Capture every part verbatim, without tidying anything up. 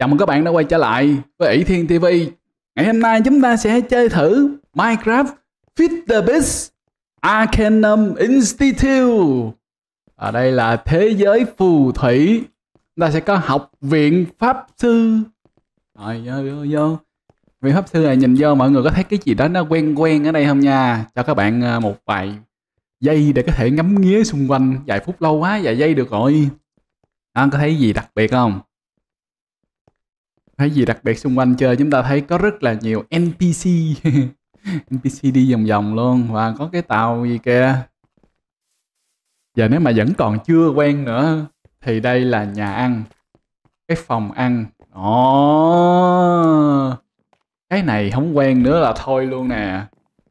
Chào mừng các bạn đã quay trở lại với ỷ Thiên ti vi. Ngày hôm nay chúng ta sẽ chơi thử Minecraft Fit the Beast Arcanum Institute. Ở đây là thế giới phù thủy. Chúng ta sẽ có học viện pháp sư. Rồi vô vô vô. Viện pháp sư này nhìn vô mọi người có thấy cái gì đó nó quen quen ở đây không nha. Cho các bạn một vài giây để có thể ngắm nghía xung quanh. Vài phút lâu quá, vài giây được rồi. À, có thấy gì đặc biệt không? Thấy gì đặc biệt xung quanh chưa? Chúng ta thấy có rất là nhiều en pê xê en pê xê đi vòng vòng luôn. Và có cái tàu gì kìa. Giờ nếu mà vẫn còn chưa quen nữa thì đây là nhà ăn, cái phòng ăn. Ồ, cái này không quen nữa là thôi luôn nè.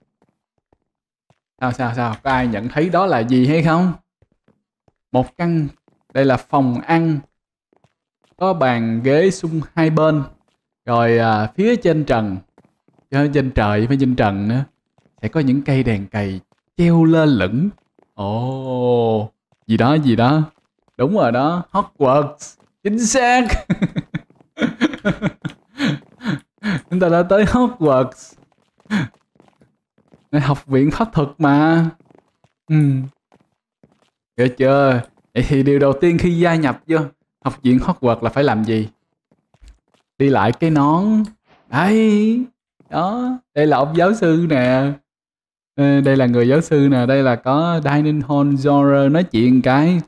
Sao sao sao? Có ai nhận thấy đó là gì hay không? Một căn. Đây là phòng ăn. Có bàn ghế xung hai bên. Rồi à, phía trên trần, trên trời với trên trần nữa, sẽ có những cây đèn cầy treo lơ lửng. Ồ, gì đó gì đó. Đúng rồi đó, Hogwarts. Chính xác. Chúng ta đã tới Hogwarts. Học viện pháp thuật mà. Ừ. Được chưa? Vậy thì điều đầu tiên khi gia nhập vô học viện Hogwarts là phải làm gì? Đi lại cái nón. Đây. Đó. Đây là ông giáo sư nè. Đây là người giáo sư nè. Đây là có Dining Hall Zora nói chuyện cái.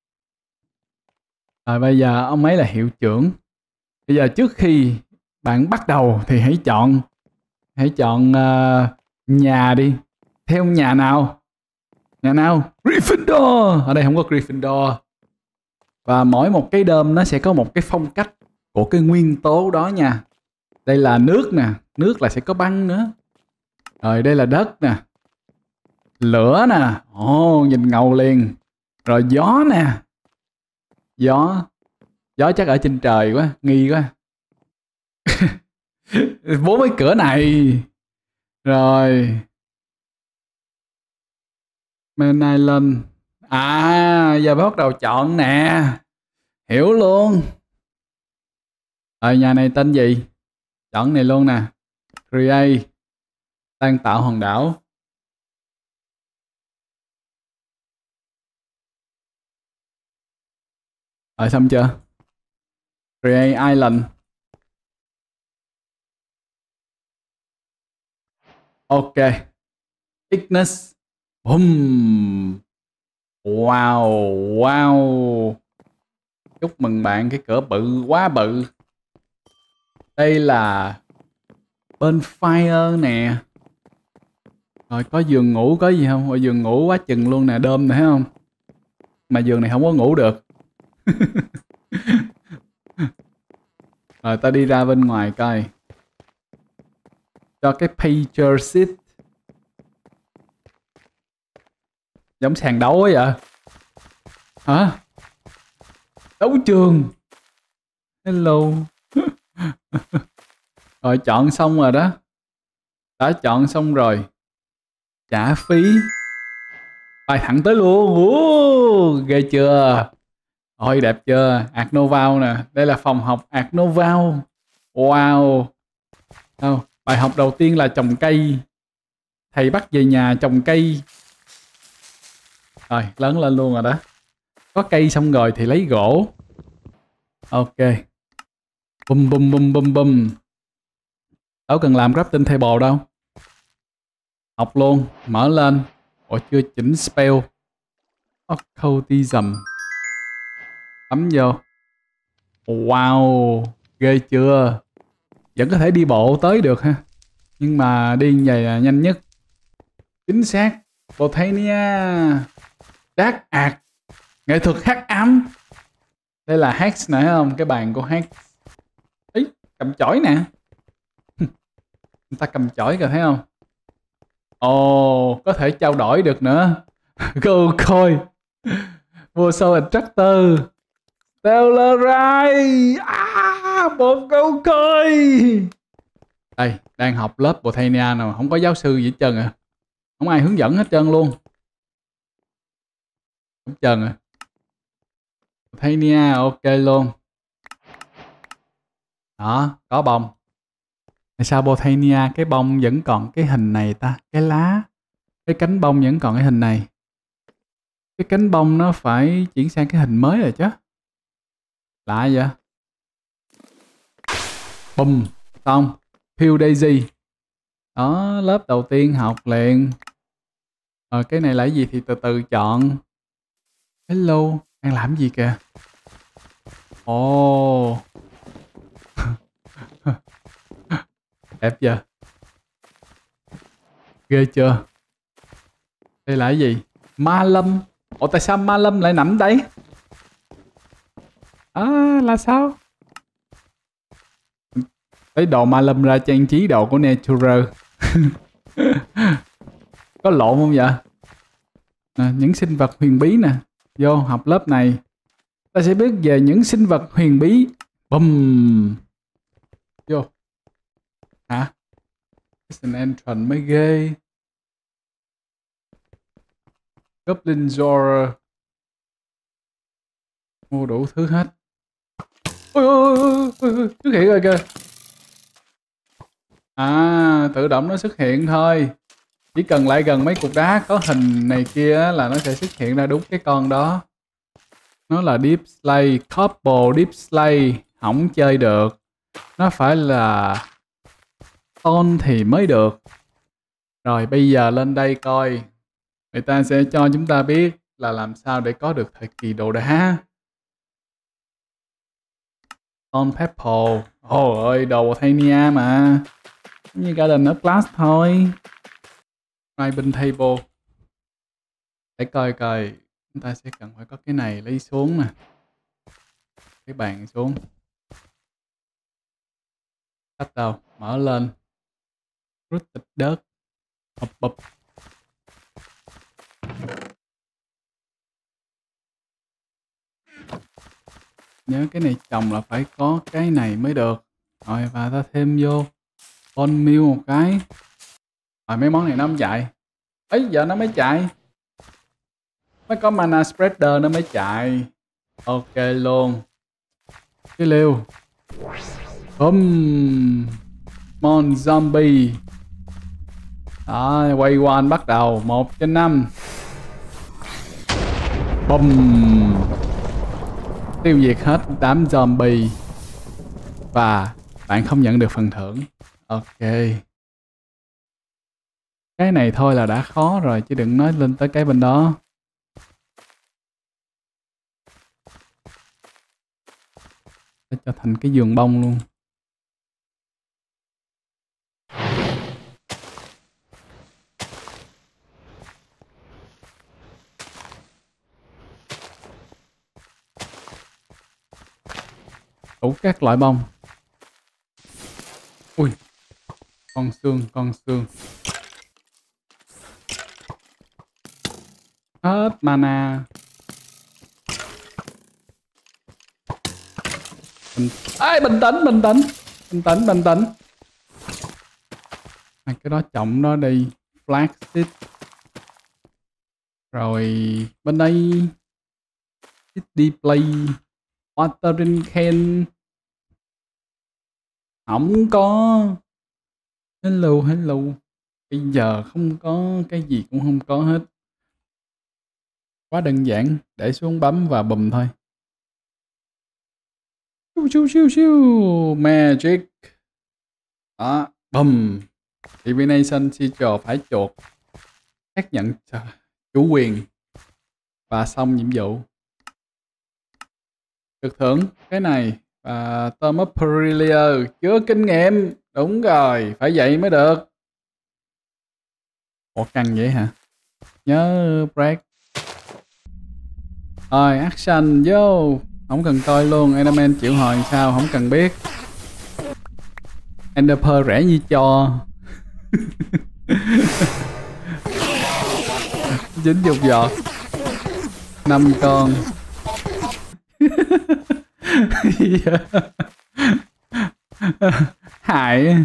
Rồi bây giờ ông ấy là hiệu trưởng. Bây giờ trước khi bạn bắt đầu thì hãy chọn Hãy chọn uh, nhà đi. Theo nhà nào? Nhà nào? Gryffindor. Ở đây không có Gryffindor. Và mỗi một cái đom nó sẽ có một cái phong cách của cái nguyên tố đó nha. Đây là nước nè. Nước là sẽ có băng nữa. Rồi đây là đất nè. Lửa nè. Ồ, oh, nhìn ngầu liền. Rồi gió nè. Gió. Gió chắc ở trên trời quá. Nghi quá. Bốn cái cửa này. Rồi. Man Island. À, giờ bắt đầu chọn nè. Hiểu luôn. Rồi nhà này tên gì? Chọn này luôn nè. Create. Đang tạo hòn đảo. Rồi xong chưa? Create Island. Ok. Ignis. Boom. Wow. Wow. Chúc mừng bạn, cái cửa bự quá bự. Đây là bên fire nè. Rồi có giường ngủ có gì không? Rồi giường ngủ quá chừng luôn nè, đơm nè thấy không? Mà giường này không có ngủ được. Rồi ta đi ra bên ngoài coi. Cho cái pager seat. Giống sàn đấu ấy vậy. Hả? Đấu trường. Hello. Rồi chọn xong rồi đó. Đã chọn xong rồi. Trả phí. Bài thẳng tới luôn. Ủa, ghê chưa? Ôi đẹp chưa? Art Nouveau nè. Đây là phòng học Art Nouveau. Wow. Đâu? Bài học đầu tiên là trồng cây. Thầy bắt về nhà trồng cây. Rồi lớn lên luôn rồi đó. Có cây xong rồi thì lấy gỗ. Ok. Bum bum bum bum bum. Đâu cần làm crafting table đâu. Học luôn. Mở lên. Ủa chưa chỉnh spell. Occultism. Bấm vô. Wow. Ghê chưa? Vẫn có thể đi bộ tới được ha. Nhưng mà đi như vậy là nhanh nhất. Chính xác. Botania. Dark Art. Nghệ thuật hắc ám. Đây là Hex nè, thấy không? Cái bàn của Hex. Ý, cầm chổi nè. Người ta cầm chổi kìa thấy không? Ồ, có thể trao đổi được nữa. Go coi. Vô số attractor. Stellarite. À, một câu coi. Đây, đang học lớp Botania nào không có giáo sư gì hết trơn à. Không ai hướng dẫn hết trơn luôn. Hết trơn à. Botania ok luôn. Đó, có bông. Tại sao Botania cái bông vẫn còn cái hình này ta? Cái lá, cái cánh bông vẫn còn cái hình này. Cái cánh bông nó phải chuyển sang cái hình mới rồi chứ. Lạ vậy. Bùm, xong. Peel Daisy. Đó, lớp đầu tiên học liền. Rồi cái này là cái gì thì từ từ chọn. Hello, đang làm gì kìa? Ồ. Đẹp chưa? Ghê chưa? Đây là cái gì? Ma lâm. Ủa tại sao ma lâm lại nằm đây? À là sao? Lấy đồ ma lâm ra trang trí đồ của Nature. Có lộn không vậy? Nè, những sinh vật huyền bí nè. Vô học lớp này ta sẽ biết về những sinh vật huyền bí. Bùm. Vô. Hả? It's an entrance mới ghê. Goblin Door. Mua đủ thứ hết. Ôi ôi ôi ôi, xuất hiện rồi kìa. À, tự động nó xuất hiện thôi. Chỉ cần lại gần mấy cục đá có hình này kia là nó sẽ xuất hiện ra đúng cái con đó. Nó là Deep Slay, Couple Deep Slay. Không chơi được. Nó phải là Stone thì mới được. Rồi bây giờ lên đây coi. Người ta sẽ cho chúng ta biết là làm sao để có được thời kỳ đồ đá. Stone Pebble. Ôi ơi, đồ Botania mà. Như Garden of Glass thôi. Ribbon Table. Để coi coi. Chúng ta sẽ cần phải có cái này lấy xuống nè. Cái bàn xuống. Sách đâu? Mở lên. Rooted Dirt. Bập bập. Nhớ cái này trồng là phải có cái này mới được. Rồi và ta thêm vô bone meal một cái. Rồi mấy món này nó không chạy. Ấy giờ nó mới chạy. Mới có mana spreader nó mới chạy. Ok luôn. Cái liều. Bum. Mon zombie. Đó, quay one bắt đầu. Một trên năm. Bum. Tiêu diệt hết đám zombie. Và bạn không nhận được phần thưởng. Ok. Cái này thôi là đã khó rồi, chứ đừng nói lên tới cái bên đó. Để cho thành cái giường bông luôn. Đủ các loại bông. Ui. Con xương, con xương. Hết mana. Bình... Ê, bình tĩnh, bình tĩnh. Bình tĩnh, bình tĩnh. Hai cái đó trọng đó đi. Flagstick. Rồi bên đây City Play. Watering can. Không có. Hello, hello. Bây giờ không có cái gì cũng không có hết. Quá đơn giản. Để xuống bấm và bùm thôi. Siêu siêu siêu siêu. Magic. Đó. Bùm. Divination Sigil phải chuột. Xác nhận chủ quyền. Và xong nhiệm vụ. Được thưởng cái này. Và Tom of Perillier. Chưa kinh nghiệm. Đúng rồi. Phải vậy mới được. Ủa căng vậy hả? Nhớ break. Rồi action vô. Không cần coi luôn. Enderman chịu hồi sao không cần biết. Enderpearl rẻ như cho. chín mươi giọt. năm con. Hại.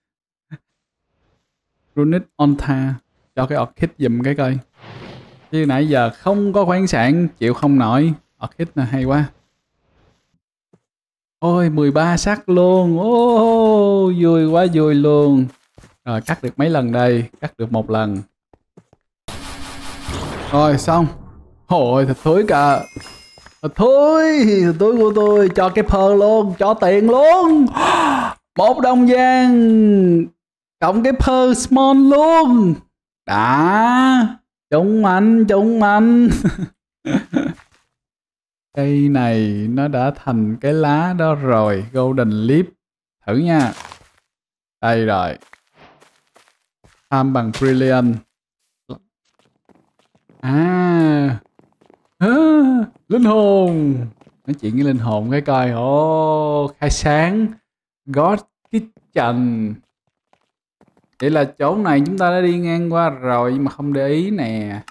Runic Onta. Cho cái Orchid dùm cái coi. Chứ nãy giờ không có khoáng sản chịu không nổi. Orchid là hay quá. Ôi mười ba sắt luôn. Ô vui quá vui luôn. Rồi cắt được mấy lần đây? Cắt được một lần. Rồi xong. Ôi thật thối cả. Thật thối. Thật thối của tôi. Cho cái pearl luôn. Cho tiền luôn. Một đồng vàng. Cộng cái pearl small luôn. Đã. Trúng mạnh. Trúng mạnh. Cây này nó đã thành cái lá đó rồi. Golden leaf. Thử nha. Đây rồi. Tham bằng brilliant. À. À, linh hồn. Nói chuyện với linh hồn cái coi. Ồ, khai sáng. God Kitchen. Vậy là chỗ này chúng ta đã đi ngang qua rồi nhưng mà không để ý nè.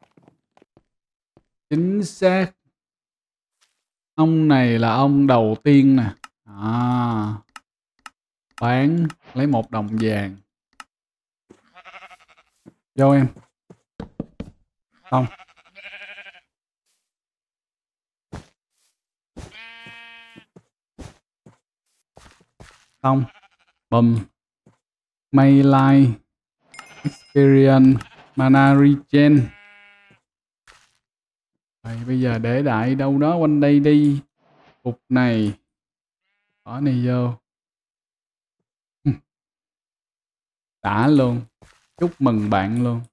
Chính xác. Ông này là ông đầu tiên nè. À, bán lấy một đồng vàng. Vô em. Không. Không. Bùm. Maylite. Experience. Mana regen. Rồi, bây giờ để đại đâu đó quanh đây đi. Cục này. Bỏ này vô. Đã luôn. Chúc mừng bạn luôn.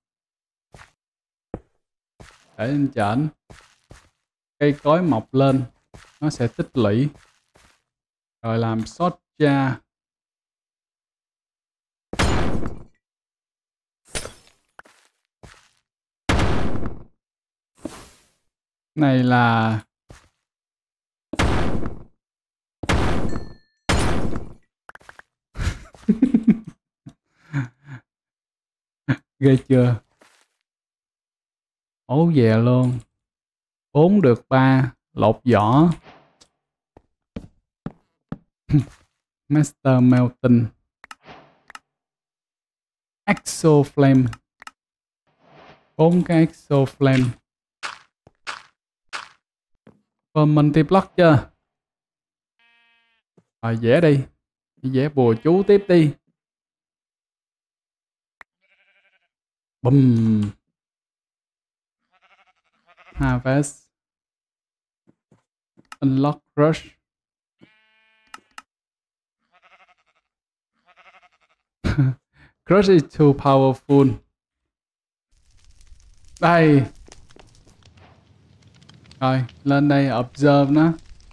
Để lên trển. Cây cối mọc lên. Nó sẽ tích lũy. Rồi làm sốt cha. Này là ghê chưa? Ố về luôn. Bốn được ba. Lột vỏ. Master Melton. Exo Flame. Bốn cái Exo Flame. Multi-block chưa? Rồi vẽ đi. Vẽ bùa chú tiếp đi. Bùm. Harvest. Unlock Rush. Crush is too powerful. Đây. Rồi, lên đây observe nó.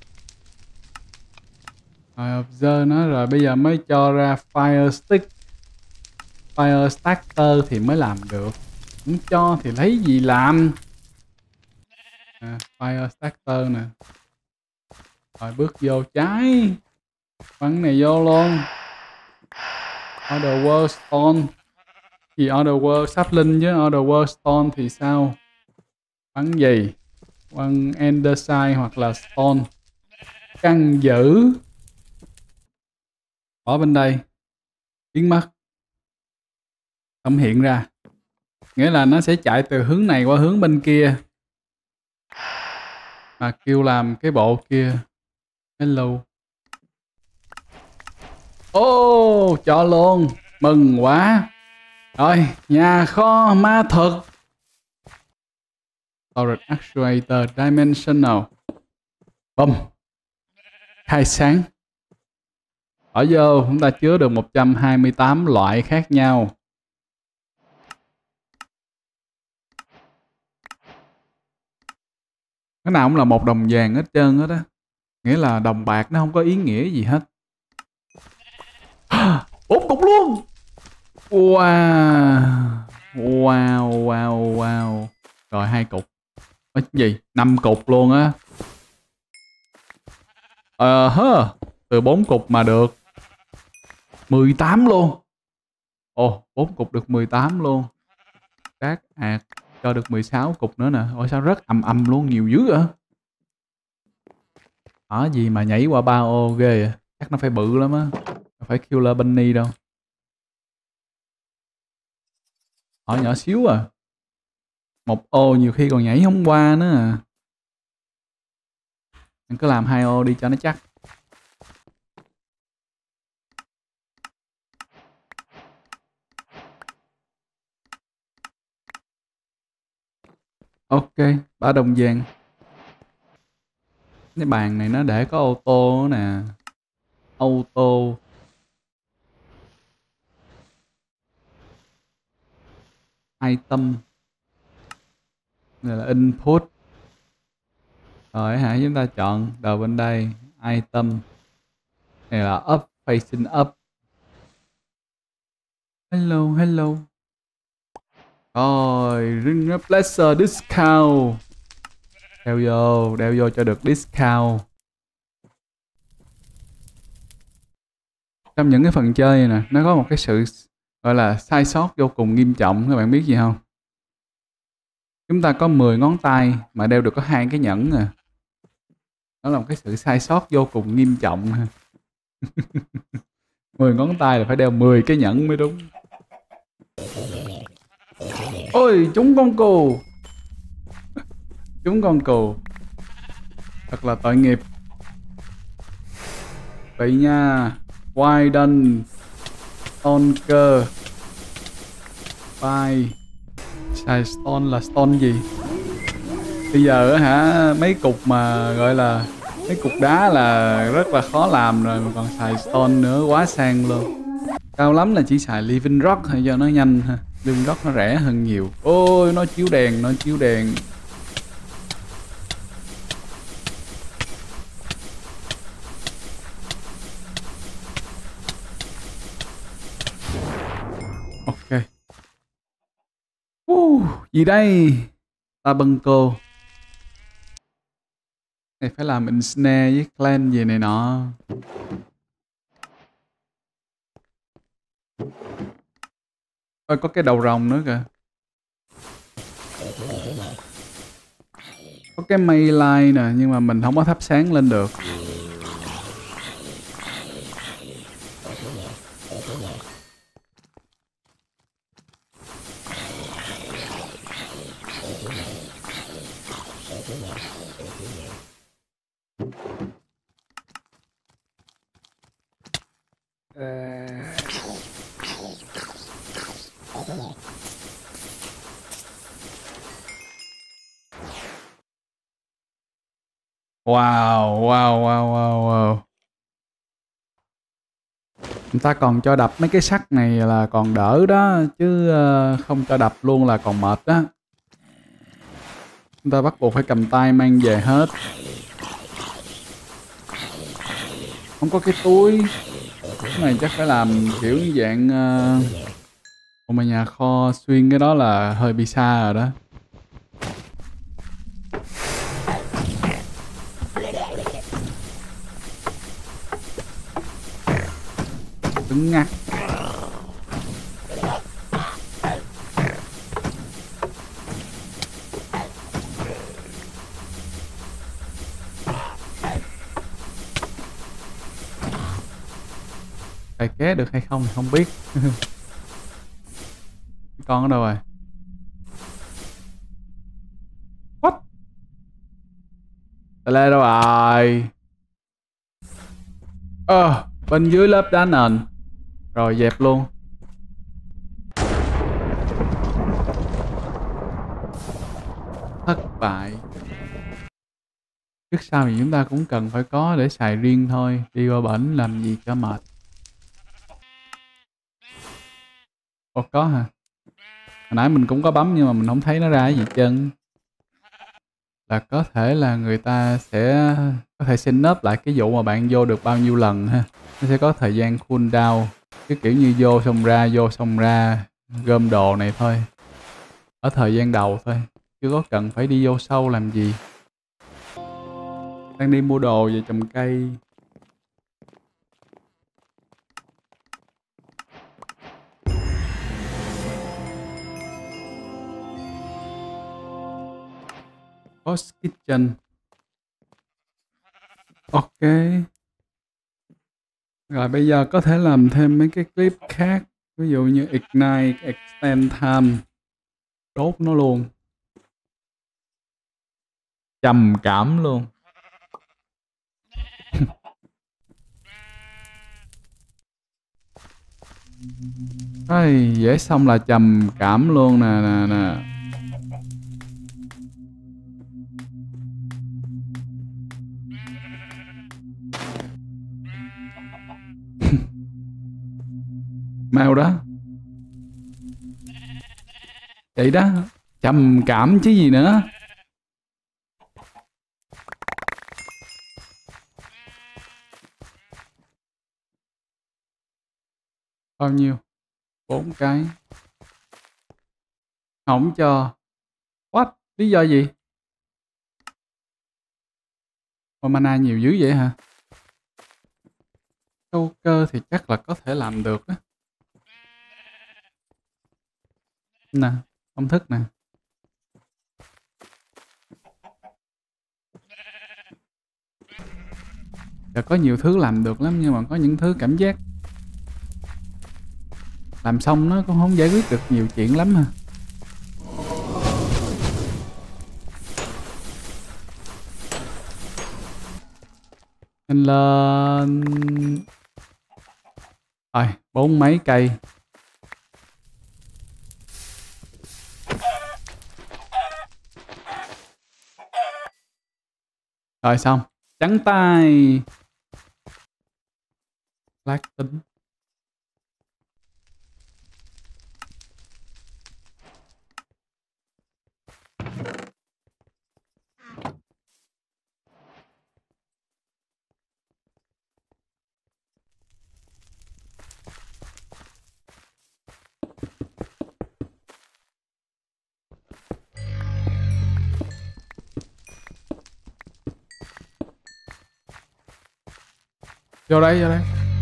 Rồi, observe nó rồi bây giờ mới cho ra Fire Stick. Fire Starter thì mới làm được. Không cho thì lấy gì làm. À, Fire Starter nè. Rồi bước vô trái. Bắn này vô luôn. Other World Stone. Gì Other World Sapling chứ Other World Stone thì sao? Bắn gì? Bắn Enderside hoặc là Stone. Căng giữ. Bỏ bên đây. Biến mất. Không hiện ra. Nghĩa là nó sẽ chạy từ hướng này qua hướng bên kia. Mà kêu làm cái bộ kia. Hello. Ô, oh, cho luôn. Mừng quá. Rồi, nhà kho ma thuật. Storage Actuator Dimensional. Bum. Khai sáng. Ở vô, chúng ta chứa được một trăm hai mươi tám loại khác nhau. Cái nào cũng là một đồng vàng hết trơn hết á. Nghĩa là đồng bạc nó không có ý nghĩa gì hết. Bốn cục luôn. Wow. Wow, wow, wow. Rồi hai cục. Cái gì? Năm cục luôn á. Ờ hơ. Từ bốn cục mà được mười tám luôn. Ồ, bốn cục được mười tám luôn. Các ạt cho được mười sáu cục nữa nè. Ôi sao rất ầm ầm luôn, nhiều dữ vậy. Ở gì mà nhảy qua ba ô ghê vậy? Chắc nó phải bự lắm á. Không phải Killer Bunny đâu. Ở nhỏ xíu à. Một ô nhiều khi còn nhảy không qua nữa à. Anh cứ làm hai ô đi cho nó chắc. Ok, ba đồng vàng. Cái bàn này nó để có ô tô nè. Ô tô. Item. Này là input. Rồi hả, chúng ta chọn đầu bên đây. Item. Này là up, facing up. Hello, hello. Rồi, ring a pleasure discount. Đeo vô, đeo vô cho được discount. Trong những cái phần chơi này nè, nó có một cái sự gọi là sai sót vô cùng nghiêm trọng, các bạn biết gì không? Chúng ta có mười ngón tay mà đeo được có hai cái nhẫn à. Đó là một cái sự sai sót vô cùng nghiêm trọng. mười ngón tay là phải đeo mười cái nhẫn mới đúng. Ôi, chúng con cừu. Chúng con cừu. Thật là tội nghiệp. Vậy nha. Widen. Stonker. Bye. Xài stone là stone gì? Bây giờ hả, mấy cục mà gọi là mấy cục đá là rất là khó làm rồi mà còn xài stone nữa, quá sang luôn. Cao lắm là chỉ xài living rock thôi cho nó nhanh ha. Living rock nó rẻ hơn nhiều. Ôi, nó chiếu đèn, nó chiếu đèn. Ok. Uh, gì đây? Tabanco. Này phải làm ensnare với clan gì này nọ. Ôi, có cái đầu rồng nữa kìa. Có cái mây line nè, nhưng mà mình không có thắp sáng lên được. Wow, wow, wow, wow, wow. Người ta còn cho đập mấy cái sắt này là còn đỡ đó, chứ không cho đập luôn là còn mệt đó. Chúng ta bắt buộc phải cầm tay mang về hết. Không có cái túi. Cái này chắc phải làm kiểu dạng uh... mà nhà kho xuyên cái đó là hơi bị xa rồi đó. Cứng ngắc. Cài ké được hay không thì không biết. Con ở đâu rồi? What? Tà lê đâu rồi? Ờ, à, bên dưới lớp đá nền. Rồi dẹp luôn. Thất bại. Trước sau thì chúng ta cũng cần phải có để xài riêng thôi. Đi qua bển làm gì cho mệt. Ồ, có hả? Hồi nãy mình cũng có bấm nhưng mà mình không thấy nó ra cái gì chân. Là có thể là người ta sẽ có thể set up lại cái vụ mà bạn vô được bao nhiêu lần ha. Nó sẽ có thời gian cooldown. Cái kiểu như vô xong ra, vô xong ra, gom đồ này thôi. Ở thời gian đầu thôi. Chứ có cần phải đi vô sâu làm gì. Đang đi mua đồ về trồng cây. Post Kitchen. Ok. Rồi bây giờ có thể làm thêm mấy cái clip khác. Ví dụ như Ignite, Extend Time. Đốt nó luôn. Trầm cảm luôn. Ai, dễ xong là trầm cảm luôn nè nè nè. Mau đó. Vậy đó. Trầm cảm chứ gì nữa. Bao nhiêu? Bốn cái. Không cho. What? Lý do gì? Ôi, mana nhiều dữ vậy hả? Câu cơ thì chắc là có thể làm được á. Nè, công thức nè. Giờ có nhiều thứ làm được lắm, nhưng mà có những thứ cảm giác làm xong nó cũng không giải quyết được nhiều chuyện lắm ha. Nhanh lên. Rồi, bốn mấy cây. Rồi xong. Trắng tay. Lát tính. Vô đây, vô đây.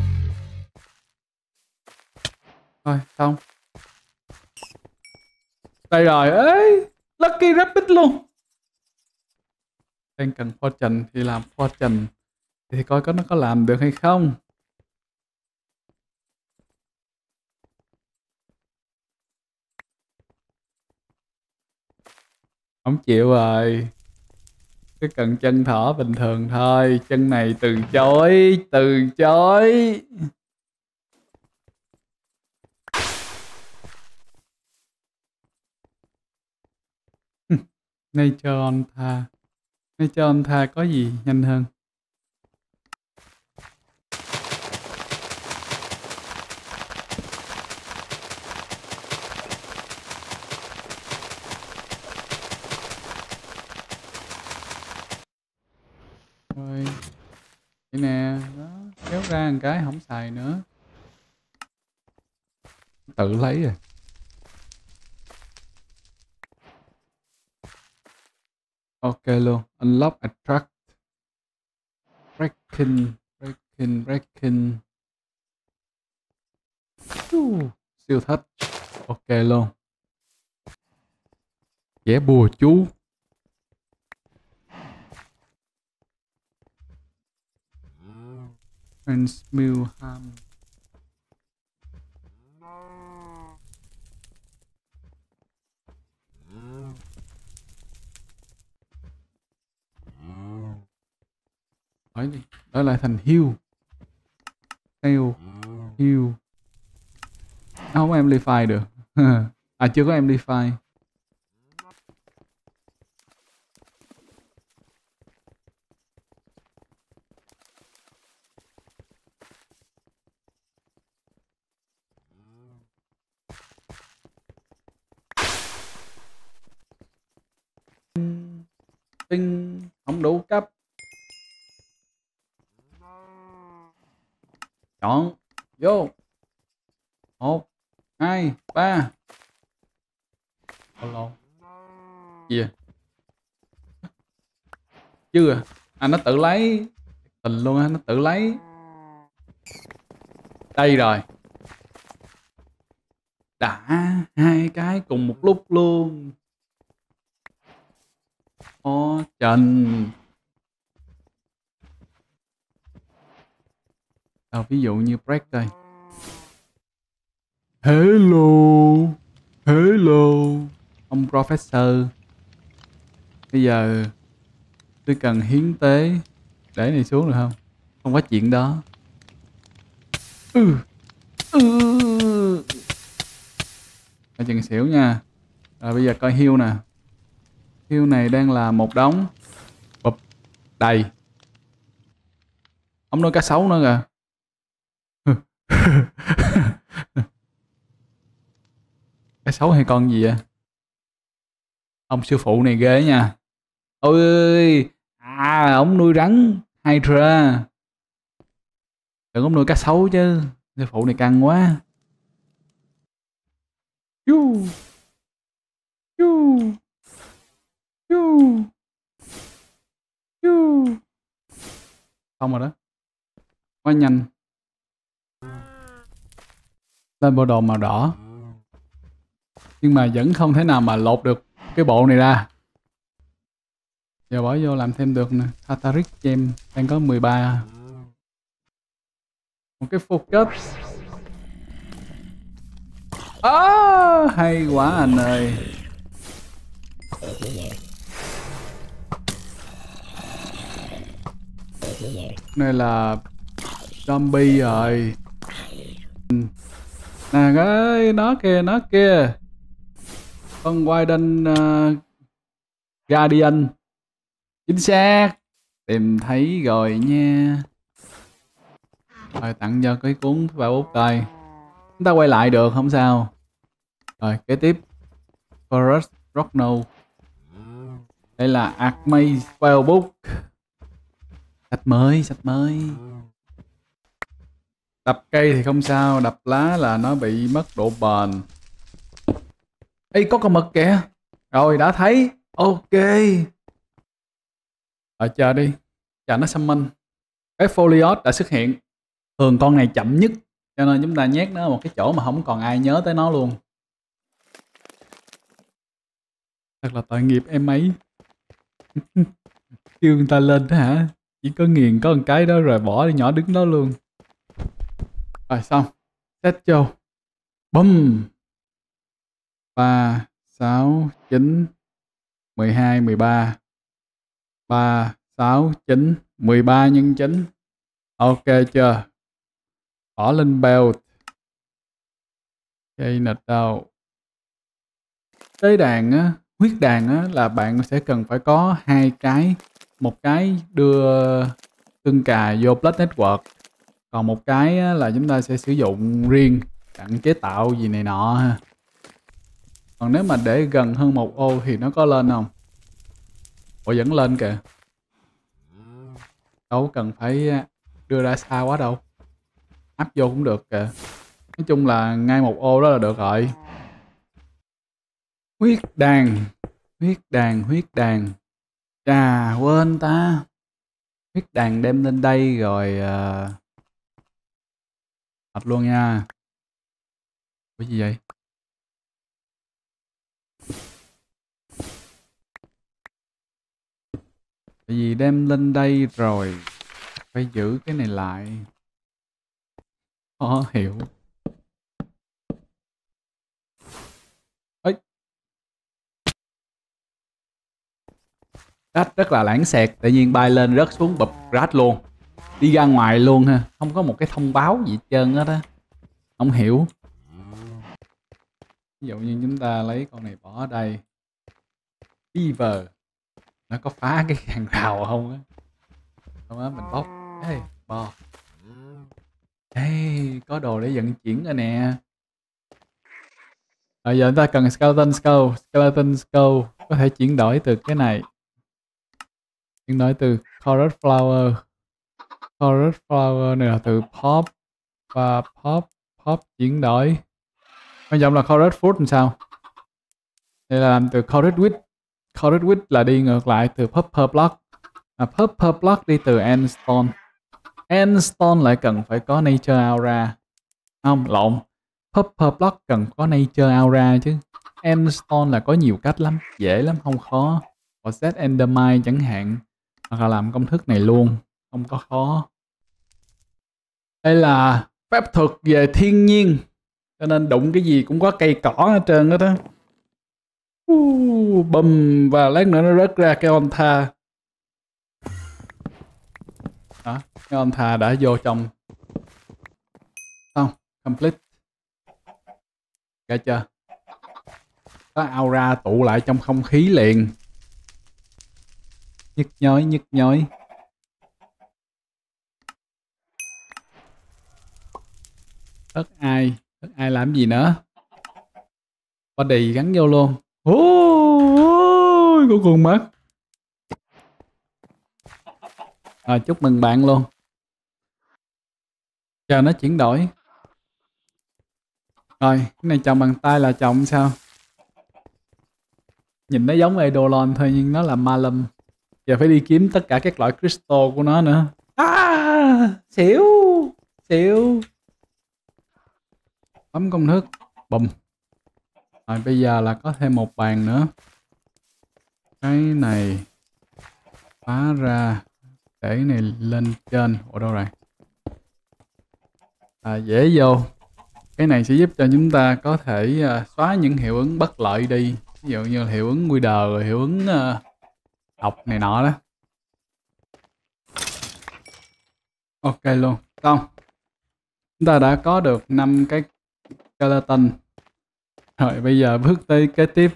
Rồi, xong. Đây rồi. Ê, Lucky Rabbit luôn. Đang cần fortune thì làm fortune. Thì coi có nó có làm được hay không. Không chịu rồi. Cứ cần chân thỏ bình thường thôi. Chân này từ chối. Từ chối. Nature on tha. Nature on tha có gì nhanh hơn? Rồi. Vậy nè. Đó. Kéo ra một cái không xài nữa. Tự lấy rồi. Ok luôn. Unlock attract. Breaking. Breaking. Breaking. Uh, siêu thích. Ok luôn. Vẽ bùa chú. Transmilham. Hỏi đi. Đó lại thành heal. Heal. Heal. À, không có amplify được. À chưa có amplify. Tinh không đủ cấp. Chọn. Vô. Một. Hai. Ba. Hello. Gì à? Chưa à? À nó tự lấy. Tình luôn á, nó tự lấy. Đây rồi. Đã hai cái cùng một lúc luôn. Ó Trần. À, ví dụ như break đây. Hello. Hello. Ông Professor. Bây giờ tôi cần hiến tế. Để này xuống được không? Không có chuyện đó. Ừ. Ừ. Coi chừng xỉu nha. Rồi bây giờ coi heal nè. Heal này đang là một đống. Bụp. Đầy. Ông nuôi cá sấu nữa kìa. Cá sấu hay con gì vậy? Ông sư phụ này ghê nha. Ôi, à, ông nuôi rắn Hydra. Đừng có nuôi cá sấu chứ. Sư phụ này căng quá. Chu, chu, chu, chu. Xong rồi đó. Quá nhanh. Lên bộ đồ màu đỏ. Nhưng mà vẫn không thể nào mà lột được cái bộ này ra. Giờ bỏ vô làm thêm được nè. Cataric Gem đang có mười ba. Một cái focus. À, hay quá anh ơi. Này là zombie rồi. Nè cái nó kìa, nó kìa. Con Widen uh, Guardian. Chính xác. Tìm thấy rồi nha. Rồi tặng cho cái cuốn và bút coi. Chúng ta quay lại được không sao. Rồi kế tiếp Forest Rockno. Đây là Acme Spellbook. Sách mới, sách mới. Đập cây thì không sao, đập lá là nó bị mất độ bền. Ê, có con mực kìa. Rồi đã thấy. Ok. Rồi chờ đi. Chờ nó summon. Cái Foliot đã xuất hiện. Thường con này chậm nhất, cho nên chúng ta nhét nó ở một cái chỗ mà không còn ai nhớ tới nó luôn. Thật là tội nghiệp em ấy. Kêu người ta lên đó hả? Chỉ có nghiền có một cái đó rồi bỏ đi nhỏ đứng đó luôn. Rồi xong. Set vô. Bum. ba, sáu, chín, mười hai, mười ba. ba, sáu, chín, mười ba nhân chín. Ok chưa? Bỏ lên belt. Cây nịch đâu? Tới đàn á, huyết đàn á là bạn sẽ cần phải có hai cái. Một cái đưa cưng cà vô Blood Network. Còn một cái á, là chúng ta sẽ sử dụng riêng đặng chế tạo gì này nọ ha. Còn nếu mà để gần hơn một ô thì nó có lên không? Ủa vẫn lên kìa. Đâu cần phải đưa ra xa quá đâu. Áp vô cũng được kìa. Nói chung là ngay một ô đó là được rồi. Huyết đàn. Huyết đàn, huyết đàn. Chà, quên ta. Huyết đàn đem lên đây rồi. Uh... Thật luôn nha. Cái gì vậy? Tại vì đem lên đây rồi phải giữ cái này lại. Khó hiểu. Ấy. Rách rất là lãng xẹt. Tự nhiên bay lên rớt xuống bụp rách luôn. Đi ra ngoài luôn ha. Không có một cái thông báo gì hết trơn hết á. Không hiểu. Ví dụ như chúng ta lấy con này bỏ ở đây. Beaver. Nó có phá cái hàng rào không á? Không á, mình bóc. Ê, bò. Ê, có đồ để vận chuyển rồi nè. Rồi giờ chúng ta cần Skeleton Skull. Skeleton Skull có thể chuyển đổi từ cái này. Chuyển đổi từ Chorus Flower. Chorus Flower này là từ Pop. Và Pop. Pop chuyển đổi. Quan trọng là Chorus Fruit làm sao? Đây là làm từ Chorus Wit. Chorus Wit là đi ngược lại từ Purple Block. À, Purple Block đi từ Endstone. Endstone lại cần phải có Nature Aura. Không, lộn. Purple Block cần có Nature Aura chứ. Endstone là có nhiều cách lắm. Dễ lắm, không khó. Có set Endermine chẳng hạn. Hoặc là làm công thức này luôn. Không có khó. Đây là phép thuật về thiên nhiên. Cho nên đụng cái gì cũng có cây cỏ hết trơn hết á. Uh, bùm. Và lát nữa nó rớt ra cái Onta. Đó, cái Onta đã vô trong. Xong, complete. Nghe chưa? Có aura tụ lại trong không khí liền. Nhức nhói, nhức nhói. Đất ai? Đất ai làm gì nữa? Body gắn vô luôn. Ôi, cuối cùng mất. Rồi, chúc mừng bạn luôn. Chờ nó chuyển đổi. Rồi, cái này trồng bằng tay là trồng sao? Nhìn nó giống Eidolon thôi nhưng nó là Malum. Giờ phải đi kiếm tất cả các loại crystal của nó nữa. À, xỉu, xỉu. Bấm công thức. Bùm. Rồi bây giờ là có thêm một bàn nữa. Cái này phá ra. Để cái này lên trên. Ủa đâu rồi? À, dễ vô. Cái này sẽ giúp cho chúng ta có thể uh, xóa những hiệu ứng bất lợi đi. Ví dụ như hiệu ứng Wither rồi hiệu ứng uh, độc này nọ đó. Ok luôn. Xong. Chúng ta đã có được năm cái skeleton. Rồi bây giờ bước tới kế tiếp.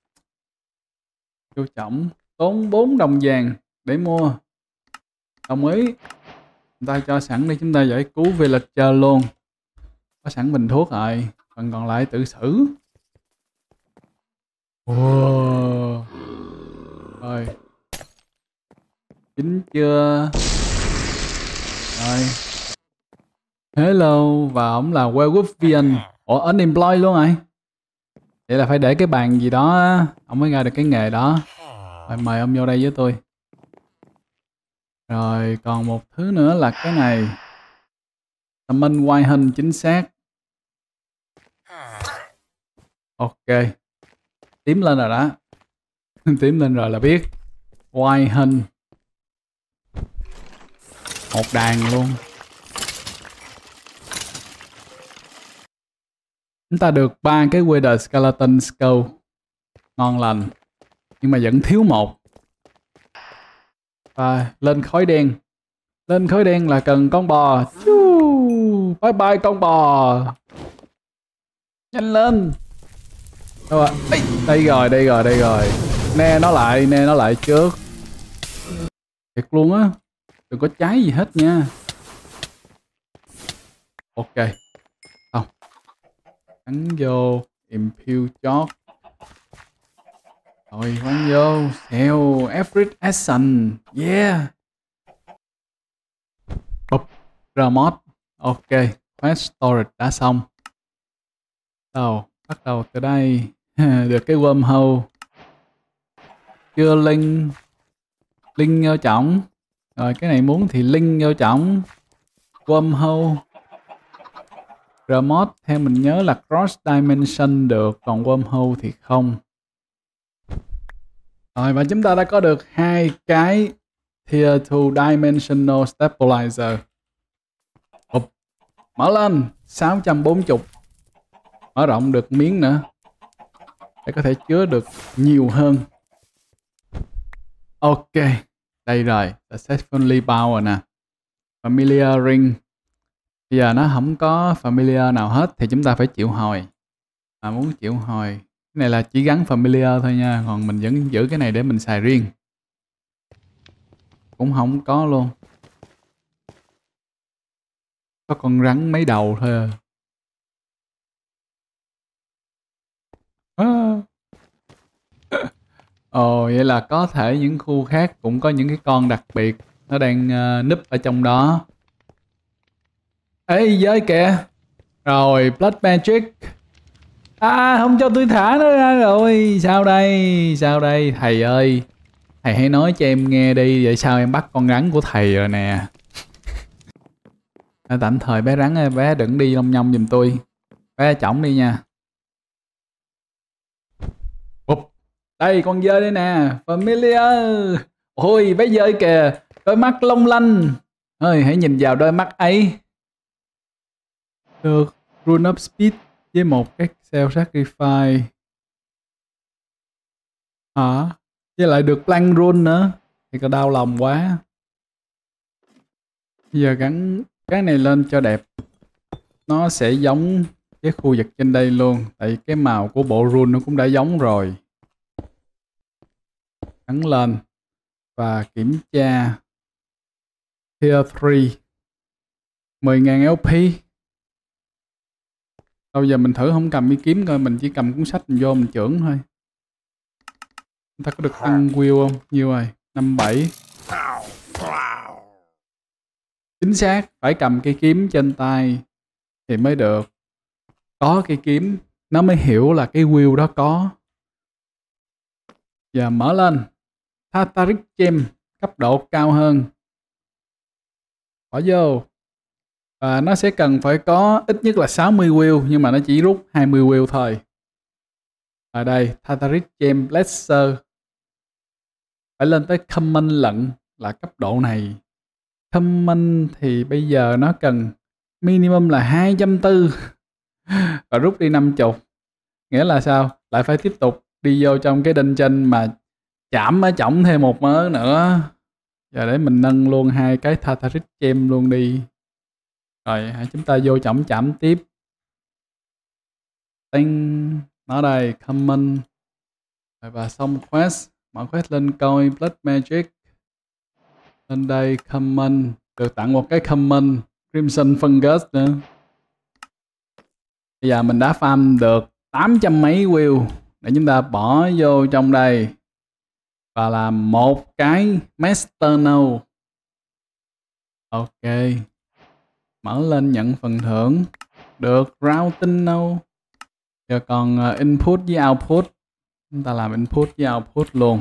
Chú trọng tốn bốn đồng vàng để mua. Đồng ý. Chúng ta cho sẵn để chúng ta giải cứu villager luôn. Có sẵn bình thuốc rồi. Phần còn lại tự xử. Wow. Rồi. Chín chưa? Rồi. Hello. Và ổng là Werewolfian. Ủa, unemployed luôn rồi. Vậy là phải để cái bàn gì đó ông mới ra được cái nghề đó. Rồi mời ông vô đây với tôi. Rồi còn một thứ nữa là cái này. Summon White Hun chính xác. Ok. Tím lên rồi đó. Tím lên rồi là biết. White Hun. Một đàn luôn. Chúng ta được ba cái Wither Skeleton Skull. Ngon lành. Nhưng mà vẫn thiếu một. Và lên khói đen. Lên khói đen là cần con bò. Chú, bye bye con bò. Nhanh lên. Đâu à? Ê, đây rồi, đây rồi, đây rồi. Nè nó lại, nè nó lại trước. Thiệt luôn á. Đừng có cháy gì hết nha. Ok. Xong. Bắn vô. Impale chót. Rồi bắn vô. Theo Everett Action. Yeah. Bụp. Remote. Ok. Quest storage đã xong. Đâu. Bắt đầu từ đây. Được cái wormhole. Chưa link. Link vô trọng. Rồi cái này muốn thì link vô trọng. Wormhole. Remote theo mình nhớ là cross dimension được. Còn wormhole thì không. Rồi và chúng ta đã có được hai cái Tier hai Dimensional Stabilizer. Ụp. Mở lên. sáu trăm bốn mươi. Mở rộng được miếng nữa. Để có thể chứa được nhiều hơn. Ok. Đây rồi. Successfully bound rồi nè. Familiar ring. Bây giờ nó không có familiar nào hết thì chúng ta phải chịu hồi. Mà muốn chịu hồi. Cái này là chỉ gắn familiar thôi nha. Còn mình vẫn giữ cái này để mình xài riêng. Cũng không có luôn. Có con rắn mấy đầu thôi à. À. Ồ, vậy là có thể những khu khác cũng có những cái con đặc biệt. Nó đang uh, núp ở trong đó. Ê, giới kìa. Rồi, Blood Magic. À, không cho tôi thả nó ra rồi. Sao đây? Sao đây? Thầy ơi. Thầy hãy nói cho em nghe đi. Vậy sao em bắt con rắn của thầy rồi nè. À, tạm thời bé rắn ơi, bé đừng đi lông nhông giùm tôi. Bé chỏng đi nha. Bụp. Đây con dơi đây nè. Familiar. Ôi bé dơi kìa. Đôi mắt long lanh. Ơi hãy nhìn vào đôi mắt ấy. Được. Rune up speed với một cái self sacrifice. Hả? Với lại được Blank Rune nữa. Thì có đau lòng quá. Bây giờ gắn cái này lên cho đẹp. Nó sẽ giống cái khu vực trên đây luôn. Tại cái màu của bộ rune nó cũng đã giống rồi. Gắn lên. Và kiểm tra. Tier ba. mười nghìn lp. Đâu giờ mình thử không cầm cái kiếm coi, mình chỉ cầm cuốn sách mình vô mình chưởng thôi. Chúng ta có được tăng wheel không? Nhiêu rồi? năm bảy. Chính xác, phải cầm cây kiếm trên tay thì mới được. Có cây kiếm nó mới hiểu là cái wheel đó có. Giờ mở lên. Tataric Gem cấp độ cao hơn. Bỏ vô. Và nó sẽ cần phải có ít nhất là sáu mươi wheel, nhưng mà nó chỉ rút hai mươi wheel thôi. Ở đây Tataric Gem Lesser phải lên tới Common lận là cấp độ này. Common thì bây giờ nó cần minimum là hai trăm bốn mươi và rút đi năm mươi. Nghĩa là sao? Lại phải tiếp tục đi vô trong cái dungeon mà chạm ở trọng thêm một mớ nữa. Giờ để mình nâng luôn hai cái Tataric Gem luôn đi. Rồi chúng ta vô trọng chạm tiếp. Tinh nó đây Common. Và xong quest. Mở quest lên coi Blood Magic. Lên đây Common. Được tặng một cái Common Crimson Fungus nữa. Bây giờ mình đã farm được tám trăm mấy wheel để chúng ta bỏ vô trong đây và làm một cái Master Node. Ok. Mở lên nhận phần thưởng. Được Routing Node. Giờ còn input với output. Chúng ta làm input với output luôn.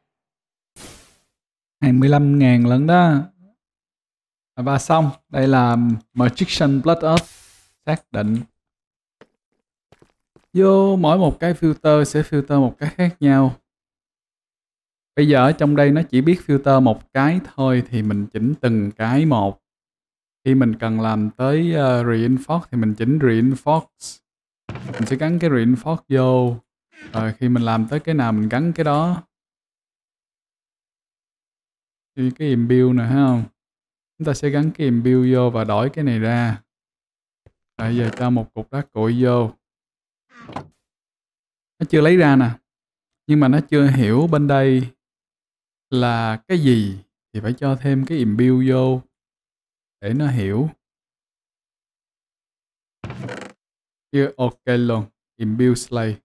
hai mươi lăm ngàn lần đó. Và xong. Đây là Magician Blood Earth. Xác định. Vô mỗi một cái filter sẽ filter một cái khác nhau. Bây giờ ở trong đây nó chỉ biết filter một cái thôi thì mình chỉnh từng cái một. Khi mình cần làm tới uh, reinforce thì mình chỉnh reinforce. Mình sẽ gắn cái reinforce vô. Rồi khi mình làm tới cái nào mình gắn cái đó. Thì cái imbue nè thấy không? Chúng ta sẽ gắn cái imbue vô và đổi cái này ra. Rồi giờ cho một cục đá cuội vô. Nó chưa lấy ra nè. Nhưng mà nó chưa hiểu bên đây là cái gì thì phải cho thêm cái imbue vô để nó hiểu. Chưa ok luôn. Imbue slay.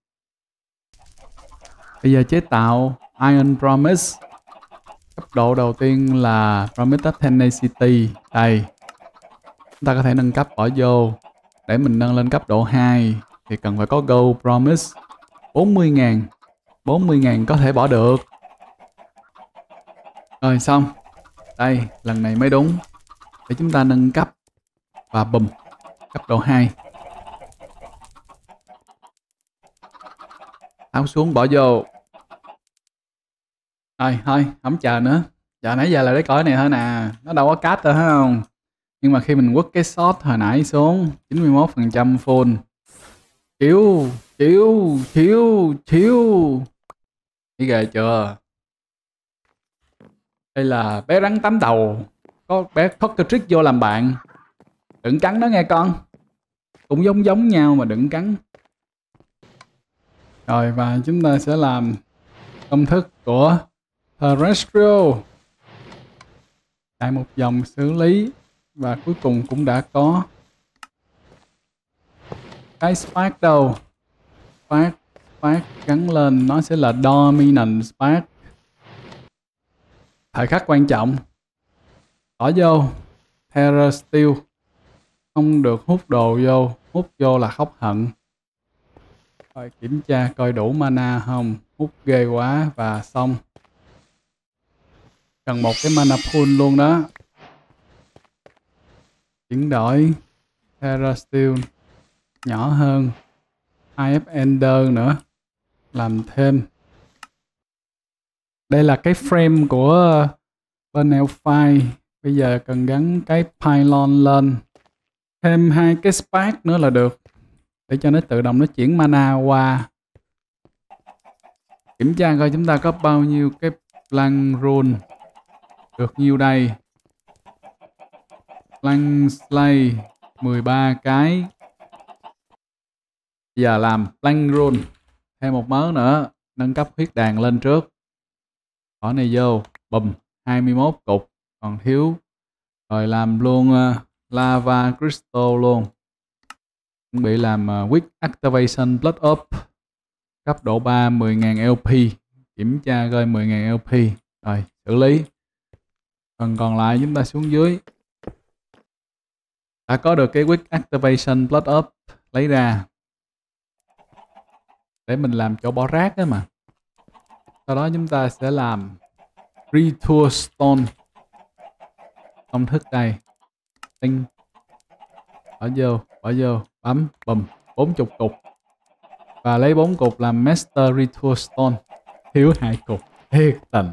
Bây giờ chế tạo Iron Promise. Cấp độ đầu tiên là Promise Tenacity. Đây. Chúng ta có thể nâng cấp bỏ vô. Để mình nâng lên cấp độ hai thì cần phải có Gold Promise. bốn mươi ngàn. bốn mươi ngàn có thể bỏ được. Rồi xong. Đây, lần này mới đúng. Để chúng ta nâng cấp. Và bùm. Cấp độ hai. Tháo xuống bỏ vô. Rồi, thôi, không chờ nữa. Giờ nãy giờ là cái cõi này thôi nè. Nó đâu có cát đâu thấy không? Nhưng mà khi mình quất cái shot hồi nãy xuống chín mươi mốt phần trăm full. Chiếu, chiếu, chiếu, chiếu. Thấy ghê chưa? Đây là bé rắn tám đầu. Có bé Cockatrice vô làm bạn. Đừng cắn nó nghe con. Cũng giống giống nhau mà đừng cắn. Rồi và chúng ta sẽ làm công thức của Terrestrial. Chạy một vòng xử lý. Và cuối cùng cũng đã có cái Spark đâu. Spark, Spark gắn lên nó sẽ là Dominant Spark. Thời khắc quan trọng. Bỏ vô Terror Steel. Không được hút đồ vô. Hút vô là khóc hận. Rồi kiểm tra coi đủ mana không. Hút ghê quá và xong. Cần một cái mana pool luôn đó. Chuyển đổi Terror Steel nhỏ hơn. i ép Ender nữa. Làm thêm. Đây là cái frame của bên Elfire. Bây giờ cần gắn cái pylon lên. Thêm hai cái spark nữa là được. Để cho nó tự động nó chuyển mana qua. Kiểm tra coi chúng ta có bao nhiêu cái Blank Rune. Được nhiêu đây. Blank Slay mười ba cái. Bây giờ làm Blank Rune. Thêm một mớ nữa. Nâng cấp huyết đàn lên trước. Bỏ này vô. Bùm. hai mươi mốt cục. Còn thiếu. Rồi làm luôn uh, Lava Crystal luôn. Chuẩn bị làm uh, Quick Activation Blood Up. Cấp độ ba mười nghìn lp. Kiểm tra rơi mười nghìn lp. Rồi, xử lý. Phần còn lại chúng ta xuống dưới. Đã có được cái Quick Activation Blood Up. Lấy ra. Để mình làm chỗ bỏ rác đó mà. Sau đó chúng ta sẽ làm Retool Stone. Công thức đây. Tinh. Bỏ vô, bỏ vô, bấm, bùm, bốn mươi cục. Và lấy bốn cục làm Master Retool Stone. Thiếu hai cục, thiệt tình.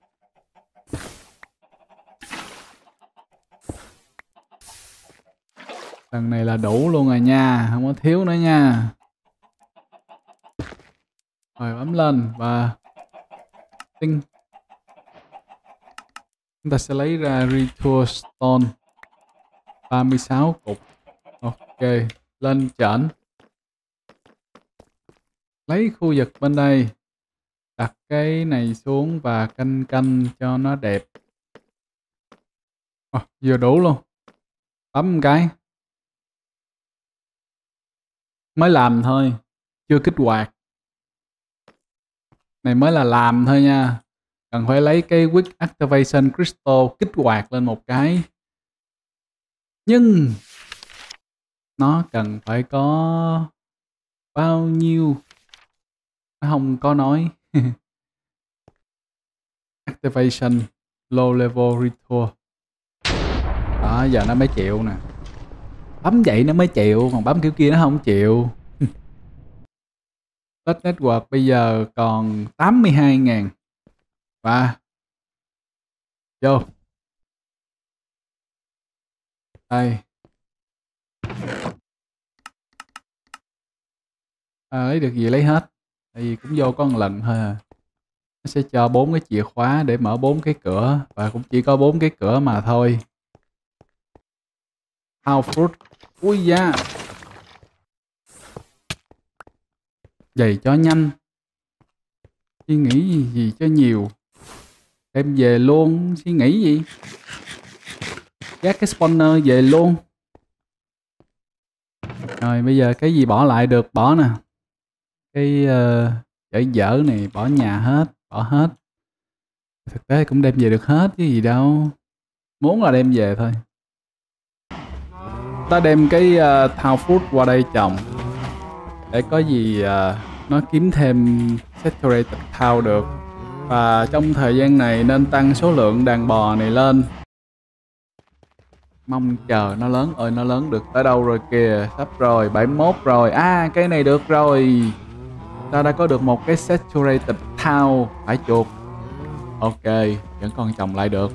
Lần này là đủ luôn rồi nha, không có thiếu nữa nha. Rồi bấm lên và tinh. Chúng ta sẽ lấy ra Retool Stone ba mươi sáu cục. Ok, lên chỉnh. Lấy khu vực bên đây. Đặt cái này xuống và canh canh cho nó đẹp. À, vừa đủ luôn. Bấm một cái. Mới làm thôi. Chưa kích hoạt. Này mới là làm thôi nha. Cần phải lấy cái Quick Activation Crystal kích hoạt lên một cái. Nhưng nó cần phải có bao nhiêu? Nó không có nói. Activation Low Level Retool. Đó, giờ nó mới chịu nè. Bấm vậy nó mới chịu, còn bấm kiểu kia nó không chịu. Tết Network bây giờ còn tám mươi hai nghìn. Và vô. Đây. À, lấy được gì lấy hết. Tại vì cũng vô có một lần thôi à. Nó sẽ cho bốn cái chìa khóa để mở bốn cái cửa. Và cũng chỉ có bốn cái cửa mà thôi. How fruit. Ui da. Vậy cho nhanh. Suy nghĩ gì, gì cho nhiều. Đem về luôn. Suy nghĩ gì. Gác cái spawner về luôn. Rồi bây giờ cái gì bỏ lại được bỏ nè. Cái uh, dở dở này bỏ nhà hết. Bỏ hết. Thực tế cũng đem về được hết chứ gì đâu. Muốn là đem về thôi. Ta đem cái uh, thảo fruit qua đây trồng. Để có gì uh, nó kiếm thêm saturated thảo được. Và trong thời gian này nên tăng số lượng đàn bò này lên. Mong chờ nó lớn. Ơi nó lớn được tới đâu rồi kìa. Sắp rồi, bảy mươi mốt rồi. À cái này được rồi. Ta đã có được một cái saturated thảo. Phải chuột. Ok, vẫn còn trồng lại được.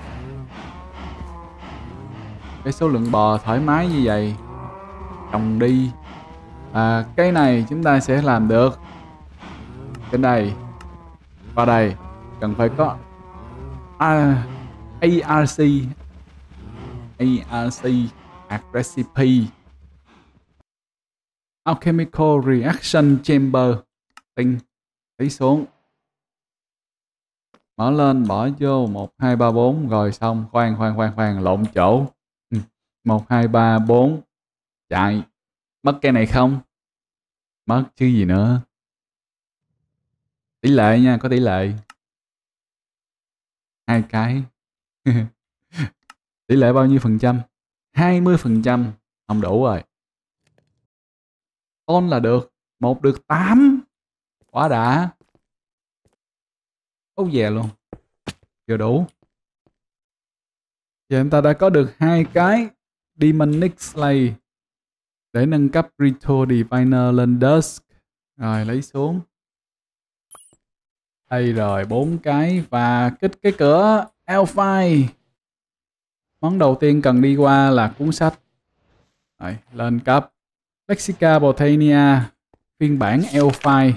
Cái số lượng bò thoải mái như vậy. Trồng đi. À, cái này chúng ta sẽ làm được. Cái này. Vào đây. Cần phải có à, a rờ xê. a rờ xê. Add recipe. Alchemical Reaction Chamber. Tinh. Tí xuống. Mở lên bỏ vô một, hai, ba, bốn. Rồi xong. Khoan khoan khoan khoan. Lộn chỗ. một, hai, ba, bốn. Chạy. Mất cái này không? Mất chứ gì nữa. Tỷ lệ nha. Có tỷ lệ. Hai cái. Tỷ lệ bao nhiêu phần trăm? hai mươi phần trăm. Không đủ rồi. Tôn là được. Một được tám. Quá đã. Ấu về luôn. Chưa đủ. Giờ chúng ta đã có được hai cái Demonic Slay để nâng cấp Retool Diviner lên Dusk. Rồi lấy xuống. Đây rồi, bốn cái và kích cái cửa Elfine. Món đầu tiên cần đi qua là cuốn sách. Rồi, lên cấp Lexica Botania phiên bản Elfine.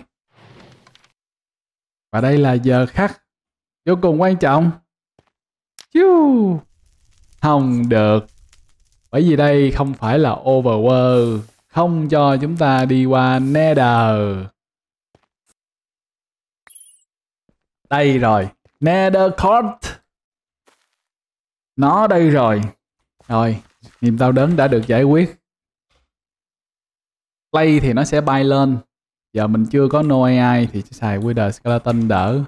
Và đây là giờ khắc vô cùng quan trọng. Chú. Không được. Bởi vì đây không phải là Overworld. Không cho chúng ta đi qua Nether. Đây rồi. Nether Court. Nó đây rồi. Rồi. Niềm đau đớn đã được giải quyết. play thì nó sẽ bay lên. Giờ mình chưa có no a i thì sẽ xài Wither Skeleton đỡ.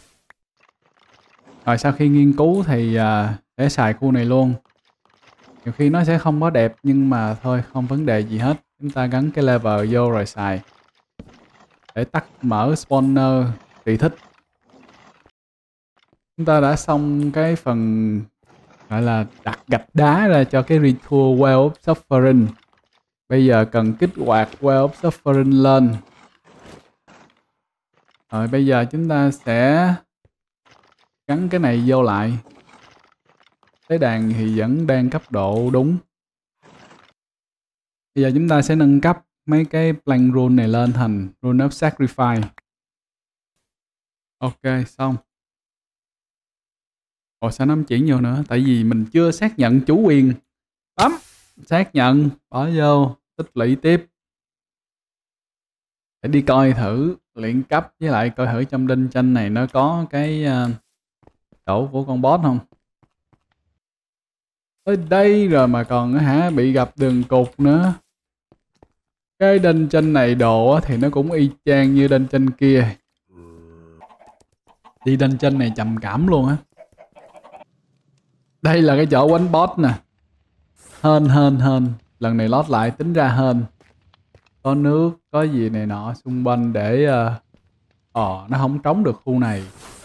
Rồi sau khi nghiên cứu thì uh, để xài khu này luôn. Nhiều khi nó sẽ không có đẹp nhưng mà thôi không vấn đề gì hết. Chúng ta gắn cái lever vô rồi xài. Để tắt mở spawner tùy thích. Chúng ta đã xong cái phần gọi là đặt gạch đá ra cho cái retool Well of Suffering. Bây giờ cần kích hoạt Well of Suffering lên. Rồi bây giờ chúng ta sẽ gắn cái này vô lại. Tế đàn thì vẫn đang cấp độ đúng. Bây giờ chúng ta sẽ nâng cấp mấy cái plank rune này lên thành Rune of Sacrifice. Ok, xong. Ồ sao nó không chuyển vô nữa? Tại vì mình chưa xác nhận chủ quyền. Bấm, xác nhận, bỏ vô, tích lũy tiếp. Để đi coi thử luyện cấp với lại coi thử trong đinh tranh này nó có cái uh, chỗ của con boss không. Tới đây rồi mà còn hả bị gặp đường cụt nữa. Cái đinh tranh này đồ thì nó cũng y chang như đinh tranh kia. Đi đinh tranh này trầm cảm luôn á. Đây là cái chỗ quánh boss nè. Hên hên hên. Lần này lót lại tính ra hên. Có nước, có gì này nọ xung quanh để Ờ uh, nó không trống được khu này.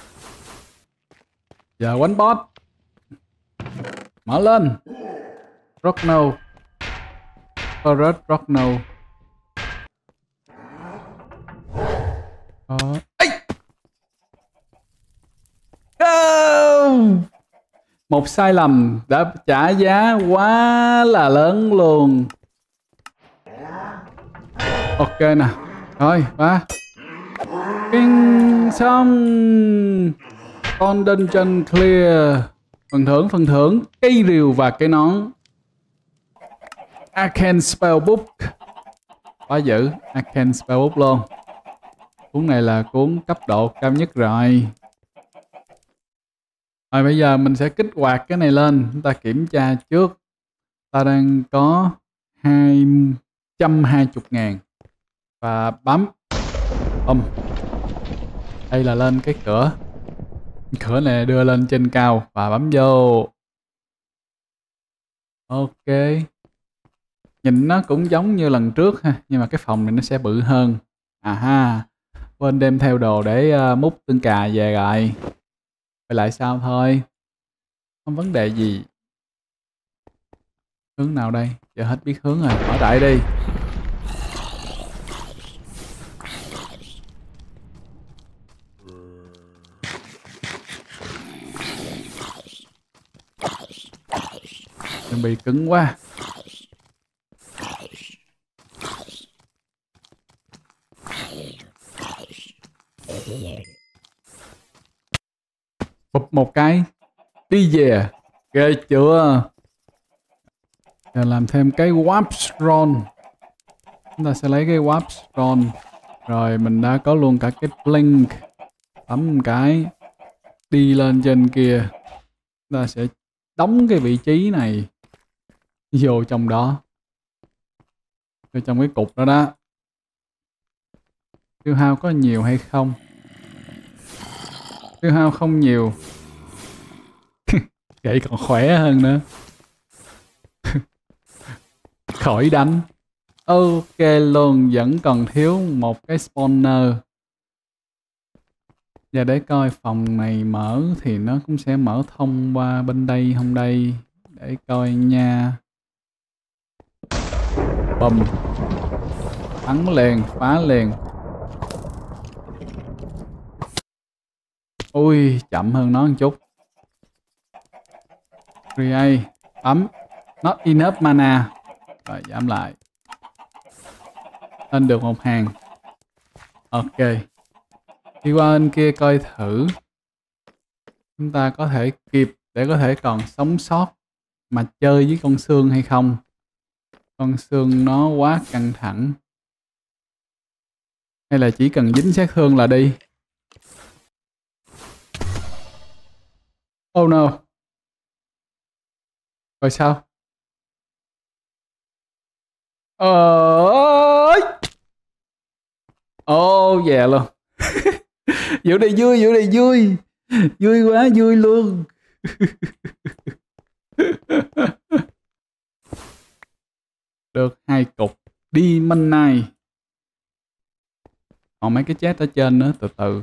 Giờ quánh boss. Mở lên. Rockno. Forest Rockno. Ờ. Ây! Oh! Một sai lầm đã trả giá quá là lớn luôn. Ok nè. Rồi, ba. Kinh xong. Con dungeon clear. Phần thưởng, phần thưởng. Cây rìu và cây nón. Arcane Spellbook. Quá dữ. Arcane Spellbook luôn. Cuốn này là cuốn cấp độ cao nhất rồi. Rồi bây giờ mình sẽ kích hoạt cái này lên. Chúng ta kiểm tra trước. Ta đang có hai trăm hai mươi ngàn. Và bấm. Bum. Đây là lên cái cửa. Cửa này đưa lên trên cao. Và bấm vô. Ok. Nhìn nó cũng giống như lần trước ha. Nhưng mà cái phòng này nó sẽ bự hơn. À ha. Quên đem theo đồ để uh, múc tương cà về rồi. Vậy lại sao thôi. Không vấn đề gì. Hướng nào đây? Giờ hết biết hướng rồi. Mở đại đi. Chuẩn bị cứng quá. Bụp một cái. Đi về. Ghê chưa? Giờ làm thêm cái warp scroll. Chúng ta sẽ lấy cái warp scroll. Rồi mình đã có luôn cả cái blink. Bấm một cái. Đi lên trên kia. Chúng ta sẽ đóng cái vị trí này vô trong đó. Vô trong cái cục đó đó. Tiêu hao có nhiều hay không? Tiêu hao không nhiều. Vậy còn khỏe hơn nữa. Khỏi đánh. Ok luôn. Vẫn còn thiếu một cái spawner. Giờ để coi phòng này mở thì nó cũng sẽ mở thông qua bên đây không đây. Để coi nha. Bùm. Bắn liền, phá liền. Ui, chậm hơn nó một chút. Create. Bấm. Not enough mana. Rồi giảm lại. Lên được một hàng. Ok. Đi qua bên kia coi thử. Chúng ta có thể kịp để có thể còn sống sót mà chơi với con xương hay không. Con xương nó quá căng thẳng. Hay là chỉ cần dính sát thương là đi. Oh no. Rồi sao? Ờ ơi. Ô oh, yeah luôn. Vụ này vui, vụ này vui. Vui quá, vui luôn. Được hai cục Demonite. Còn mấy cái chest ở trên nữa, từ từ.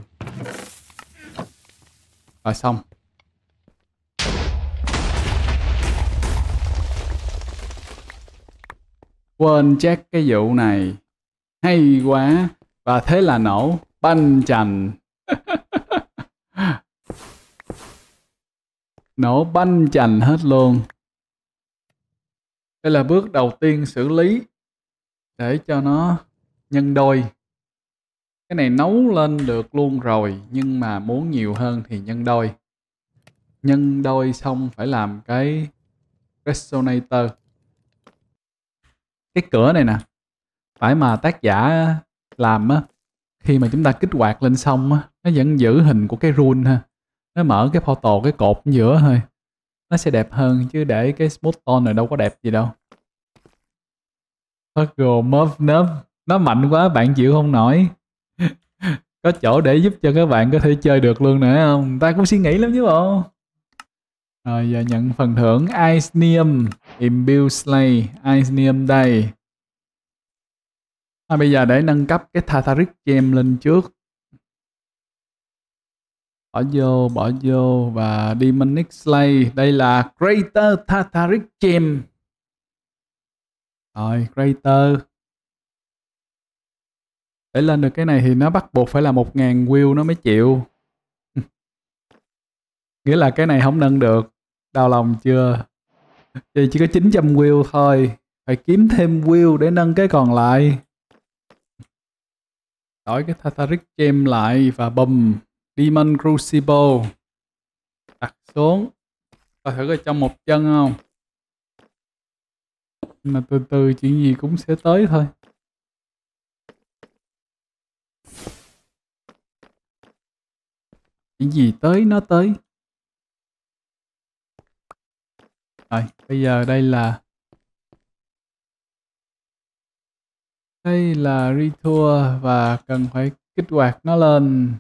Rồi xong. Quên check cái vụ này. Hay quá. Và thế là nổ banh chành. Nổ banh chành hết luôn. Đây là bước đầu tiên xử lý để cho nó nhân đôi. Cái này nấu lên được luôn rồi, nhưng mà muốn nhiều hơn thì nhân đôi. Nhân đôi xong phải làm cái resonator. Cái cửa này nè, phải mà tác giả làm á, khi mà chúng ta kích hoạt lên xong á, nó vẫn giữ hình của cái rune ha. Nó mở cái portal, cái cột ở giữa thôi. Nó sẽ đẹp hơn, chứ để cái smooth tone này đâu có đẹp gì đâu. Toggle Move Nerf, nó mạnh quá bạn chịu không nổi. Có chỗ để giúp cho các bạn có thể chơi được luôn nữa không? Ta cũng suy nghĩ lắm chứ bộ. Rồi giờ nhận phần thưởng Icenium, Imbue Slay, Icenium đây. À, bây giờ để nâng cấp cái Tataric Gem lên trước. Bỏ vô, bỏ vô và Demonic Slay. Đây là Greater Tataric Gem. Rồi, Greater. Để lên được cái này thì nó bắt buộc phải là một ngàn wheel nó mới chịu. Nghĩa là cái này không nâng được. Đau lòng chưa? Thì chỉ có chín trăm wheel thôi. Phải kiếm thêm wheel để nâng cái còn lại. Đổi cái Tataric Gem lại và bùm. Demon Crucible. Đặt xuống. Coi thử coi trong một chân không. Mà từ từ chuyện gì cũng sẽ tới thôi. Chuyện gì tới nó tới. Rồi, bây giờ đây là Đây là retour và cần phải kích hoạt nó lên.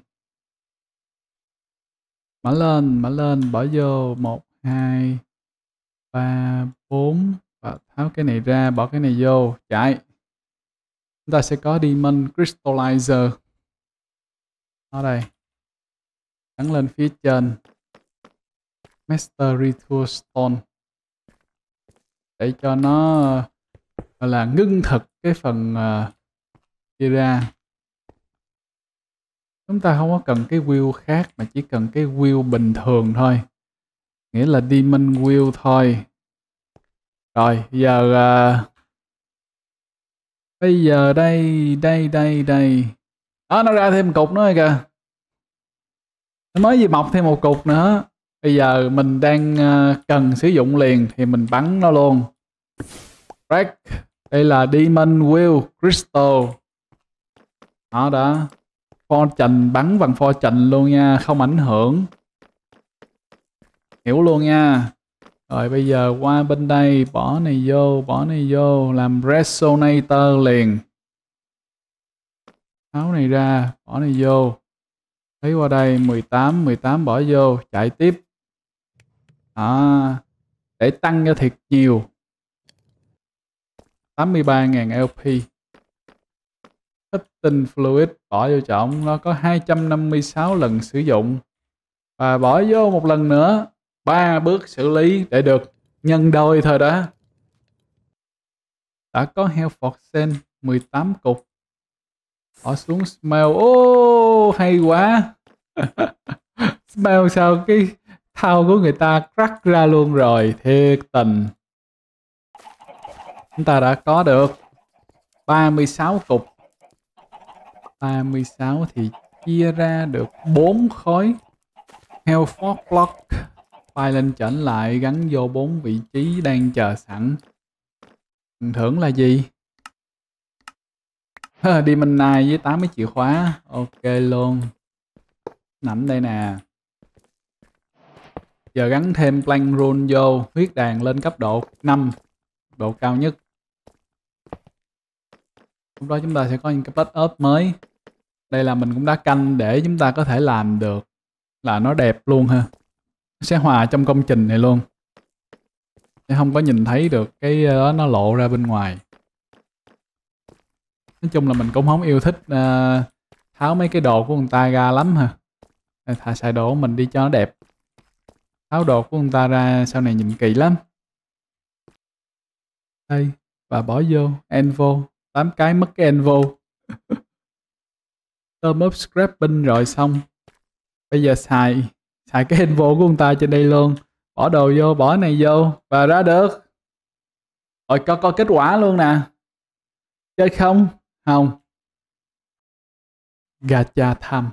Mở lên, mở lên, bỏ vô một, hai, ba, bốn và tháo cái này ra, bỏ cái này vô, chạy. Chúng ta sẽ có Demon Crystallizer. Ở đây. Ấn lên phía trên. Master Retour Stone. Để cho nó gọi là ngưng thực cái phần uh, kia ra. Chúng ta không có cần cái wheel khác mà chỉ cần cái wheel bình thường thôi. Nghĩa là Demon Wheel thôi. Rồi, giờ uh, bây giờ đây, đây, đây, đây. Đó, nó ra thêm một cục nữa rồi kìa. Nó mới gì mọc thêm một cục nữa. Bây giờ mình đang uh, cần sử dụng liền thì mình bắn nó luôn. Break. Đây là Demon Wheel Crystal. Đó đó. Fortune, bắn bằng Fortune luôn nha, không ảnh hưởng. Hiểu luôn nha. Rồi bây giờ qua bên đây, bỏ này vô, bỏ này vô, làm Resonator liền. Tháo này ra, bỏ này vô. Lấy qua đây, mười tám, mười tám bỏ vô, chạy tiếp. Đó. Để tăng cho thiệt nhiều. tám mươi ba nghìn lp. Heating Fluid bỏ vô trọng, nó có hai trăm năm mươi sáu lần sử dụng. Và bỏ vô một lần nữa. ba bước xử lý để được nhân đôi thôi đó. Đã có Health Forsen mười tám cục. Bỏ xuống Smell. Ô, oh, hay quá. Smell sao cái thao của người ta crack ra luôn rồi. Thiệt tình. Chúng ta đã có được ba mươi sáu cục. ba mươi sáu thì chia ra được bốn khối. Health Fork Block. File lên chỉnh lại, gắn vô bốn vị trí đang chờ sẵn. Phần thưởng là gì? Demon Knight với tám cái chìa khóa. Ok luôn. Nằm đây nè. Giờ gắn thêm Plank Rune vô. Huyết đàn lên cấp độ năm. Độ cao nhất. Lúc đó chúng ta sẽ có những cái blood up mới. Đây là mình cũng đã canh để chúng ta có thể làm được là nó đẹp luôn ha. Nó sẽ hòa trong công trình này luôn. Sẽ không có nhìn thấy được cái đó nó lộ ra bên ngoài. Nói chung là mình cũng không yêu thích uh, tháo mấy cái đồ của người ta ra lắm ha. Thà xài đồ của mình đi cho nó đẹp. Tháo đồ của người ta ra sau này nhìn kỳ lắm. Đây, và bỏ vô Anvil, tám cái mất cái Anvil. Tôm up scrapping rồi xong. Bây giờ xài xài cái Anvil của người ta trên đây luôn. Bỏ đồ vô, bỏ này vô và ra được. Rồi có có kết quả luôn nè. Chơi không? Không. Gacha time.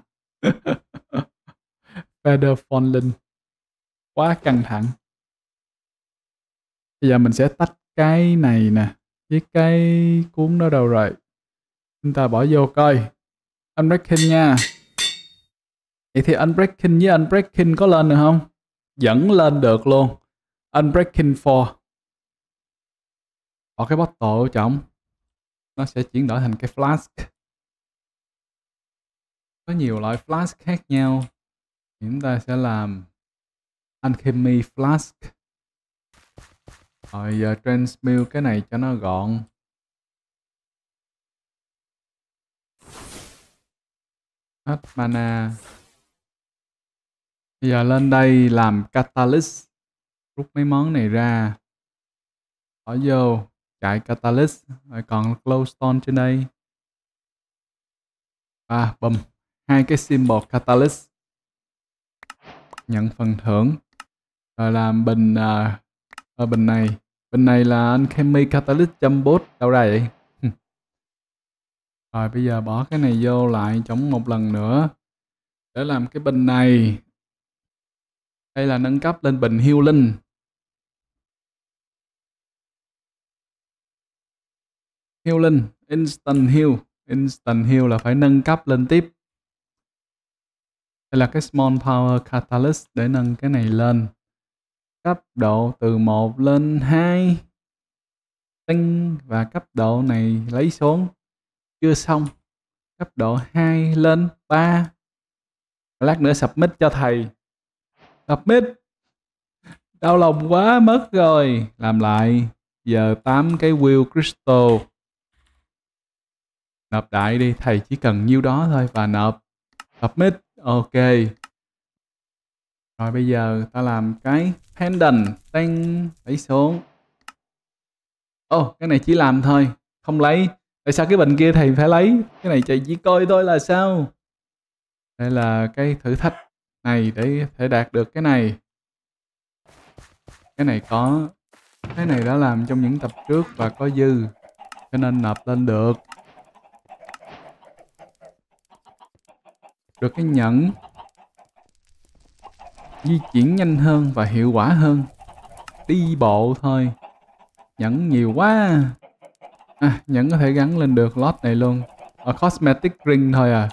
Feather falling. Quá căng thẳng. Bây giờ mình sẽ tách cái này nè với cái cuốn đó đâu rồi. Chúng ta bỏ vô coi. Unbreaking nha. Vậy thì Unbreaking với Unbreaking có lên được không? Vẫn lên được luôn. Unbreaking bốn. Bỏ cái bottle ở trong. Nó sẽ chuyển đổi thành cái flask. Có nhiều loại flask khác nhau. Chúng ta sẽ làm Alchemy flask. Rồi giờ transmute cái này cho nó gọn. Hết mana. Bây giờ lên đây làm catalyst. Rút mấy món này ra. Bỏ vô. Chạy catalyst. Rồi còn glowstone trên đây. Và bùm. Hai cái symbol catalyst. Nhận phần thưởng. Rồi làm bình uh, ở bình này. Bình này là Alchemy Catalyst Jumpbot. Đâu ra vậy? Rồi bây giờ bỏ cái này vô lại chống một lần nữa. Để làm cái bình này. Đây là nâng cấp lên bình healing. Healing. Instant heal. Instant heal là phải nâng cấp lên tiếp. Đây là cái Small Power Catalyst để nâng cái này lên. Cấp độ từ một lên hai. Tinh. Và cấp độ này lấy xuống. Chưa xong. Cấp độ hai lên ba. Lát nữa submit cho thầy. Submit. Đau lòng quá mất rồi. Làm lại. Giờ tám cái wheel crystal. Nộp đại đi. Thầy chỉ cần nhiêu đó thôi. Và nộp. Submit. Ok. Rồi bây giờ ta làm cái pendant. Tăng. Lấy xuống. Ồ, oh, cái này chỉ làm thôi. Không lấy. Tại sao cái bình kia thầy phải lấy? Cái này thầy chỉ coi thôi là sao? Đây là cái thử thách này để thể đạt được cái này. Cái này có. Cái này đã làm trong những tập trước và có dư. Cho nên nộp lên được. Được cái nhẫn. Di chuyển nhanh hơn và hiệu quả hơn. Đi bộ thôi. Nhẫn nhiều quá. À, nhẫn có thể gắn lên được lót này luôn. Ở cosmetic ring thôi à.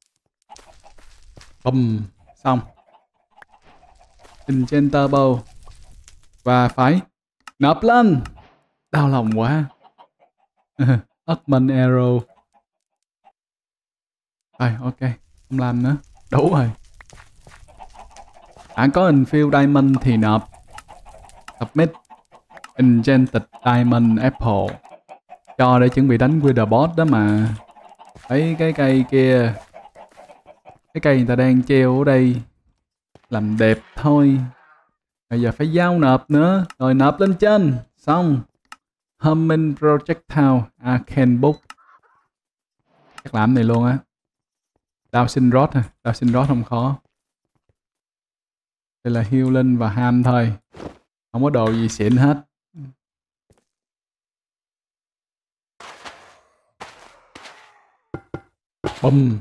Bùm. Xong. Enchant turbo. Và phải nộp lên. Đau lòng quá. Upman arrow. Rồi ok. Không làm nữa. Đủ rồi. À, có infill diamond thì nộp. Submit. Enchanted diamond apple. Cho để chuẩn bị đánh Wither boss đó mà. Thấy cái cây kia. Cái cây người ta đang treo ở đây. Làm đẹp thôi. Bây giờ phải giao nộp nữa. Rồi nộp lên trên. Xong. Humming projectile arcane book. Chắc làm này luôn á. Dowsing rod hả? Dowsing rod không khó. Đây là healing và ham thôi. Không có đồ gì xịn hết. Bùm.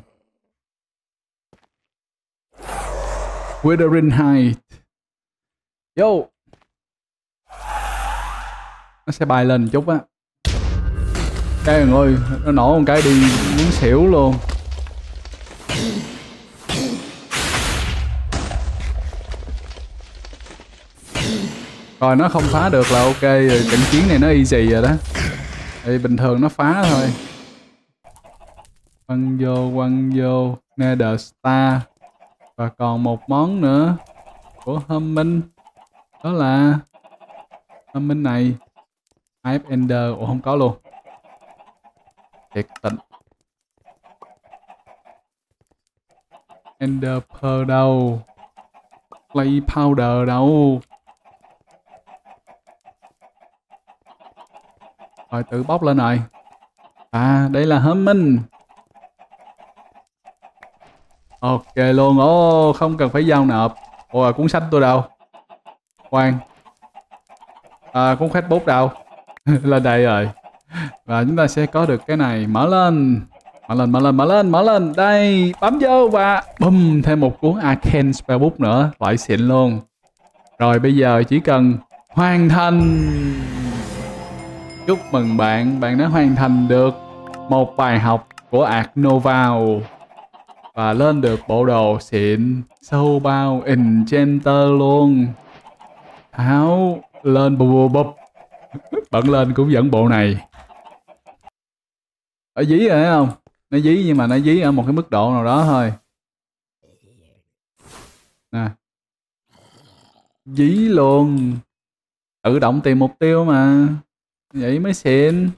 Withering Height. Yo. Nó sẽ bay lên một chút á. Cái ơi, nó nổ một cái đi muốn xỉu luôn. Rồi nó không phá được là ok rồi. Trận chiến này nó easy rồi đó. Thì bình thường nó phá thôi. Quăng vô, quăng vô. Nether Star. Và còn một món nữa của Hermin. Đó là Hermin này. i ép Ender. Ủa không có luôn. Thiệt tình. Ender Pearl đâu? Clay Powder đâu? Rồi tự bóc lên rồi. À đây là Hermin. Ok luôn. Ồ oh, không cần phải giao nộp. Ủa cuốn sách tôi đâu? Khoan. À, cuốn khách bút đâu? Lên đây rồi. Và chúng ta sẽ có được cái này. Mở lên. Mở lên, mở lên, mở lên, mở lên. Đây, bấm vô và bùm, thêm một cuốn Arcane Spellbook nữa. Loại xịn luôn. Rồi bây giờ chỉ cần hoàn thành. Chúc mừng bạn, bạn đã hoàn thành được một bài học của Ark Nova và lên được bộ đồ xịn sâu bao Enchanter luôn. Tháo lên bụp bụp bụp. Bận lên cũng vẫn bộ này. Ở dí rồi thấy không? Nó dí nhưng mà nó dí ở một cái mức độ nào đó thôi. Nè. Dí luôn. Tự động tìm mục tiêu mà. Vậy mới xịn.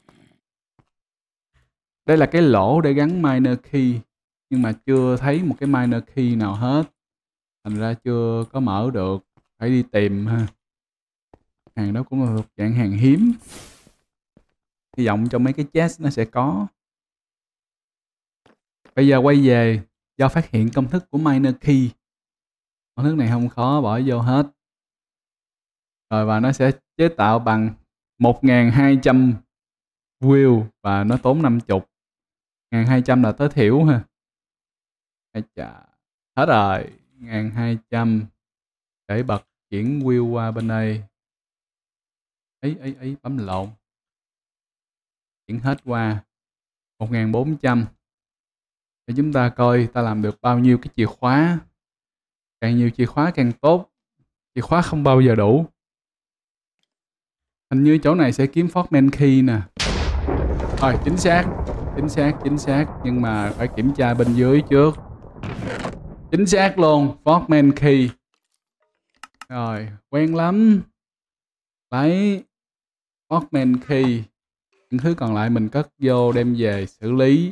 Đây là cái lỗ để gắn miner key. Nhưng mà chưa thấy một cái miner key nào hết. Thành ra chưa có mở được. Phải đi tìm ha. Hàng đó cũng là thuộc dạng hàng hiếm. Hy vọng trong mấy cái chest nó sẽ có. Bây giờ quay về do phát hiện công thức của miner key. Công thức này không khó, bỏ vô hết. Rồi và nó sẽ chế tạo bằng một nghìn hai trăm wheel và nó tốn năm mươi. một nghìn hai trăm là tối thiểu ha. Ai chà. Hết rồi. một nghìn hai trăm. Để bật chuyển wheel qua bên đây. Ấy ấy ấy bấm lộn. Chuyển hết qua một nghìn bốn trăm. Để chúng ta coi ta làm được bao nhiêu cái chìa khóa. Càng nhiều chìa khóa càng tốt. Chìa khóa không bao giờ đủ. Hình như chỗ này sẽ kiếm Frogman Key nè. Rồi chính xác. Chính xác, chính xác. Nhưng mà phải kiểm tra bên dưới trước. Chính xác luôn. Frogman Key. Rồi, quen lắm. Lấy Frogman Key. Những thứ còn lại mình cất vô đem về xử lý.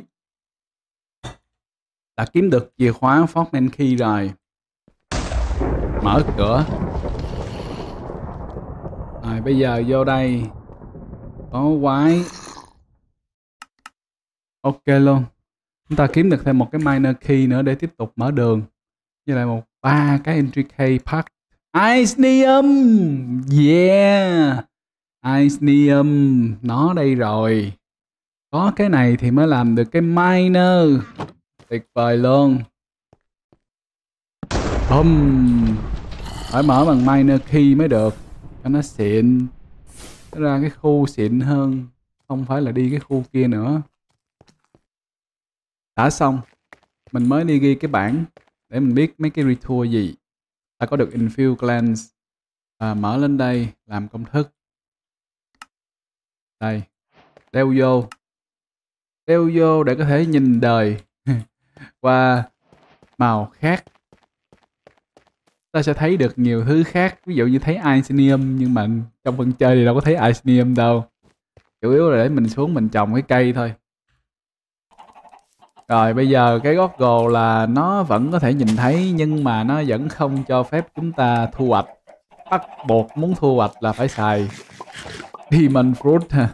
Đã kiếm được chìa khóa Frogman Key rồi. Mở cửa. Rồi bây giờ vô đây. Có quái. Ok luôn. Chúng ta kiếm được thêm một cái miner key nữa để tiếp tục mở đường. Với lại một ba cái entry key pack. Icenium. Yeah. Icenium. Nó đây rồi. Có cái này thì mới làm được cái miner. Tuyệt vời luôn. Boom. Phải mở bằng miner key mới được. Cho nó xịn. Nó ra cái khu xịn hơn. Không phải là đi cái khu kia nữa. Đã xong. Mình mới đi ghi cái bảng. Để mình biết mấy cái retour gì. Ta có được Infill Cleanse. À, mở lên đây. Làm công thức. Đây. Đeo vô. Đeo vô để có thể nhìn đời. Qua màu khác. Ta sẽ thấy được nhiều thứ khác. Ví dụ như thấy Icenium. Nhưng mà trong phần chơi thì đâu có thấy Icenium đâu. Chủ yếu là để mình xuống mình trồng cái cây thôi. Rồi bây giờ cái goggle là nó vẫn có thể nhìn thấy. Nhưng mà nó vẫn không cho phép chúng ta thu hoạch. Bắt buộc muốn thu hoạch là phải xài Demon Fruit ha.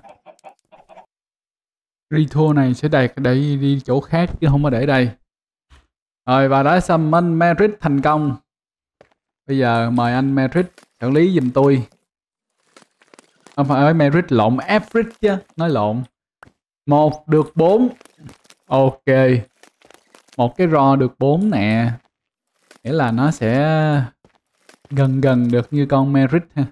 Retour này sẽ đặt để đi chỗ khác chứ không có để đây. Rồi và đã summon Merit thành công. Bây giờ mời anh Merit xử lý giùm tôi. Không phải Merit lộn Efrit chứ. Nói lộn. Một được bốn. Ok. Một cái raw được bốn nè. Nghĩa là nó sẽ gần gần được như con Merit ha.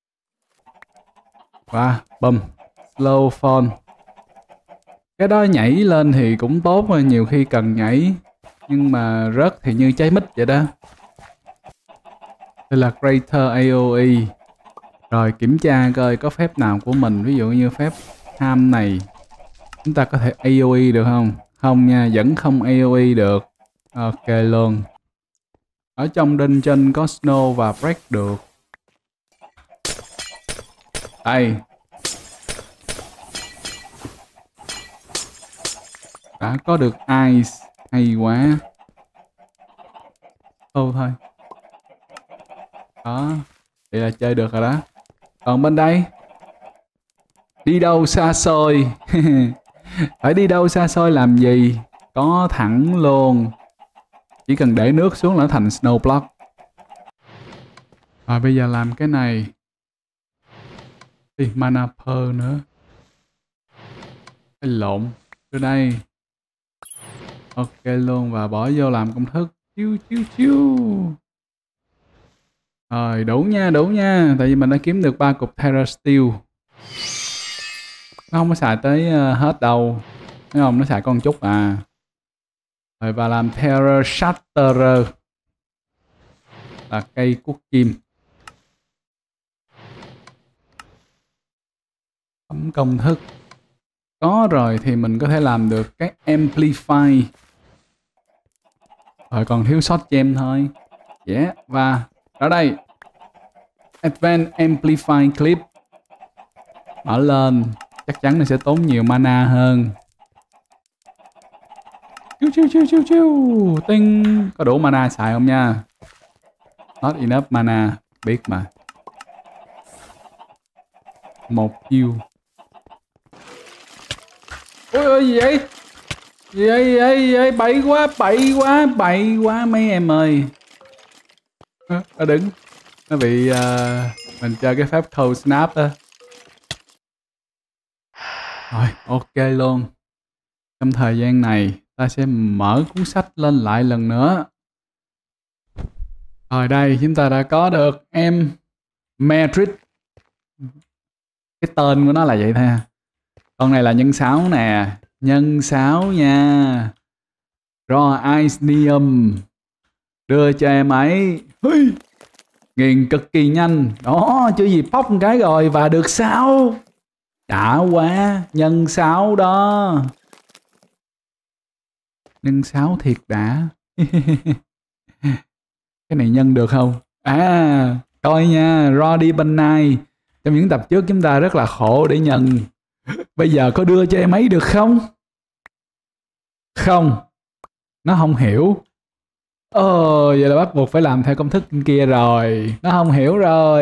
Và bùm. Slow fall. Cái đó nhảy lên thì cũng tốt rồi. Nhiều khi cần nhảy. Nhưng mà rớt thì như trái mít vậy đó. Đây là Greater a o e. Rồi kiểm tra coi có phép nào của mình. Ví dụ như phép ham này. Chúng ta có thể a o e được không? Không nha, vẫn không a o e được. Ok luôn. Ở trong dungeon có snow và break được. Đây. Đã có được ice. Hay quá. Thôi thôi. Đó. Vậy là chơi được rồi đó. Còn bên đây. Đi đâu xa xôi. Phải đi đâu xa xôi làm gì. Có thẳng luôn. Chỉ cần để nước xuống là thành snow block. Rồi bây giờ làm cái này. Đi mana pearl nữa. Cái lộn. Đưa đây. Ok luôn. Và bỏ vô làm công thức. Chiu chiu chiu. Rồi đủ nha, đủ nha. Tại vì mình đã kiếm được ba cục Terra Steel. Nó không có xài tới uh, hết đâu. Thấy không? Nó xài con chút à. Rồi và làm Terra Shatterer. Là cây cuốc chim. Bấm công thức. Có rồi thì mình có thể làm được cái Amplify. Rồi còn thiếu short gem thôi. Yeah. Và ở đây Advanced Amplify Clip. Mở lên. Chắc chắn nó sẽ tốn nhiều mana hơn. Chiu chiu chiu chiu chiu. Tinh. Có đủ mana xài không nha? Not enough mana. Biết mà. Một chiêu. Ôi ơi gì vậy? Gì vậy, gì vậy, gì vậy? Bậy quá, bậy quá, bậy quá mấy em ơi. Nó à, đứng. Nó bị uh, mình chơi cái phép cold snap đó. Rồi, ok luôn. Trong thời gian này, ta sẽ mở cuốn sách lên lại lần nữa. Rồi đây, chúng ta đã có được em Matrix. Cái tên của nó là vậy thôi. Con này là nhân sáu nè. Nhân sáu nha. Raw Isnium. Đưa cho em ấy. Hey. Nghiền cực kỳ nhanh. Đó, chứ gì pop một cái rồi. Và được sáu. Đã quá. Nhân sáu đó. Nhân sáu thiệt đã. Cái này nhân được không? À, coi nha. Roddy bên này. Trong những tập trước chúng ta rất là khổ để nhận. Bây giờ có đưa cho em ấy được không? Không. Nó không hiểu. Ồ, vậy là bắt buộc phải làm theo công thức kia rồi. Nó không hiểu rồi.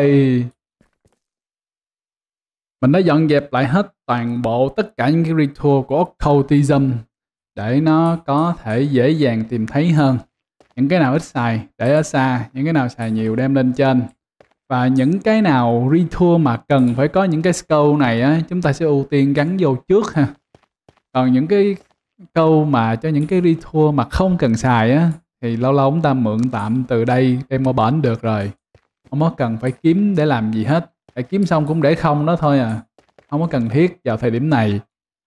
Mình đã dọn dẹp lại hết toàn bộ tất cả những cái ritual của occultism để nó có thể dễ dàng tìm thấy hơn. Những cái nào ít xài để ở xa, những cái nào xài nhiều đem lên trên. Và những cái nào ritual mà cần phải có những cái skull này á, chúng ta sẽ ưu tiên gắn vô trước ha. Còn những cái câu mà cho những cái ritual mà không cần xài á, thì lâu lâu chúng ta mượn tạm từ đây đem qua bển được rồi. Không có cần phải kiếm để làm gì hết. Để kiếm xong cũng để không đó thôi à. Không có cần thiết vào thời điểm này.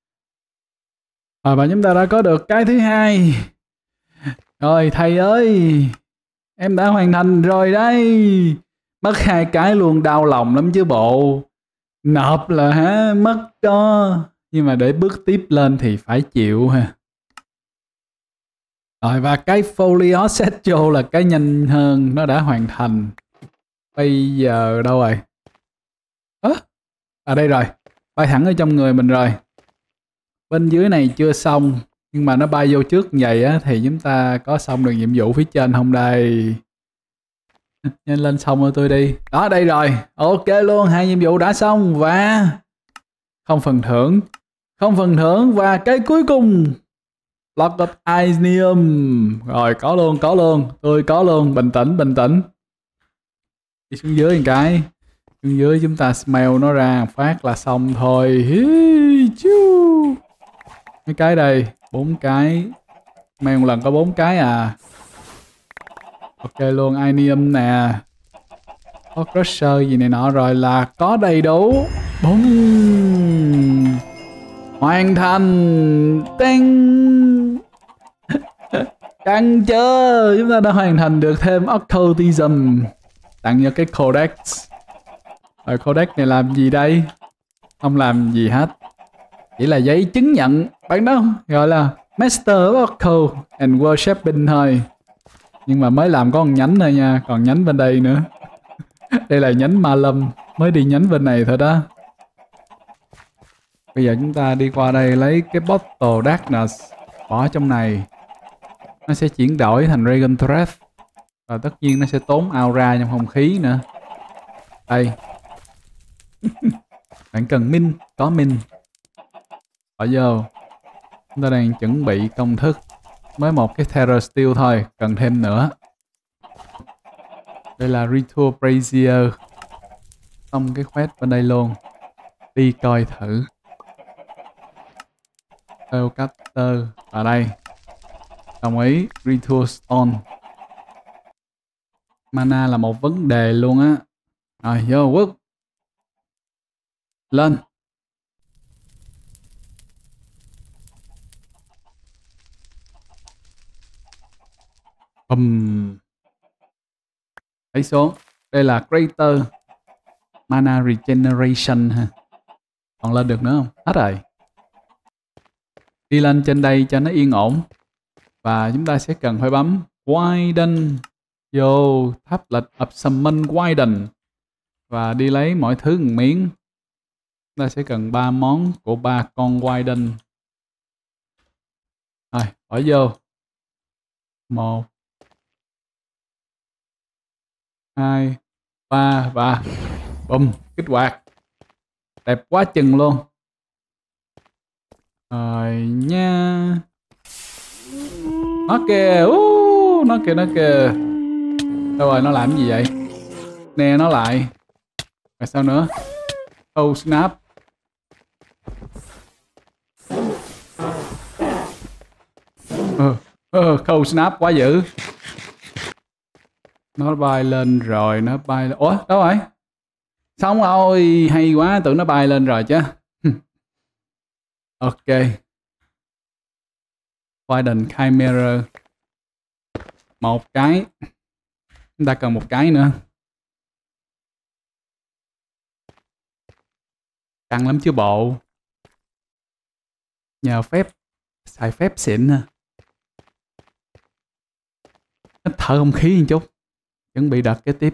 À, và chúng ta đã có được cái thứ hai. Rồi thầy ơi, em đã hoàn thành rồi đấy. Mất hai cái luôn, đau lòng lắm chứ bộ. Nộp là hả, mất cho. Nhưng mà để bước tiếp lên thì phải chịu ha. Rồi và cái folio schedule là cái nhanh hơn, nó đã hoàn thành. Bây giờ đâu rồi? À, à đây rồi, bay thẳng ở trong người mình rồi. Bên dưới này chưa xong, nhưng mà nó bay vô trước như vậy á, thì chúng ta có xong được nhiệm vụ phía trên không đây? Nhanh lên xong rồi tôi đi. Đó đây rồi, ok luôn, hai nhiệm vụ đã xong và không phần thưởng. Không phần thưởng và cái cuối cùng Block of Isnium. Rồi có luôn, có luôn. Tôi có luôn, bình tĩnh, bình tĩnh. Đi xuống dưới một cái. Xuống dưới chúng ta smell nó ra phát là xong thôi. Hi, chú. Mấy cái đây, bốn cái. Smell một lần có bốn cái à. Ok luôn, Isnium nè. Có Crusher gì này nọ rồi là có đầy đủ. Bum. Hoàn thành. Tinh. Căng chưa? Chúng ta đã hoàn thành được thêm occultism. Tặng cho cái codex. Rồi codex này làm gì đây? Không làm gì hết. Chỉ là giấy chứng nhận. Bạn đó gọi là Master Oracle and Worshiping thôi. Nhưng mà mới làm có một nhánh thôi nha. Còn nhánh bên đây nữa. Đây là nhánh Ma Lâm. Mới đi nhánh bên này thôi đó. Bây giờ chúng ta đi qua đây lấy cái Bottle Darkness. Bỏ trong này. Nó sẽ chuyển đổi thành Dragon Breath. Và tất nhiên nó sẽ tốn aura trong không khí nữa. Đây. Bạn cần min. Có min. Bỏ vô. Chúng ta đang chuẩn bị công thức. Mới một cái Terror Steel thôi. Cần thêm nữa. Đây là Ritual Brazier. Xong cái quest bên đây luôn. Đi coi thử. Spellcaster ở đây. Đồng ý. Ritual Stone. Mana là một vấn đề luôn á. Rồi vô quốc. Lên. Bùm. Thấy xuống. Đây là Greater Mana Regeneration ha. Còn lên được nữa không? Hết rồi. Đi lên trên đây cho nó yên ổn. Và chúng ta sẽ cần phải bấm Widen. Vô tháp lịch of Summon Widen. Và đi lấy mọi thứ một miếng. Chúng ta sẽ cần ba món của ba con Widen. Rồi, bỏ vô. Một. Hai. Ba. Và bùm, kích hoạt. Đẹp quá chừng luôn. Rồi nha. Nó kìa. Uh, nó kìa, nó kìa. Đâu rồi, nó làm gì vậy? Nè nó lại. Rồi sao nữa? Oh snap. Ờ, ờ, oh snap quá dữ. Nó bay lên rồi, nó bay lên. Ủa, đâu rồi? Xong rồi, hay quá, tưởng nó bay lên rồi chứ. Ok. Widen Chimera. Một cái. Chúng ta cần một cái nữa. Căng lắm chứ bộ. Nhờ phép. Xài phép xịn ha. Hít thở không khí một chút. Chuẩn bị đợt kế tiếp.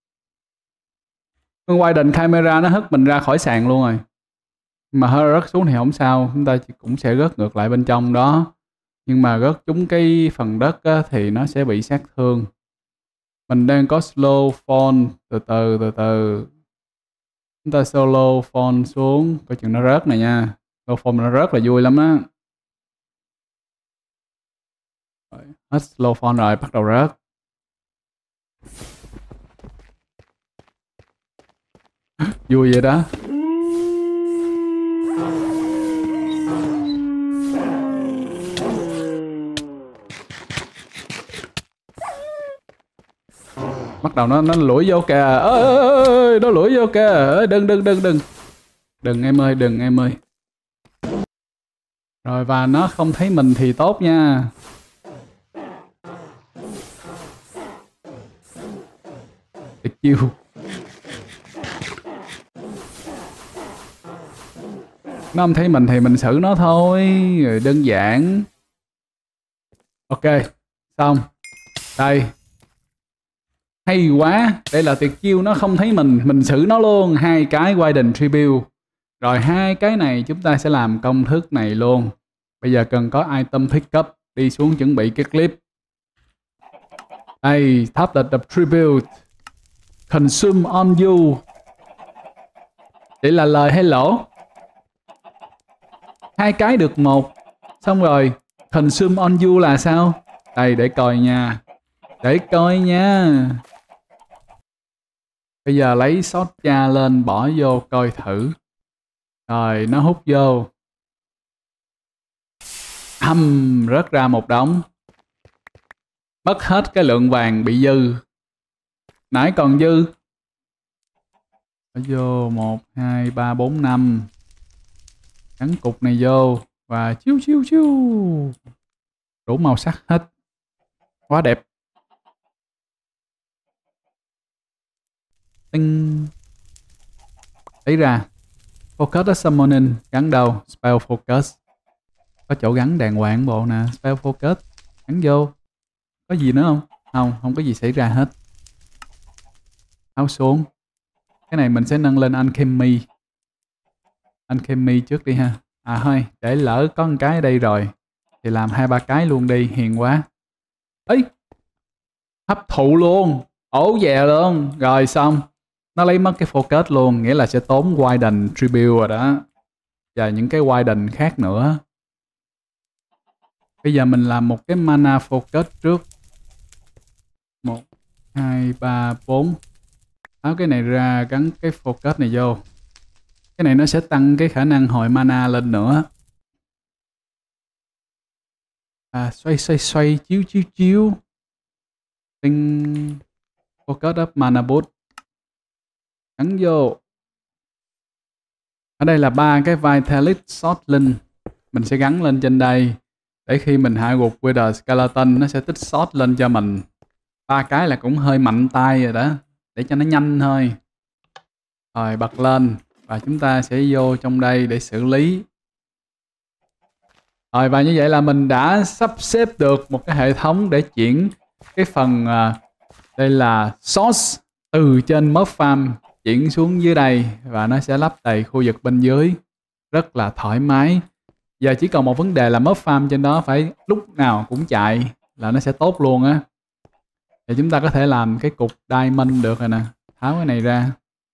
Con Widen Chimera nó hất mình ra khỏi sàn luôn rồi. Mà hơi rớt xuống thì không sao. Chúng ta cũng sẽ rớt ngược lại bên trong đó. Nhưng mà rớt trúng cái phần đất á, thì nó sẽ bị sát thương. Mình đang có slow fall. Từ từ từ từ. Chúng ta solo fall xuống. Coi chừng nó rớt này nha. Slow fall nó rớt là vui lắm á. Hết slow fall rồi, bắt đầu rớt. Vui vậy đó. Bắt đầu nó nó lủi vô kìa. Ơi ơi ơi, nó lủi vô kìa. Đừng đừng đừng đừng. Đừng em ơi, đừng em ơi. Rồi và nó không thấy mình thì tốt nha. Được chiêu. Nó không thấy mình thì mình xử nó thôi. Rồi đơn giản. Ok. Xong. Đây. Hay quá. Đây là tuyệt chiêu nó không thấy mình. Mình xử nó luôn. Hai cái Widen Tribute. Rồi hai cái này chúng ta sẽ làm công thức này luôn. Bây giờ cần có item pick up. Đi xuống chuẩn bị cái clip. Đây. Tablet of Tribute. Consume on you. Đây là lời hay lỗ? Hai cái được một. Xong rồi. Consume on you là sao? Đây để coi nha. Để coi nha. Bây giờ lấy sốt cha lên bỏ vô coi thử. Rồi nó hút vô. Hầm rớt ra một đống. Mất hết cái lượng vàng bị dư. Nãy còn dư. Bỏ vô một, hai, ba, bốn, năm. Gắn cục này vô. Và chiếu chiếu chiếu. Đủ màu sắc hết. Quá đẹp. Tinh. Lấy ra. Focus Summoning. Gắn đầu. Spell Focus. Có chỗ gắn đàng hoàng bộ nè. Spell focus. Gắn vô. Có gì nữa không? Không, không có gì xảy ra hết. Áo xuống. Cái này mình sẽ nâng lên Alchemy. Alchemy trước đi ha. À thôi, để lỡ có một cái ở đây rồi thì làm hai ba cái luôn đi, hiền quá. Ấy, hấp thụ luôn, ổ dè luôn. Rồi xong, nó lấy mất cái focus luôn, nghĩa là sẽ tốn widen tribute rồi đó. Và những cái widen khác nữa. Bây giờ mình làm một cái mana focus trước. Một, hai, ba, bốn. Tháo cái này ra, gắn cái focus này vô. Cái này nó sẽ tăng cái khả năng hồi mana lên nữa. À, xoay xoay xoay, chiếu chiếu chiếu. Tinh focus up mana boost. Gắn vô. Ở đây là ba cái Vitalik Short Link. Mình sẽ gắn lên trên đây. Để khi mình hạ gục Wither Skeleton nó sẽ tích short lên cho mình. Ba cái là cũng hơi mạnh tay rồi đó. Để cho nó nhanh thôi. Rồi bật lên. Và chúng ta sẽ vô trong đây để xử lý. Rồi và như vậy là mình đã sắp xếp được một cái hệ thống để chuyển cái phần uh, đây là source từ trên mob farm chuyển xuống dưới đây và nó sẽ lắp đầy khu vực bên dưới rất là thoải mái. Giờ chỉ còn một vấn đề là mob farm trên đó phải lúc nào cũng chạy là nó sẽ tốt luôn á. Thì chúng ta có thể làm cái cục diamond được rồi nè. Tháo cái này ra.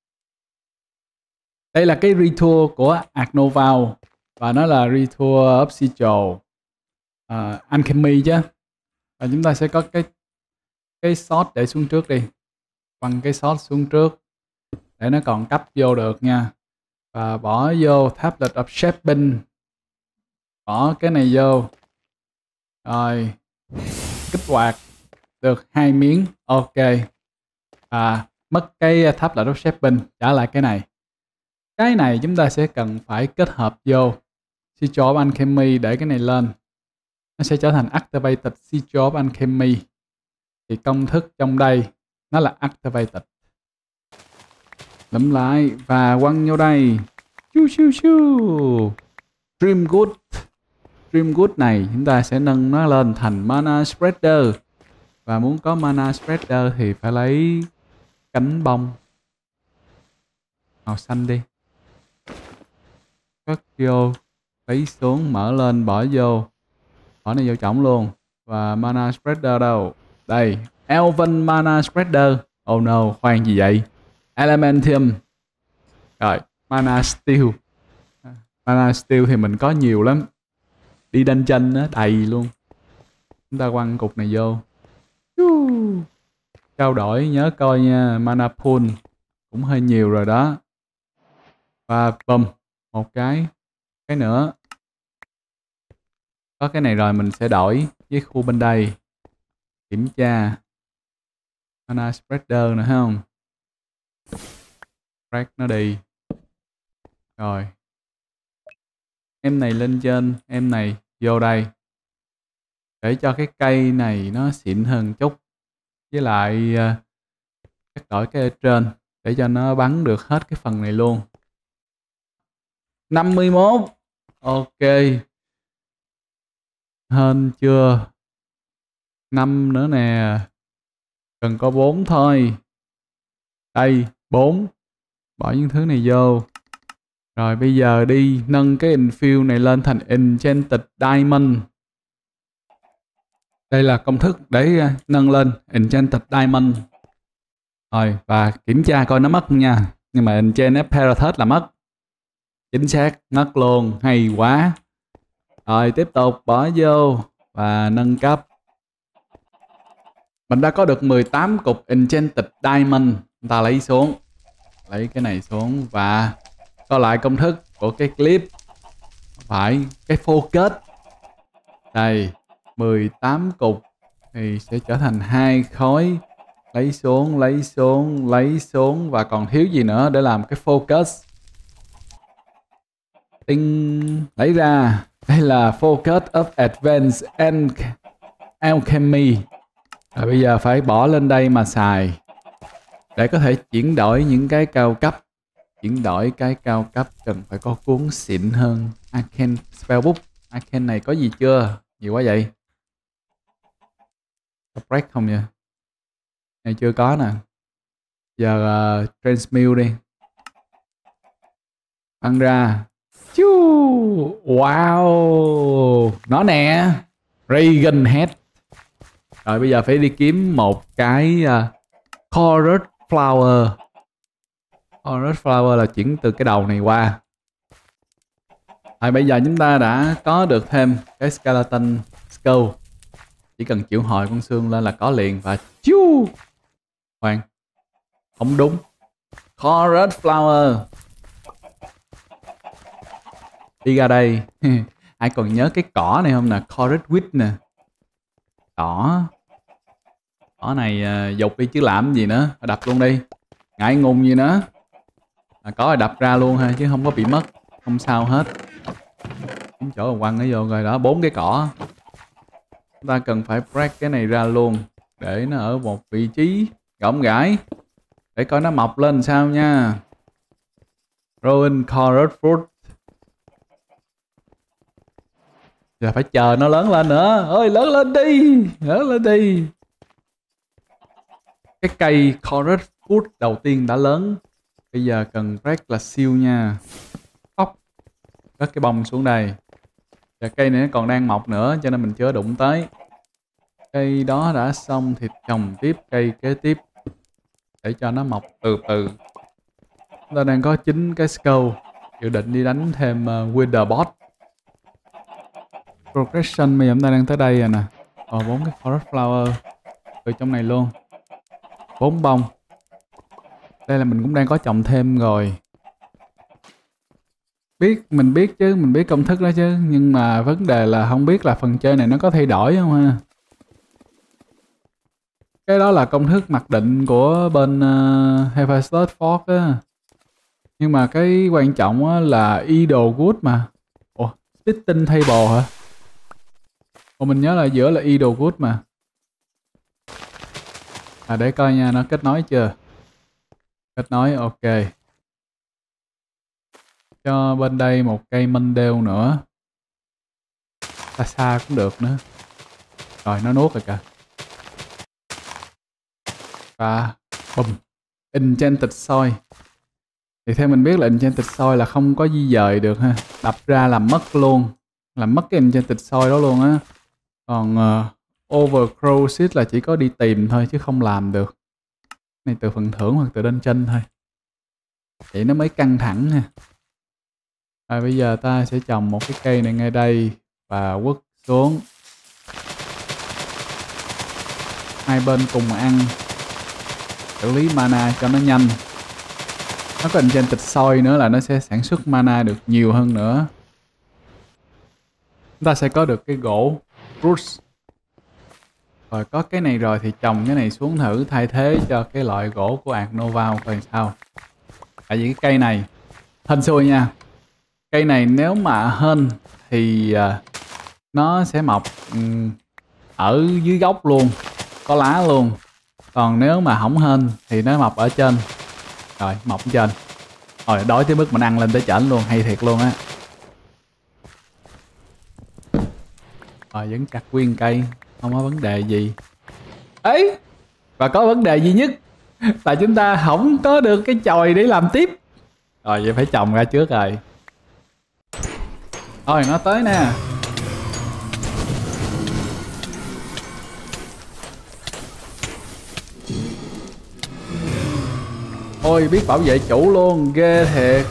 Đây là cái retool của Agnoval và nó là retool Obsidian uh, Alchemy chứ. Và chúng ta sẽ có cái cái shot để xuống trước đi. Quăng cái shot xuống trước để nó còn cấp vô được nha. Và bỏ vô Tablet of Shaping. Bỏ cái này vô. Rồi. Kích hoạt. Được hai miếng. Ok. À, mất cái Tablet of Shaping. Trả lại cái này. Cái này chúng ta sẽ cần phải kết hợp vô Sigil of Alchemy để cái này lên. Nó sẽ trở thành Activated Sigil of Alchemy. Thì công thức trong đây nó là Activated. Lẫm lại và quăng vô đây. Chu chu chu. Dreamwood. Dreamwood này chúng ta sẽ nâng nó lên thành Mana Spreader. Và muốn có Mana Spreader thì phải lấy cánh bông màu xanh đi. Cất vô, lấy xuống, mở lên, bỏ vô. Bỏ này vô trọng luôn. Và Mana Spreader đâu? Đây, Elven Mana Spreader. Oh no, khoan gì vậy? Elementium. Rồi, Mana Steel. Mana Steel thì mình có nhiều lắm. Đi đanh chân á, đầy luôn. Chúng ta quăng cục này vô. Trao đổi, nhớ coi nha. Mana Pool cũng hơi nhiều rồi đó. Và bùm, một cái. Cái nữa. Có cái này rồi mình sẽ đổi với khu bên đây. Kiểm tra. Mana Spreader nữa không? Crack nó đi. Rồi. Em này lên trên, em này vô đây. Để cho cái cây này nó xịn hơn chút. Với lại uh, cắt đổi cái ở trên để cho nó bắn được hết cái phần này luôn. năm mươi mốt. Ok. Hên chưa? năm nữa nè. Cần có bốn thôi. Đây, bốn. Bỏ những thứ này vô. Rồi bây giờ đi nâng cái infill này lên thành Enchanted Diamond. Đây là công thức để nâng lên Enchanted Diamond. Rồi và kiểm tra coi nó mất không nha. Nhưng mà Enchanted Parathos là mất. Chính xác, mất luôn, hay quá. Rồi tiếp tục bỏ vô và nâng cấp. Mình đã có được mười tám cục Enchanted Diamond. Chúng ta lấy xuống. Lấy cái này xuống và coi lại công thức của cái clip. Phải cái focus. Đây, mười tám cục thì sẽ trở thành hai khối. Lấy xuống, lấy xuống, lấy xuống và còn thiếu gì nữa để làm cái focus. Tinh lấy ra. Đây là Focus of Advanced Alchemy. Rồi bây giờ phải bỏ lên đây mà xài. Để có thể chuyển đổi những cái cao cấp. Chuyển đổi cái cao cấp cần phải có cuốn xịn hơn Arcane Spellbook. Arcane này có gì chưa? Nhiều quá vậy. Có break không vậy? Này chưa có nè. Giờ uh, transmute đi. Ăn ra. Chú. Wow. Nó nè. Dragon Head. Rồi bây giờ phải đi kiếm một cái uh, Chorus Flower. Chorus Flower là chuyển từ cái đầu này qua. Rồi bây giờ chúng ta đã có được thêm cái Skeleton Skull. Chỉ cần triệu hồi con xương lên là có liền. Và chú. Khoan. Không đúng. Chorus Flower. Đi ra đây. Ai còn nhớ cái cỏ này không nè? Chorus Wheat nè. Cỏ. Cỏ này uh, dục đi chứ làm gì nữa. Đập luôn đi. Ngại ngùng gì nữa. À, có rồi đập ra luôn ha. Chứ không có bị mất. Không sao hết. Đúng chỗ quăng nó vô rồi đó. Bốn cái cỏ. Chúng ta cần phải break cái này ra luôn. Để nó ở một vị trí rộng rãi. Để coi nó mọc lên sao nha. Ruin Chorus Fruit. Giờ phải chờ nó lớn lên nữa. Ơi lớn lên đi. Lớn lên đi. Cái cây Chorus Fruit đầu tiên đã lớn. Bây giờ cần break là siêu nha. Ốc. Cất cái bông xuống đây. Và cây này nó còn đang mọc nữa cho nên mình chưa đụng tới. Cây đó đã xong thì trồng tiếp cây kế tiếp. Để cho nó mọc từ từ. Chúng ta đang có chín cái skull. Dự định đi đánh thêm uh, Wither Boss. Progression bây giờ chúng ta đang tới đây rồi nè. Ờ bốn cái Forest Flower. Từ trong này luôn. Bốn bông. Đây là mình cũng đang có trồng thêm rồi. Biết, mình biết chứ, mình biết công thức đó chứ. Nhưng mà vấn đề là không biết là phần chơi này nó có thay đổi không ha. Cái đó là công thức mặc định của bên uh, Hephaestus Forge á. Nhưng mà cái quan trọng á là Idle Good mà. Ủa, Splitting Table hả? Ủa mình nhớ là giữa là Idle Good mà. À để coi nha, nó kết nối chưa? Kết nối, ok. Cho bên đây một cây Mendel nữa. Xa xa cũng được nữa. Rồi nó nuốt rồi kìa. Và bùm. Enchanted Soil. Thì theo mình biết là Enchanted Soil là không có di dời được ha. Đập ra làm mất luôn. Làm mất cái Enchanted Soil đó luôn á. Còn uh, Overcrow Seed là chỉ có đi tìm thôi chứ không làm được. Này từ phần thưởng hoặc từ dungeon thôi. Vậy nó mới căng thẳng ha. Rồi bây giờ ta sẽ trồng một cái cây này ngay đây. Và quất xuống. Hai bên cùng ăn. Xử lý mana cho nó nhanh. Nó có Enchanted Soil nữa là nó sẽ sản xuất mana được nhiều hơn nữa. Chúng ta sẽ có được cái gỗ Bruce. Rồi có cái này rồi thì trồng cái này xuống thử thay thế cho cái loại gỗ của Art Nova coi sao. Tại vì cái cây này hên xui nha. Cây này nếu mà hên thì uh, nó sẽ mọc um, ở dưới gốc luôn, có lá luôn. Còn nếu mà không hên thì nó mọc ở trên. Rồi mọc ở trên. Rồi đói tới mức mình ăn lên tới trển luôn, hay thiệt luôn á. Rồi vẫn chặt nguyên cây, không có vấn đề gì. Ấy, và có vấn đề duy nhất là chúng ta không có được cái chòi để làm tiếp. Rồi vậy phải trồng ra trước rồi. Rồi nó tới nè. Ôi biết bảo vệ chủ luôn, ghê thiệt.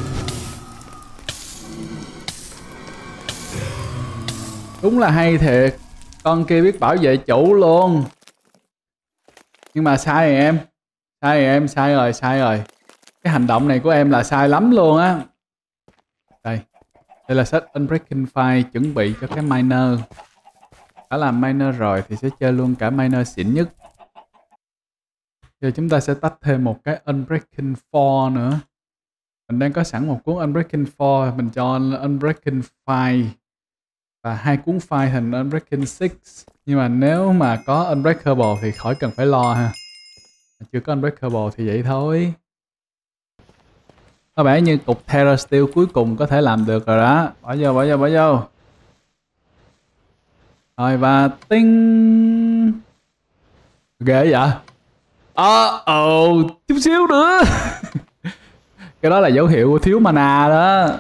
Đúng là hay thiệt. Con kia biết bảo vệ chủ luôn. Nhưng mà sai rồi em. Sai rồi em, sai rồi, sai rồi. Cái hành động này của em là sai lắm luôn á. Đây. Đây là set Unbreaking Fire chuẩn bị cho cái miner. Đã làm miner rồi thì sẽ chơi luôn cả miner xịn nhất. Giờ chúng ta sẽ tách thêm một cái Unbreaking four nữa. Mình đang có sẵn một cuốn Unbreaking four. Mình cho Unbreaking five. Và hai cuốn file thành Unbreaking six. Nhưng mà nếu mà có Unbreakable thì khỏi cần phải lo ha. Chưa có Unbreakable thì vậy thôi. Có vẻ như cục Terra Steel cuối cùng có thể làm được rồi đó. Bỏ vô, bỏ vô, bỏ vô. Rồi và tinh. Ghê vậy. Ờ, ồ, chút xíu nữa. Cái đó là dấu hiệu của thiếu mana đó.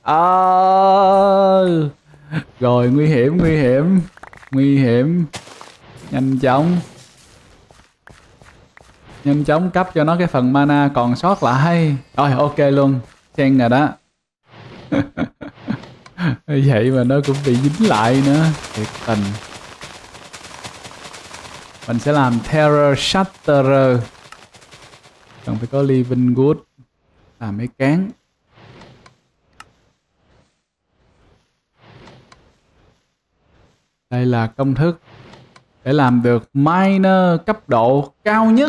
Ờ. Rồi nguy hiểm, nguy hiểm. Nguy hiểm. Nhanh chóng. Nhanh chóng cấp cho nó cái phần mana còn sót lại. Rồi ok luôn. Chen rồi đó. Vậy mà nó cũng bị dính lại nữa. Thiệt tình. Mình sẽ làm Terror Shatterer. Cần phải có Living Wood. Làm mấy cán. Đây là công thức để làm được Miner cấp độ cao nhất.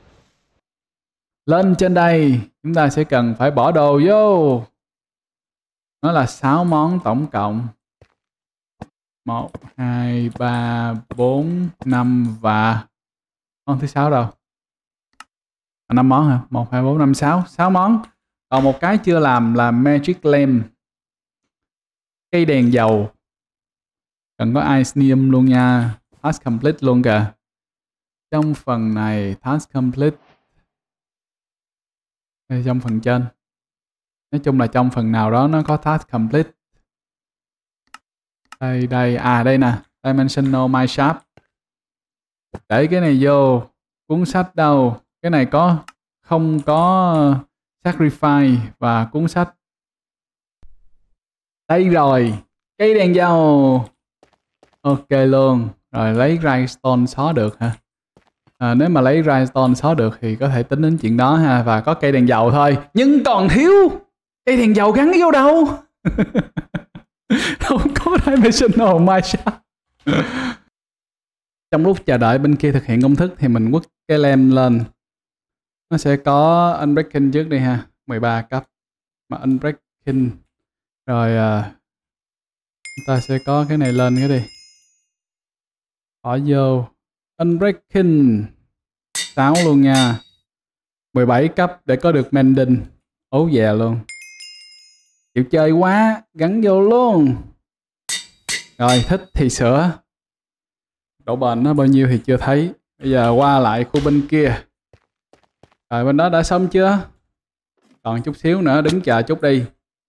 Lên trên đây chúng ta sẽ cần phải bỏ đồ vô. Nó là sáu món tổng cộng. một, hai, ba, bốn, năm và... món thứ sáu đâu? À, năm món hả? một, hai, bốn, năm, sáu. sáu món. Còn một cái chưa làm là Magic Lamp. Cây đèn dầu. Cần có Isnium luôn nha. Task complete luôn kìa. Trong phần này task complete. Đây, trong phần trên. Nói chung là trong phần nào đó nó có task complete. Đây, đây. À đây nè. Dimensional Mind Shop. Để cái này vô. Cuốn sách đâu? Cái này có không có Sacrifice và cuốn sách. Đây rồi. Cây đèn dầu. Ok luôn. Rồi lấy Rhinestone xóa được hả? À, nếu mà lấy Rhinestone xóa được thì có thể tính đến chuyện đó ha. Và có cây đèn dầu thôi. Nhưng còn thiếu cây đèn dầu gắn vô đâu? Không có Dimensional Mind Shop. Trong lúc chờ đợi bên kia thực hiện công thức thì mình quất cái lem lên. Nó sẽ có Unbreaking trước đi ha. mười ba cấp. Mà Unbreaking. Rồi uh, chúng ta sẽ có cái này lên cái đi. Bỏ vô Unbreaking sáu luôn nha. mười bảy cấp để có được Mending. Ố dè luôn. Chịu chơi quá. Gắn vô luôn. Rồi thích thì sửa. Độ bền nó bao nhiêu thì chưa thấy. Bây giờ qua lại khu bên kia. Rồi bên đó đã xong chưa? Còn chút xíu nữa. Đứng chờ chút đi.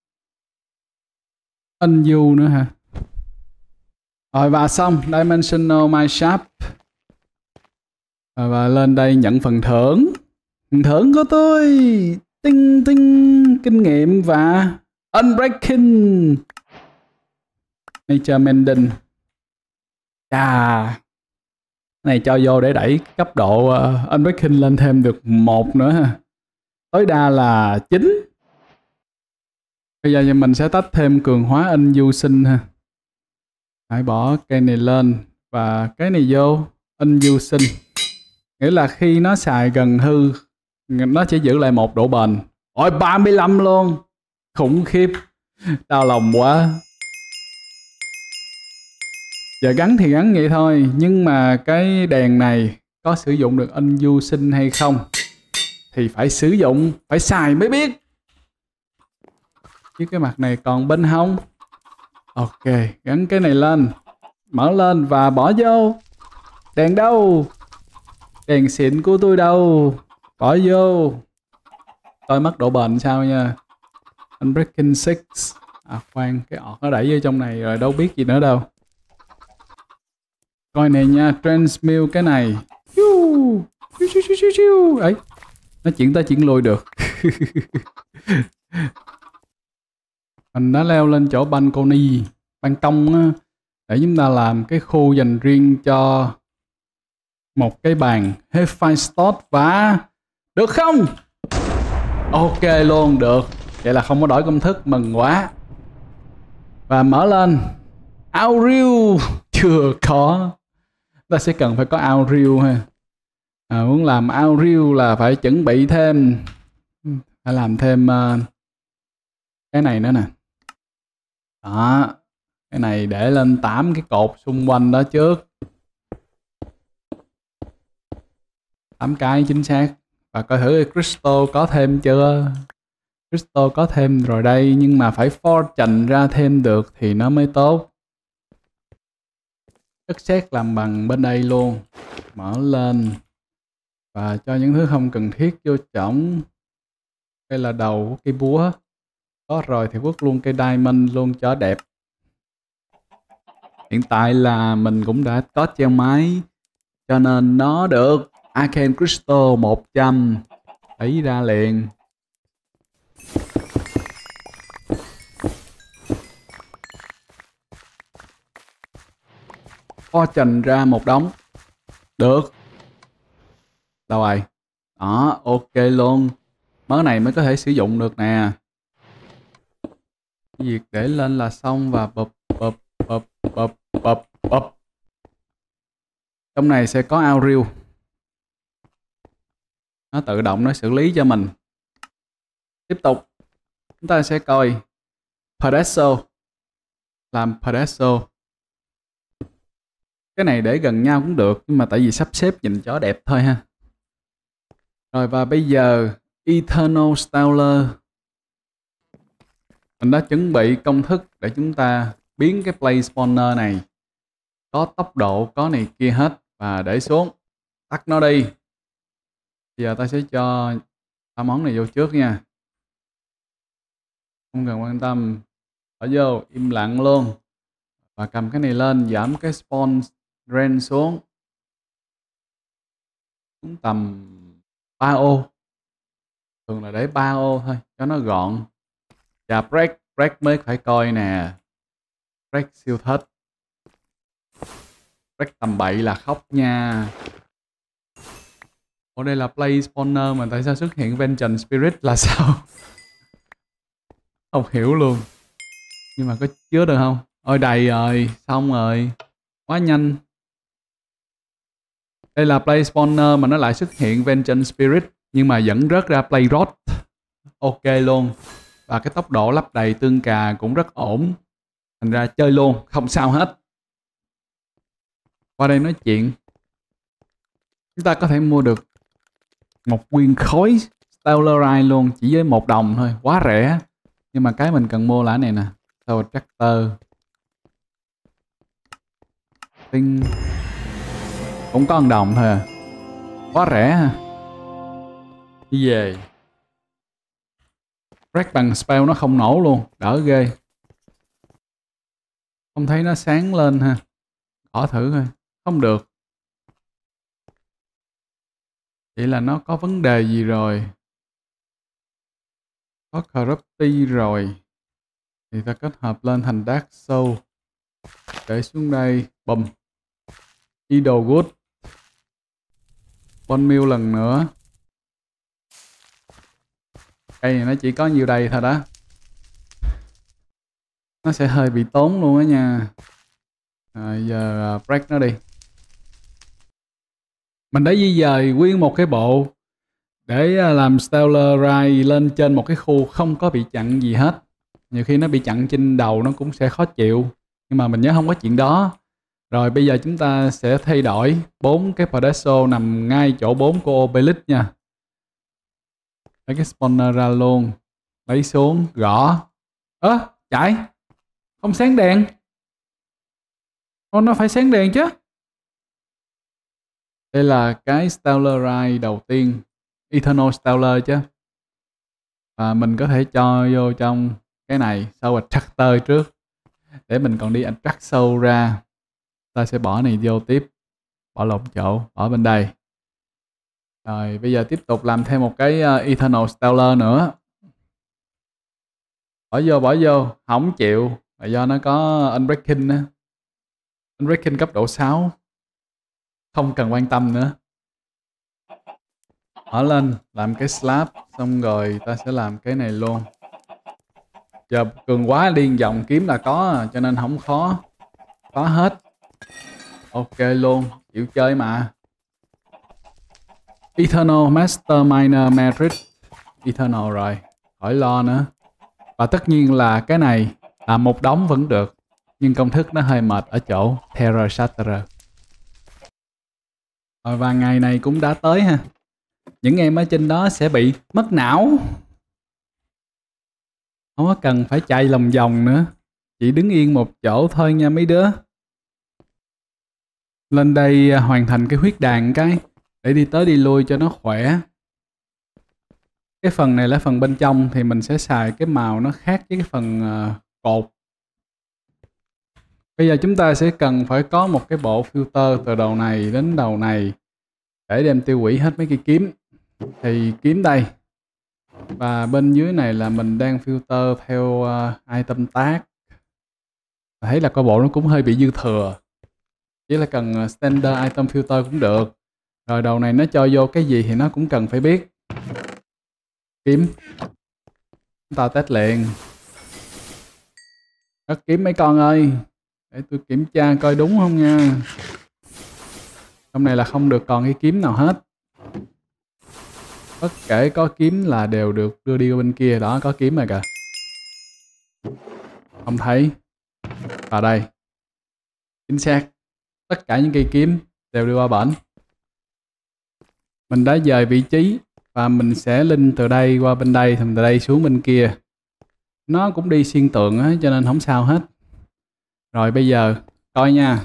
Anh du nữa hả? Rồi và xong. Dimensional Mind Shop. Rồi và lên đây nhận phần thưởng. Phần thưởng của tôi. Tinh tinh. Kinh nghiệm và Unbreaking. Nature Mending. Chà. Cái này cho vô để đẩy cấp độ uh, Unbreaking lên thêm được một nữa ha. Tối đa là chín. Bây giờ mình sẽ tách thêm cường hóa Infusion ha. Hãy bỏ cây này lên và cái này vô Infusion. Nghĩa là khi nó xài gần hư nó chỉ giữ lại một độ bền. Ôi ba mươi lăm luôn. Khủng khiếp. Đau lòng quá. Giờ gắn thì gắn vậy thôi. Nhưng mà cái đèn này có sử dụng được Infusion hay không thì phải sử dụng, phải xài mới biết. Chứ cái mặt này còn bên hông. Ok, gắn cái này lên. Mở lên và bỏ vô. Đèn đâu? Đèn xịn của tôi đâu? Bỏ vô. Coi mất độ bền sao nha. Unbreaking sáu. À khoan, cái ọt nó đẩy vô trong này rồi đâu biết gì nữa đâu. Coi này nha, Transmute cái này. Ấy, nó chuyển tới chuyển lui được. Mình đã leo lên chỗ balcony, ban công á, để chúng ta làm cái khu dành riêng cho một cái bàn Hellfire Stone và được không? Ok luôn, được. Vậy là không có đổi công thức, mừng quá. Và mở lên. Auril chưa có. Ta sẽ cần phải có Auril ha. À, muốn làm Auril là phải chuẩn bị thêm, phải làm thêm uh, cái này nữa nè. Đó, cái này để lên tám cái cột xung quanh đó trước. tám cái chính xác. Và coi thử Crystal có thêm chưa. Crystal có thêm rồi đây, nhưng mà phải fortune ra thêm được thì nó mới tốt. Đất sét làm bằng bên đây luôn. Mở lên. Và cho những thứ không cần thiết vô trỏng. Đây là đầu của cây búa. Có rồi thì vứt luôn cây diamond luôn cho đẹp. Hiện tại là mình cũng đã có treo máy. Cho nên nó được Arcane Crystal một trăm. Lấy ra liền. Kho trần ra một đống. Được. Đâu rồi? Đó, ok luôn. Mớ này mới có thể sử dụng được nè. Việc để lên là xong và bập bập bập bập bập bập. Trong này sẽ có Auril. Nó tự động nó xử lý cho mình. Tiếp tục. Chúng ta sẽ coi Pedestal. Làm Pedestal. Cái này để gần nhau cũng được. Nhưng mà tại vì sắp xếp nhìn cho đẹp thôi ha. Rồi và bây giờ Eternal Stellar. Mình đã chuẩn bị công thức để chúng ta biến cái Play Spawner này. Có tốc độ, có này kia hết. Và để xuống. Tắt nó đi. Bây giờ ta sẽ cho ba món này vô trước nha. Không cần quan tâm. Bỏ vô, im lặng luôn. Và cầm cái này lên, giảm cái spawn range xuống. Xuống tầm ba ô. Thường là để ba ô thôi, cho nó gọn. Và break, break mới phải coi nè. Break siêu thích. Break tầm bậy là khóc nha. Ở đây là Play Spawner mà tại sao xuất hiện Vengeance Spirit là sao? Không hiểu luôn. Nhưng mà có chứa được không? Ôi đầy rồi, xong rồi. Quá nhanh. Đây là Play Spawner mà nó lại xuất hiện Vengeance Spirit. Nhưng mà vẫn rớt ra Play Rod. Ok luôn. Và cái tốc độ lắp đầy tương cà cũng rất ổn. Thành ra chơi luôn, không sao hết. Qua đây nói chuyện. Chúng ta có thể mua được một nguyên khối Stellarite luôn. Chỉ với một đồng thôi, quá rẻ. Nhưng mà cái mình cần mua là cái này nè. Soul Tractor. Tinh. Cũng có một đồng thôi à. Quá rẻ ha. Đi về. Break bằng spell nó không nổ luôn. Đỡ ghê. Không thấy nó sáng lên ha. Gõ thử thôi. Không được. Vậy là nó có vấn đề gì rồi. Có Corrupti rồi. Thì ta kết hợp lên thành Dark Soul. Để xuống đây. Bùm. Idol Good. Bone Meal lần nữa. Cây này nó chỉ có nhiêu đây thôi đó. Nó sẽ hơi bị tốn luôn á nha. Rồi giờ break nó đi. Mình đã di dời nguyên một cái bộ để làm Stellarite lên trên một cái khu không có bị chặn gì hết. Nhiều khi nó bị chặn trên đầu nó cũng sẽ khó chịu. Nhưng mà mình nhớ không có chuyện đó. Rồi bây giờ chúng ta sẽ thay đổi bốn cái pedestal nằm ngay chỗ bốn của Obelisk nha. Lấy cái spawner ra luôn. Lấy xuống, gõ. Ơ, à, chạy. Không sáng đèn. Ô, nó phải sáng đèn chứ. Đây là cái Stellarite đầu tiên. Eternal Stellar chứ. Và mình có thể cho vô trong cái này. Sau Attractor trước. Để mình còn đi Attract Soul ra. Ta sẽ bỏ này vô tiếp. Bỏ lộn chỗ. Bỏ bên đây. Rồi bây giờ tiếp tục làm thêm một cái uh, Eternal Stellar nữa. Bỏ vô bỏ vô. Không chịu. Là do nó có Unbreaking á. Unbreaking cấp độ sáu. Không cần quan tâm nữa. Mở lên. Làm cái slab. Xong rồi ta sẽ làm cái này luôn. Giờ cường quá liên vòng kiếm là có. Cho nên không khó. Có hết. Ok luôn. Chịu chơi mà. Eternal Master Miner Merit. Eternal rồi. Khỏi lo nữa. Và tất nhiên là cái này là một đống vẫn được. Nhưng công thức nó hơi mệt ở chỗ Terror Shatterer. Rồi và ngày này cũng đã tới ha. Những em ở trên đó sẽ bị mất não. Không có cần phải chạy lòng vòng nữa. Chỉ đứng yên một chỗ thôi nha mấy đứa. Lên đây à, hoàn thành cái huyết đàn cái để đi tới đi lui cho nó khỏe. Cái phần này là phần bên trong thì mình sẽ xài cái màu nó khác với cái phần uh, cột. Bây giờ chúng ta sẽ cần phải có một cái bộ filter từ đầu này đến đầu này để đem tiêu hủy hết mấy cái kiếm. Thì kiếm đây. Và bên dưới này là mình đang filter theo uh, item tag. Thấy là coi bộ nó cũng hơi bị dư thừa. Chỉ là cần standard item filter cũng được. Rồi đầu này nó cho vô cái gì thì nó cũng cần phải biết. Kiếm. Chúng ta test liền. Cất kiếm mấy con ơi. Để tôi kiểm tra coi đúng không nha. Trong này là không được còn cái kiếm nào hết. Bất kể có kiếm là đều được đưa đi qua bên kia. Đó, có kiếm rồi kìa. Không thấy. Vào đây. Chính xác. Tất cả những cây kiếm đều đưa qua bển. Mình đã dời vị trí và mình sẽ link từ đây qua bên đây, từ đây xuống bên kia. Nó cũng đi xuyên tường á, cho nên không sao hết. Rồi bây giờ coi nha.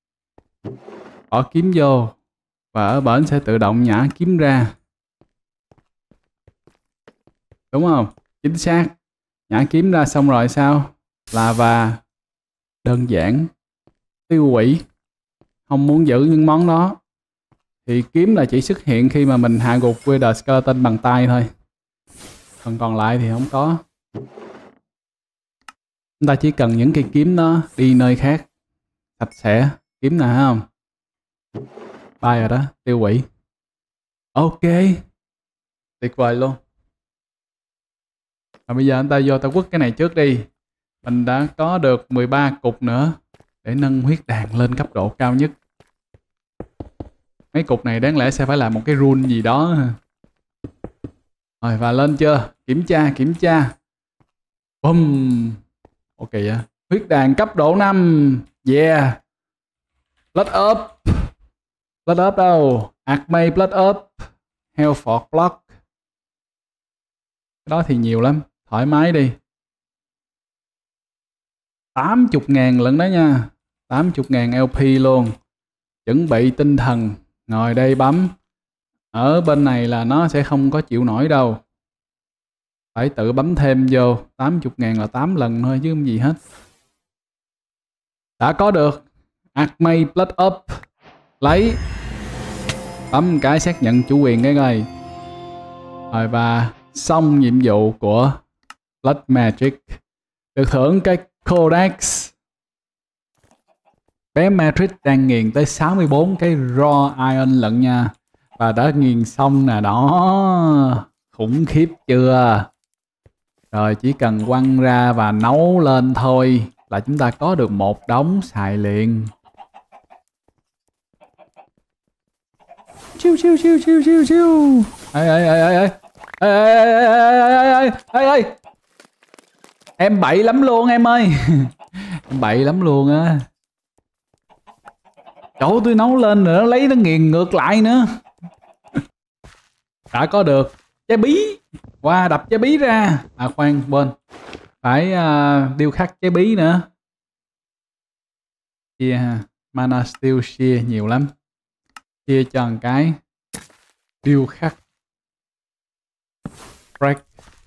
Bỏ kiếm vô và ở bển sẽ tự động nhả kiếm ra. Đúng không? Chính xác. Nhả kiếm ra xong rồi sao? Lava. Đơn giản. Tiêu hủy. Không muốn giữ những món đó thì kiếm là chỉ xuất hiện khi mà mình hạ gục Wither Skeleton bằng tay thôi. Phần còn lại thì không có. Chúng ta chỉ cần những cây kiếm đó đi nơi khác sạch sẽ. Kiếm nè không? Bay rồi đó, tiêu hủy. Ok. Tuyệt vời luôn. Và bây giờ chúng ta vô ta quất cái này trước đi. Mình đã có được mười ba cục nữa để nâng huyết đàn lên cấp độ cao nhất. Mấy cục này đáng lẽ sẽ phải là một cái rune gì đó. Rồi và lên chưa? Kiểm tra, kiểm tra. Bum. Ok vậy. Huyết đàn cấp độ năm. Yeah. Blood up. Blood up đâu? Archmage blood up. Hellforge block. Cái đó thì nhiều lắm. Thoải mái đi. tám mươi ngàn lận đó nha. tám mươi ngàn lp luôn. Chuẩn bị tinh thần. Ngồi đây bấm. Ở bên này là nó sẽ không có chịu nổi đâu. Phải tự bấm thêm vô. tám mươi ngàn là tám lần thôi chứ không gì hết. Đã có được. Archmage Blood Up. Lấy. Bấm cái xác nhận chủ quyền cái coi. Rồi và xong nhiệm vụ của Blood Magic. Được thưởng cái Codex. Bé Matrix đang nghiền tới sáu mươi bốn cái raw iron lận nha. Và đã nghiền xong nè đó. Khủng khiếp chưa? Rồi chỉ cần quăng ra và nấu lên thôi là chúng ta có được một đống xài liền. Chiu chiu chiu chiu chiu chiu. Ê ê ê ê ê. Ê ê ê ê ê. Em bậy lắm luôn em ơi. Em bậy lắm luôn á. Chỗ tôi nấu lên rồi nó lấy nó nghiền ngược lại nữa. Đã có được trái bí. Qua wow, đập trái bí ra. À khoan bên. Phải uh, điêu khắc trái bí nữa. Chia ha. Mana steel share nhiều lắm. Chia cho một cái. Điêu khắc. Break.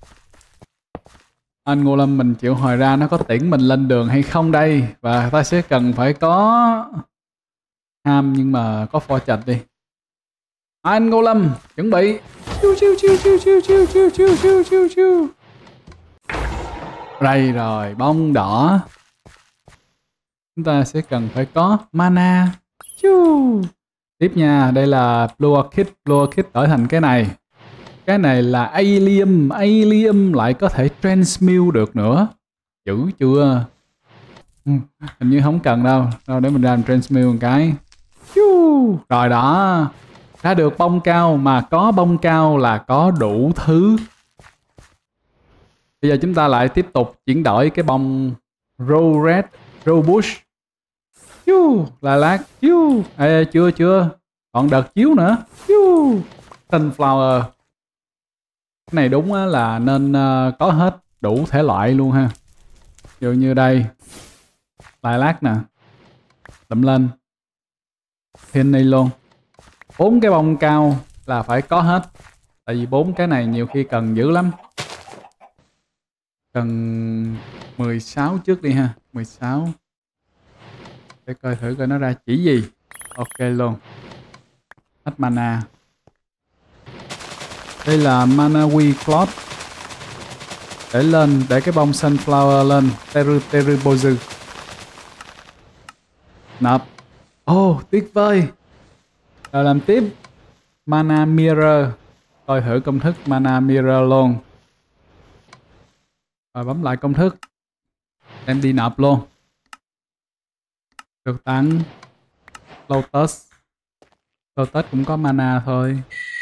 Anh Ngô Lâm mình chịu hồi ra nó có tiễn mình lên đường hay không đây. Và ta sẽ cần phải có ham nhưng mà có fortune đi. Anh Ngô Lâm chuẩn bị. Chiu chiu chiu chiu chiu chiu chiu chiu chiu chiu chiu. Đây rồi, bông đỏ. Chúng ta sẽ cần phải có mana. Chiu. Tiếp nha, đây là Blue Kit, Blue Kit đổi thành cái này. Cái này là Alien, Alien lại có thể transmute được nữa. Dữ chưa? Hình như không cần đâu. Đâu để mình ra mình transmute một cái. Chiu. Rồi đó. Đã được bông cao, mà có bông cao là có đủ thứ. Bây giờ chúng ta lại tiếp tục chuyển đổi cái bông Rose Red, Rose Bush. Chiu, là lát, chiu. Ê, chưa chưa, còn đợt chiếu nữa. Chiu. Sunflower. Cái này đúng là nên uh, có hết đủ thể loại luôn ha. Ví dụ như đây, lại lát nè, đậm lên. penny luôn. Bốn cái bông cao là phải có hết. Tại vì bốn cái này nhiều khi cần dữ lắm. Cần mười sáu trước đi ha. mười sáu. Để coi thử coi nó ra chỉ gì. Ok luôn. Hết mana. Đây là mana we cloth. Để lên, để cái bông sunflower lên. Teru teru bozu. Nộp. Ồ, oh, tuyệt vời. Rồi làm tiếp. Mana mirror. Coi thử công thức mana mirror luôn. Rồi bấm lại công thức. Đem đi nộp luôn. Được tặng Lotus. Lotus cũng có mana thôi.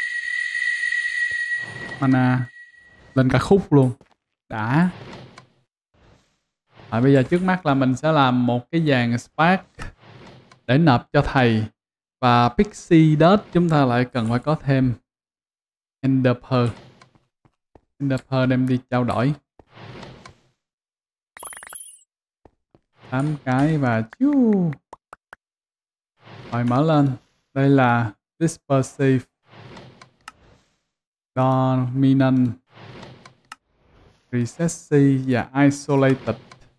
Mana lên cả khúc luôn. Đã. Rồi bây giờ trước mắt là mình sẽ làm một cái dàn Spark để nộp cho thầy. Và Pixie Dust chúng ta lại cần phải có thêm Ender Pearl. Ender Pearl đem đi trao đổi. tám cái và chiu. Rồi mở lên. Đây là Dispersive, Dominant, Recessive và Isolated.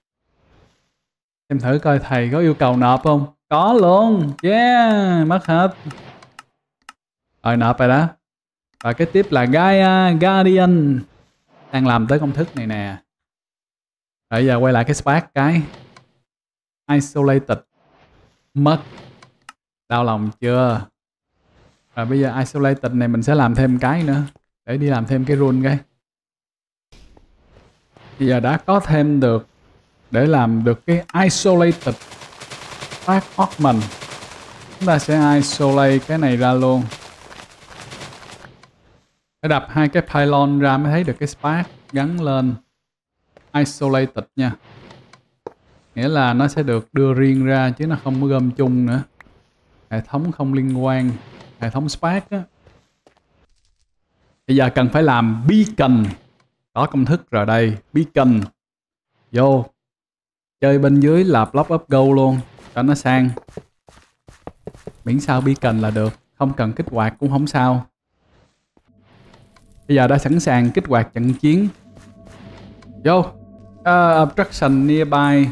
Em thử coi thầy có yêu cầu nộp không? Có luôn. Yeah, mất hết. Rồi nộp rồi đó. Và cái tiếp là Gaia Guardian. Đang làm tới công thức này nè. Rồi giờ quay lại cái Spark cái. Isolated. Mất. Đau lòng chưa? Rồi bây giờ Isolated này mình sẽ làm thêm cái nữa. Để đi làm thêm cái rune cái. Bây giờ đã có thêm được. Để làm được cái Isolated Spark Ornament. Chúng ta sẽ isolate cái này ra luôn. Để đập hai cái pylon ra mới thấy được cái Spark gắn lên. Isolated nha. Nghĩa là nó sẽ được đưa riêng ra chứ nó không có gom chung nữa. Hệ thống không liên quan. Hệ thống Spark á. Bây giờ cần phải làm beacon. Có công thức rồi đây. Beacon. Vô. Chơi bên dưới là block up go luôn. Cho nó sang. Miễn sao beacon là được. Không cần kích hoạt cũng không sao. Bây giờ đã sẵn sàng kích hoạt trận chiến. Vô. Uh, obstruction nearby.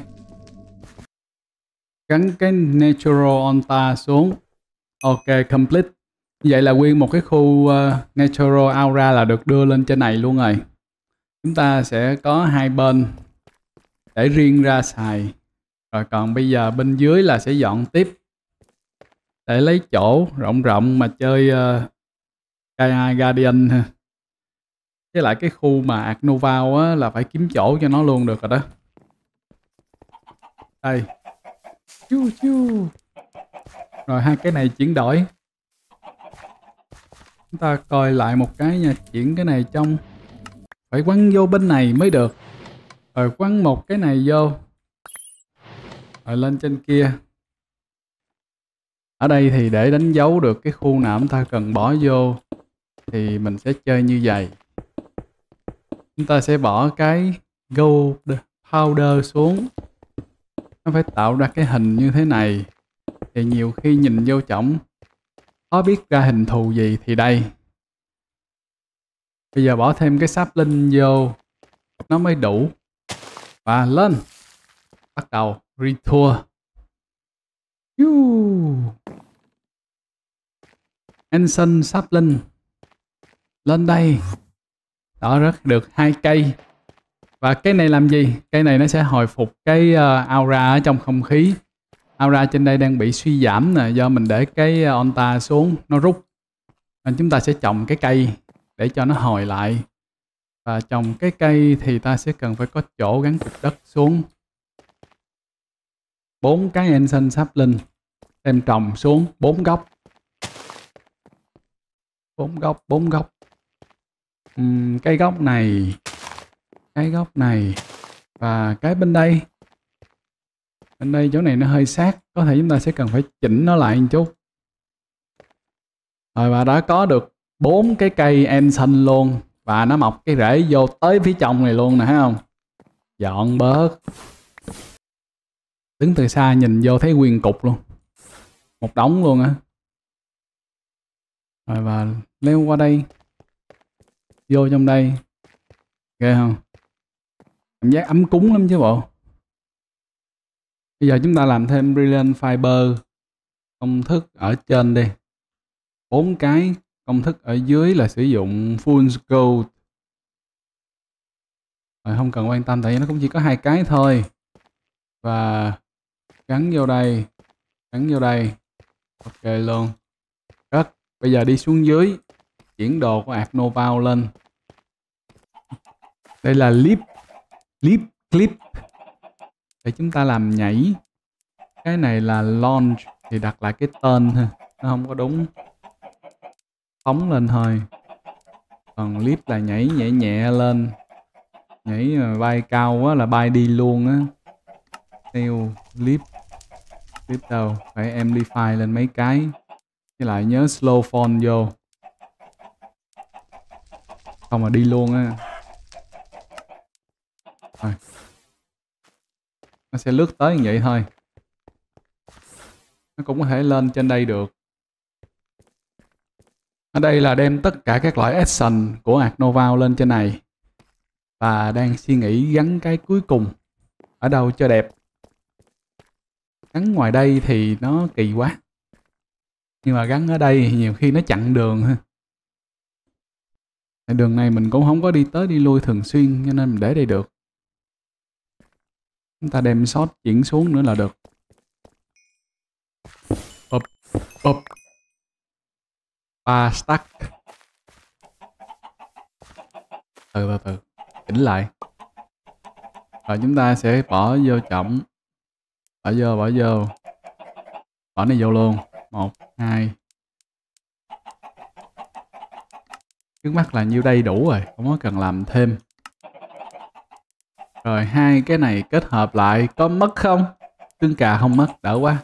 Gắn cái natural altar xuống. Ok, complete. Như vậy là nguyên một cái khu uh, natural aura là được đưa lên trên này luôn rồi. Chúng ta sẽ có hai bên để riêng ra xài. Rồi còn bây giờ bên dưới là sẽ dọn tiếp để lấy chỗ rộng rộng mà chơi uh, Gaia Guardian ha. Với lại cái khu mà Arcnovau á là phải kiếm chỗ cho nó luôn được rồi đó. Đây. Chiu, chiu. Rồi hai cái này chuyển đổi. Chúng ta coi lại một cái nha. Chuyển cái này trong. Phải quăng vô bên này mới được. Rồi quăng một cái này vô. Rồi lên trên kia. Ở đây thì để đánh dấu được cái khu nào chúng ta cần bỏ vô. Thì mình sẽ chơi như vậy. Chúng ta sẽ bỏ cái gold powder xuống. Nó phải tạo ra cái hình như thế này. Thì nhiều khi nhìn vô trọng khó biết ra hình thù gì thì đây. Bây giờ bỏ thêm cái sapling vô. Nó mới đủ. Và lên. Bắt đầu retour. Ancient sapling. Lên đây. Đó, rất được hai cây. Và cái này làm gì? Cây này nó sẽ hồi phục cái uh, aura ở trong không khí. Aura trên đây đang bị suy giảm nè. Do mình để cái altar xuống. Nó rút. Nên chúng ta sẽ trồng cái cây. Để cho nó hồi lại. Và trồng cái cây thì ta sẽ cần phải có chỗ gắn cục đất xuống. Bốn cái ancient sapling. Đem trồng xuống. Bốn góc. Bốn góc. Bốn góc. Uhm, cái góc này. Cái góc này. Và cái bên đây. Bên đây chỗ này nó hơi sát. Có thể chúng ta sẽ cần phải chỉnh nó lại một chút. Rồi và đã có được bốn cái cây ancient luôn. Và nó mọc cái rễ vô tới phía trong này luôn nè, thấy không? Dọn bớt. Đứng từ xa nhìn vô thấy nguyên cục luôn. Một đống luôn á. Rồi và leo qua đây, vô trong đây, ghê không? Cảm giác ấm cúng lắm chứ bộ. Bây giờ chúng ta làm thêm Brilliant Fiber công thức ở trên đi. Bốn cái công thức ở dưới là sử dụng Full Gold. Rồi không cần quan tâm tại vì nó cũng chỉ có hai cái thôi. Và gắn vô đây, gắn vô đây. Ok luôn. Cất. Bây giờ đi xuống dưới, chuyển đồ của Art Nouveau lên. Đây là lip, lip clip để chúng ta làm nhảy. Cái này là launch thì đặt lại cái tên thôi, nó không có đúng. Phóng lên thôi. Còn lip là nhảy nhẹ nhẹ lên. Nhảy mà bay cao quá là bay đi luôn á. Theo lip, lip đâu phải amplify lên mấy cái. Với lại nhớ slow phone vô, không mà đi luôn á. Rồi. Nó sẽ lướt tới như vậy thôi. Nó cũng có thể lên trên đây được. Ở đây là đem tất cả các loại action của Art Nouveau lên trên này. Và đang suy nghĩ gắn cái cuối cùng ở đâu cho đẹp. Gắn ngoài đây thì nó kỳ quá. Nhưng mà gắn ở đây thì nhiều khi nó chặn đường ha. Đường này mình cũng không có đi tới đi lui thường xuyên cho nên mình để đây được. Chúng ta đem shot chuyển xuống nữa là được. Up, up. Ba stack. Từ từ từ. Chỉnh lại. Rồi chúng ta sẽ bỏ vô trọng. Bỏ vô, bỏ vô. Bỏ này vô luôn. Một, hai. Trước mắt là nhiêu đây đủ rồi. Không có cần làm thêm. Rồi hai cái này kết hợp lại có mất không? Trứng cà không mất, đỡ quá.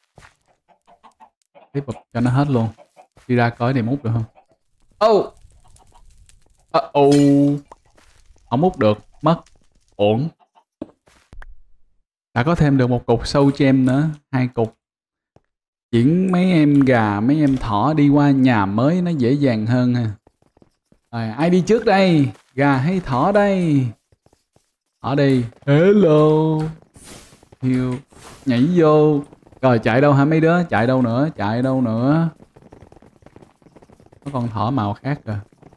Tiếp tục cho nó hết luôn. Đi ra coi này mút được không? Oh. Uh oh. Không mút được, mất. Ổn. Đã có thêm được một cục sâu gem nữa, hai cục. Chuyển mấy em gà, mấy em thỏ đi qua nhà mới nó dễ dàng hơn ha. Rồi, ai đi trước đây? Gà hay thỏ đây? Thỏ đi. Hello. Hiu. Nhảy vô. Rồi chạy đâu hả mấy đứa? Chạy đâu nữa? Chạy đâu nữa? Có con thỏ màu khác rồi.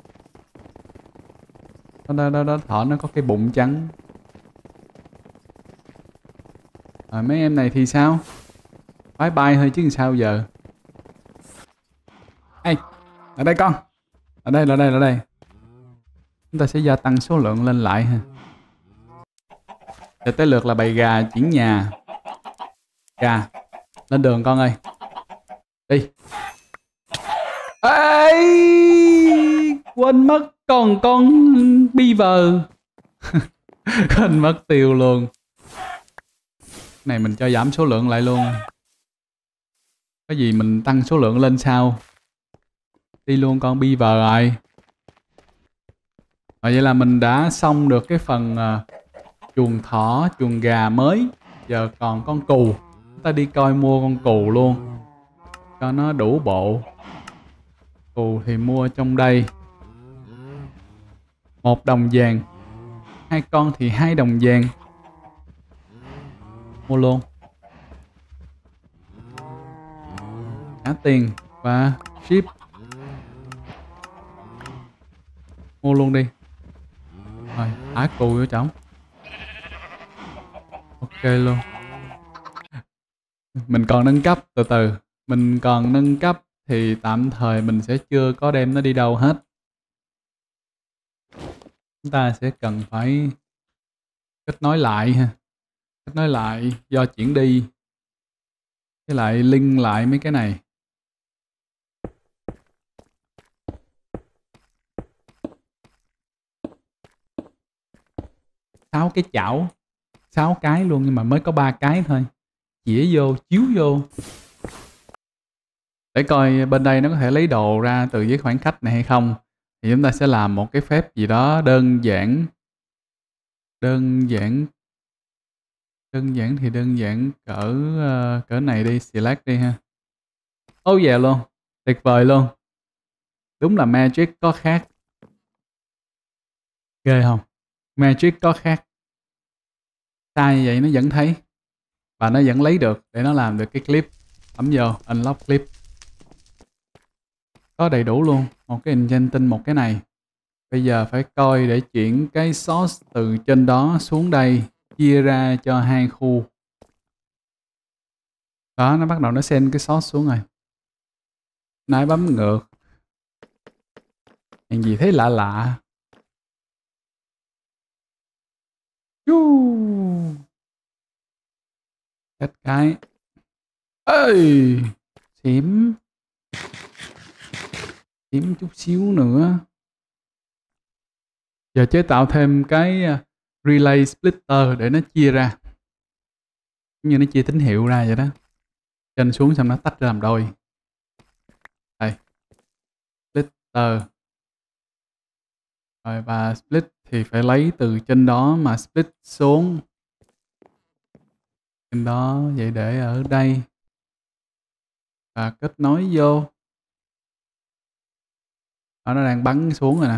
Đó, đó, đó, đó. Thỏ nó có cái bụng trắng. Rồi mấy em này thì sao? Bye bye thôi chứ sao giờ. Ê, ở đây con. Ở đây, ở đây, ở đây. Chúng ta sẽ gia tăng số lượng lên lại ha. Để tới lượt là bầy gà chuyển nhà. Gà, lên đường con ơi. Đi. Ê, quên mất còn con beaver. Quên mất tiêu luôn. Này mình cho giảm số lượng lại luôn. Cái gì mình tăng số lượng lên sao? Đi luôn con beaver rồi. Rồi vậy là mình đã xong được cái phần uh, chuồng thỏ, chuồng gà mới. Giờ còn con cừu. Chúng ta đi coi mua con cừu luôn. Cho nó đủ bộ. Cừu thì mua trong đây. Một đồng vàng. Hai con thì hai đồng vàng. Mua luôn. Trả tiền và ship. Mua luôn đi. Rồi, thả cừu vô trỏng. Ok luôn. Mình còn nâng cấp từ từ. Mình còn nâng cấp thì tạm thời mình sẽ chưa có đem nó đi đâu hết. Chúng ta sẽ cần phải kết nối lại ha. Kết nối lại do chuyển đi. Với lại link lại mấy cái này. Sáu cái chảo. Sáu cái luôn nhưng mà mới có ba cái thôi. Chĩa vô, chiếu vô. Để coi bên đây nó có thể lấy đồ ra từ với khoảng cách này hay không. Thì chúng ta sẽ làm một cái phép gì đó đơn giản. Đơn giản. Đơn giản thì đơn giản cỡ uh, cỡ này đi, select đi ha. Oh yeah luôn. Tuyệt vời luôn. Đúng là Magic có khác. Ghê không? Magic có khác. Sai như vậy nó vẫn thấy. Và nó vẫn lấy được để nó làm được cái clip. Bấm vô, unlock clip. Có đầy đủ luôn. Một cái enchanting, một cái này. Bây giờ phải coi để chuyển cái source từ trên đó xuống đây. Chia ra cho hai khu. Đó, nó bắt đầu nó send cái source xuống rồi. Nãy bấm ngược. Hàng gì thấy lạ lạ. Chú. Chết cái. Ê. Xỉm. Xỉm chút xíu nữa. Giờ chế tạo thêm cái relay splitter để nó chia ra. Như nó chia tín hiệu ra vậy đó. Trên xuống xong nó tách ra làm đôi. Đây. Splitter. Rồi và split thì phải lấy từ trên đó mà split xuống. Trên đó vậy để ở đây. Và kết nối vô. Đó, nó đang bắn xuống rồi nè.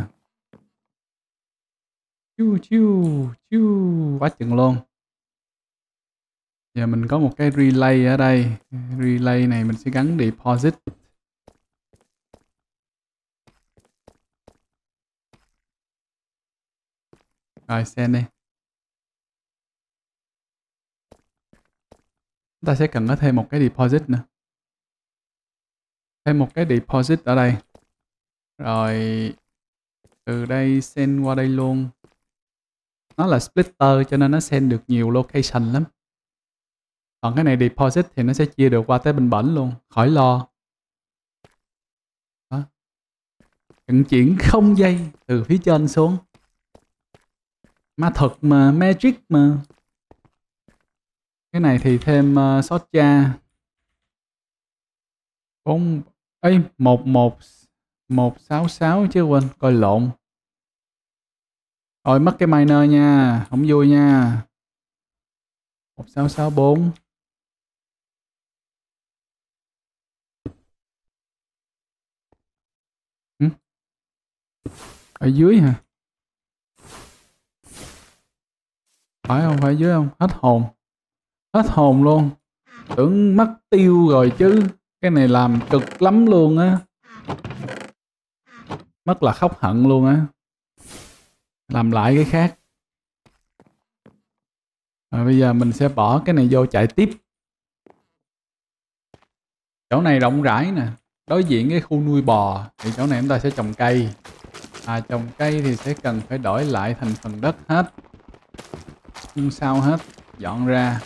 Chiu chiu chiu quá chừng luôn. Giờ mình có một cái relay ở đây. Relay này mình sẽ gắn deposit. Rồi send đi. Chúng ta sẽ cần có thêm một cái deposit nữa. Thêm một cái deposit ở đây. Rồi từ đây send qua đây luôn. Nó là splitter cho nên nó send được nhiều location lắm. Còn cái này deposit thì nó sẽ chia được qua tới bên bển luôn. Khỏi lo. Đó. Vận chuyển không dây từ phía trên xuống. Ma thuật mà, magic mà. Cái này thì thêm uh, Sotcha. bốn ấy một một một sáu sáu chứ quên, coi lộn. Rồi mất cái miner nha, không vui nha. một sáu sáu bốn. Ừ? Ở dưới hả? Phải không? Phải dưới không? Hết hồn. Hết hồn luôn. Tưởng mất tiêu rồi chứ. Cái này làm cực lắm luôn á. Mất là khóc hận luôn á. Làm lại cái khác. Rồi bây giờ mình sẽ bỏ cái này vô chạy tiếp. Chỗ này rộng rãi nè. Đối diện cái khu nuôi bò. Thì chỗ này chúng ta sẽ trồng cây. À trồng cây thì sẽ cần phải đổi lại thành phần đất hết. Không sao hết. Dọn ra.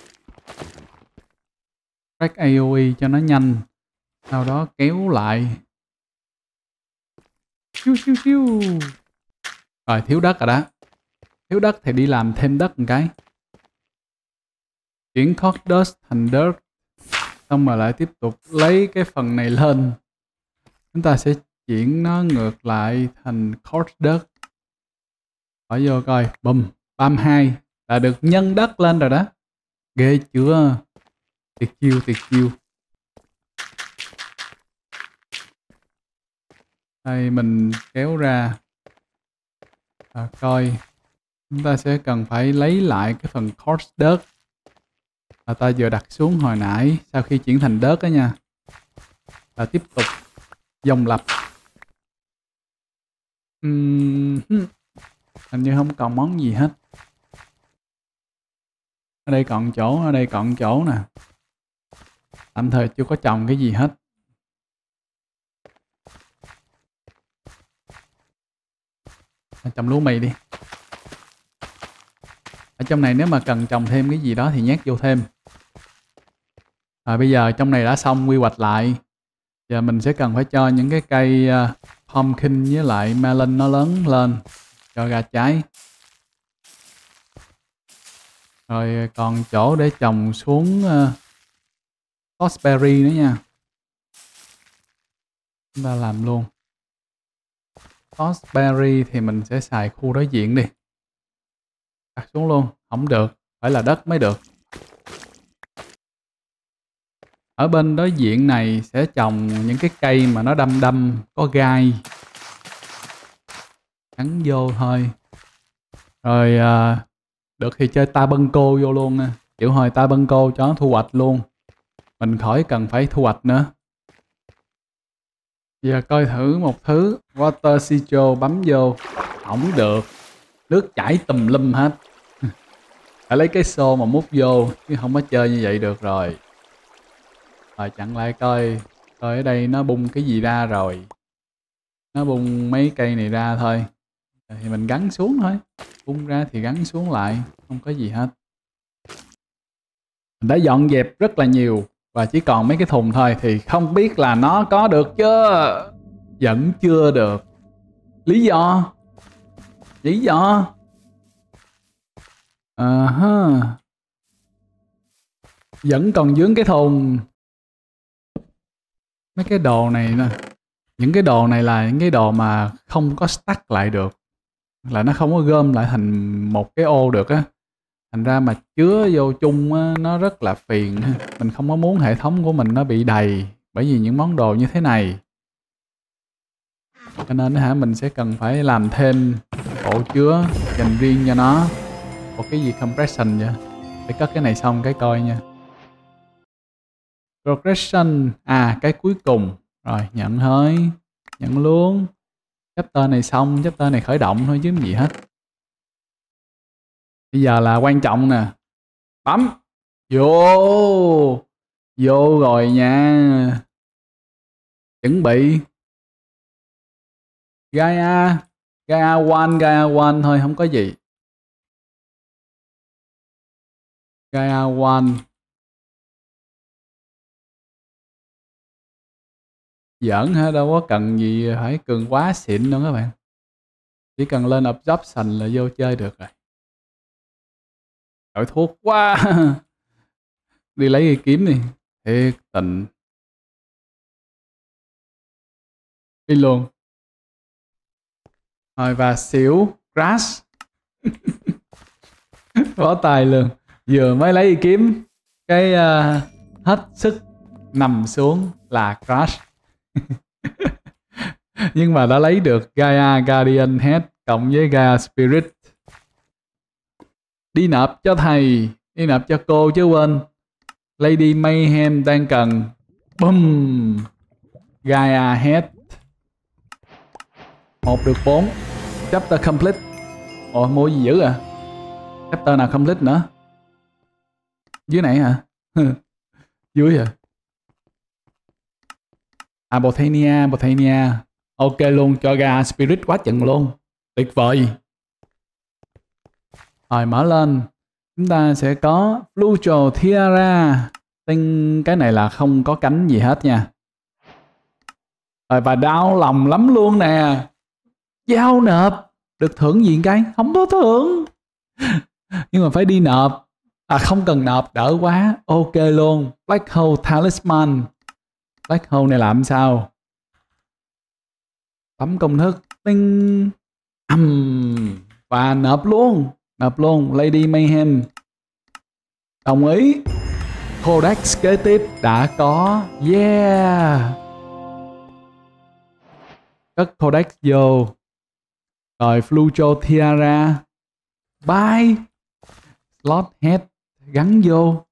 Track a o e cho nó nhanh. Sau đó kéo lại. Chiu chiu chiu. Rồi thiếu đất rồi đó. Thiếu đất thì đi làm thêm đất một cái. Chuyển cord dust thành dirt. Xong rồi lại tiếp tục lấy cái phần này lên. Chúng ta sẽ chuyển nó ngược lại thành cord dirt. Bỏ vô coi. Bùm. ba mươi hai. Là được nhân đất lên rồi đó. Ghê chưa? Tuyệt chiêu, tuyệt chiêu. Đây mình kéo ra. Và coi. Chúng ta sẽ cần phải lấy lại cái phần cord dirt mà ta vừa đặt xuống hồi nãy sau khi chuyển thành dirt đó nha. Và tiếp tục dòng lặp. Uhm, hình như không còn món gì hết. Ở đây còn chỗ, ở đây còn chỗ nè. Tạm thời chưa có trồng cái gì hết. Trồng lúa mì đi. Ở trong này nếu mà cần trồng thêm cái gì đó thì nhét vô thêm. Rồi bây giờ trong này đã xong quy hoạch lại. Giờ mình sẽ cần phải cho những cái cây uh, pumpkin với lại melon nó lớn lên. Cho ra trái. Rồi còn chỗ để trồng xuống uh, strawberry nữa nha. Chúng ta làm luôn. Strawberry thì mình sẽ xài khu đối diện đi. Đặt xuống luôn. Không được. Phải là đất mới được. Ở bên đối diện này sẽ trồng những cái cây mà nó đâm đâm có gai. Gắn vô thôi. Rồi à, được thì chơi ta bân cô vô luôn nè. Kiểu hồi ta bân cô cho nó thu hoạch luôn. Mình khỏi cần phải thu hoạch nữa. Giờ coi thử một thứ. Water Sigil bấm vô. Không được. Nước chảy tùm lum hết. Phải lấy cái xô mà múc vô. Chứ không có chơi như vậy được rồi. Rồi chặn lại coi. Coi ở đây nó bung cái gì ra rồi. Nó bung mấy cây này ra thôi. Thì mình gắn xuống thôi. Bung ra thì gắn xuống lại. Không có gì hết. Mình đã dọn dẹp rất là nhiều. Và chỉ còn mấy cái thùng thôi. Thì không biết là nó có được chưa. Vẫn chưa được. Lý do. Lý do. À ha. Vẫn còn dướng cái thùng. Mấy cái đồ này nè. Những cái đồ này là những cái đồ mà không có stack lại được. Là nó không có gom lại thành một cái ô được á. Thành ra mà chứa vô chung á, nó rất là phiền. Mình không có muốn hệ thống của mình nó bị đầy bởi vì những món đồ như thế này. Cho nên hả, mình sẽ cần phải làm thêm ổ chứa dành riêng cho nó. Một cái gì compression vậy. Để cất cái này xong cái coi nha. Progression. À cái cuối cùng. Rồi nhận thôi. Nhận luôn. Chapter này xong. Chapter này khởi động thôi chứ gì hết. Bây giờ là quan trọng nè. Bấm. Vô. Vô rồi nha. Chuẩn bị. Gaia. Gaia một. Gaia một thôi không có gì. Gaia một. Giỡn hả, đâu có cần gì phải cường quá xịn đâu các bạn. Chỉ cần lên absorption là vô chơi được rồi. Đổi thuốc quá. Đi lấy cây kiếm đi. Thiệt tình. Đi luôn. Rồi và xỉu. Crash. Bó tay luôn. Vừa mới lấy cây kiếm. Cái uh, hết sức nằm xuống là crash. Nhưng mà đã lấy được Gaia Guardian Head cộng với Gaia Spirit. Đi nộp cho thầy. Đi nộp cho cô chứ quên. Lady Mayhem đang cần. Bum. Gaia Head. Một được bốn. Chapter complete. Ồ mua gì dữ à. Chapter nào complete nữa. Dưới này hả. Dưới à. À Botania. Botania. Ok luôn, cho Gaia Spirit quá chừng luôn. Tuyệt vời. Rồi mở lên. Chúng ta sẽ có Flucho Tiara. Tinh cái này là không có cánh gì hết nha. Rồi và đau lòng lắm luôn nè. Giao nộp. Được thưởng gì cái? Không có thưởng. Nhưng mà phải đi nộp. À không cần nộp, đỡ quá. Ok luôn. Black Hole Talisman. Black Hole này làm sao? Bấm công thức. Tinh. Uhm. Và nộp luôn. Nộp luôn. Lady Mayhem. Đồng ý. Codex kế tiếp đã có. Yeah. Cất Codex vô. Rồi Flucho Tiara. Bye. Slot head gắn vô.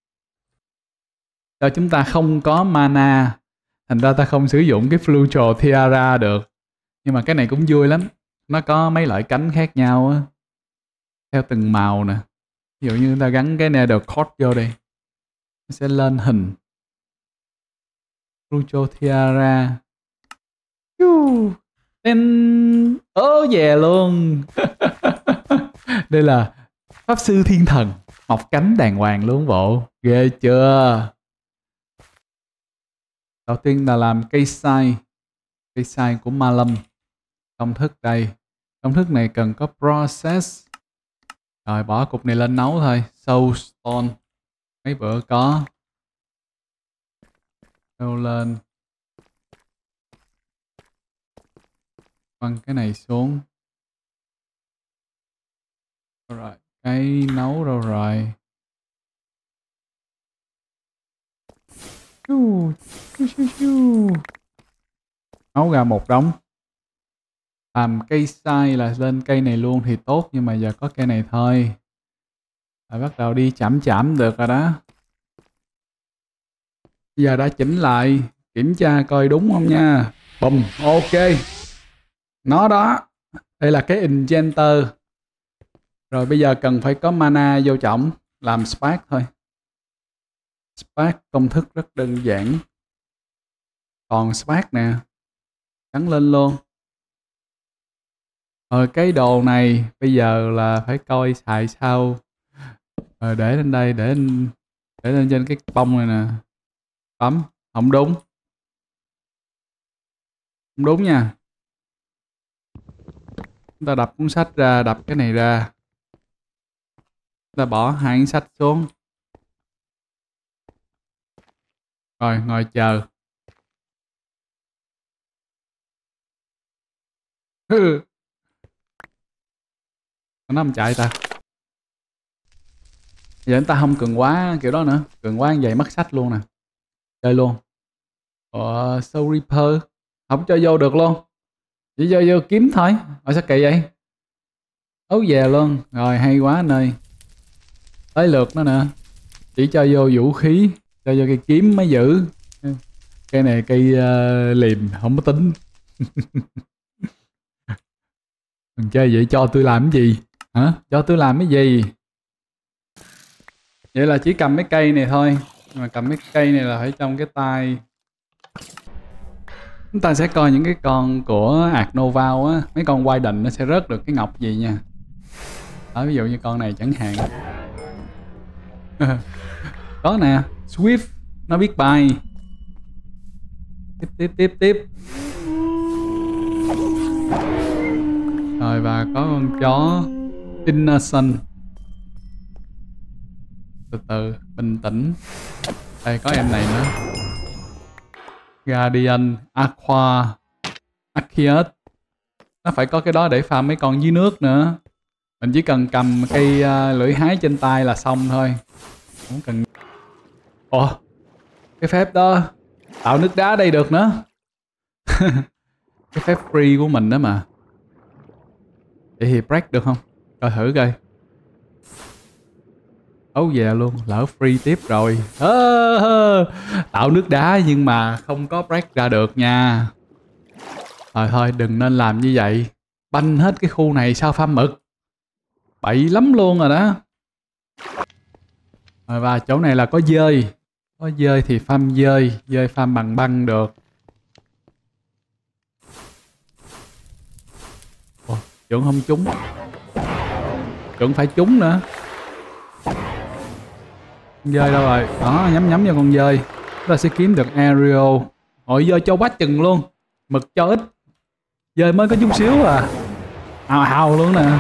Cho chúng ta không có mana. Thành ra ta không sử dụng cái Flucho Tiara được. Nhưng mà cái này cũng vui lắm. Nó có mấy loại cánh khác nhau á. Theo từng màu nè. Ví dụ như ta gắn cái Nether Cord vô đây. Nó sẽ lên hình. Flucho Tiara. Tên ớ về luôn. Đây là Pháp Sư Thiên Thần. Mọc cánh đàng hoàng luôn bộ. Ghê chưa. Đầu tiên là làm cây sai. Cây sai của Ma Lâm. Công thức đây. Công thức này cần có process. Rồi bỏ cục này lên nấu thôi. Soulstone. Mấy bữa có. Nấu lên. Quăng cái này xuống. Rồi. Cái nấu đâu rồi. Nấu ra một đống. Làm cây sai là lên cây này luôn thì tốt, nhưng mà giờ có cây này thôi. Rồi bắt đầu đi chạm chạm được rồi đó. Giờ đã chỉnh lại, kiểm tra coi đúng không nha. Bùm, ok. Nó đó. Đây là cái Enchanter. Rồi bây giờ cần phải có mana vô trọng. Làm Spark thôi. Spark công thức rất đơn giản. Còn Spark nè. Gắn lên luôn. Rồi cái đồ này bây giờ là phải coi xài sao. Rồi để lên đây, để lên, để lên trên cái bông này nè. Bấm, không đúng. Không đúng nha. Chúng ta đập cuốn sách ra, đập cái này ra. Chúng ta bỏ hai cuốn sách xuống. Rồi, ngồi chờ. Nó không chạy ta. Giờ chúng ta không cần quá kiểu đó nữa. Cần quá vậy mất sách luôn nè. Chơi luôn. Ờ, Soul Reaper. Không cho vô được luôn. Chỉ cho vô kiếm thôi. Ở sao kỳ vậy? Ấu về luôn. Rồi hay quá anh ơi. Tới lượt nó nè. Chỉ cho vô vũ khí. Cho vô cây kiếm mới giữ. Cây này cây uh, liềm. Không có tính. Đừng chơi vậy, cho tôi làm cái gì? Hả? Cho tôi làm cái gì? Vậy là chỉ cầm mấy cây này thôi. Mà cầm mấy cây này là phải trong cái tay. Chúng ta sẽ coi những cái con của Arnoval á. Mấy con Wyden nó sẽ rớt được cái ngọc gì nha. Đó, ví dụ như con này chẳng hạn. Có nè, Swift. Nó biết bay. Tiếp tiếp tiếp tiếp. Rồi và có con chó Innocent. Từ từ, bình tĩnh. Đây có em này nữa. Guardian, Aqua, Arceus. Nó phải có cái đó để farm mấy con dưới nước nữa. Mình chỉ cần cầm cây uh, lưỡi hái trên tay là xong thôi. Không cần. Ồ, cái phép đó tạo nước đá đây được nữa. Cái phép free của mình đó mà. Vậy thì break được không? Coi thử coi. Ấu về luôn, lỡ free tiếp rồi. À, tạo nước đá nhưng mà không có break ra được nha. Thôi thôi đừng nên làm như vậy. Banh hết cái khu này sao farm mực. Bậy lắm luôn rồi đó. Rồi và chỗ này là có dơi. Có dơi thì farm dơi. Dơi farm bằng băng được. Ồ, trưởng không trúng. Trưởng phải trúng nữa. Dơi đâu rồi? Đó, nhắm nhắm vào con dơi. Chúng ta sẽ kiếm được Ariel. Hội dơi cho quá chừng luôn. Mực cho ít. Dơi mới có chút xíu à. Hào hào luôn nè.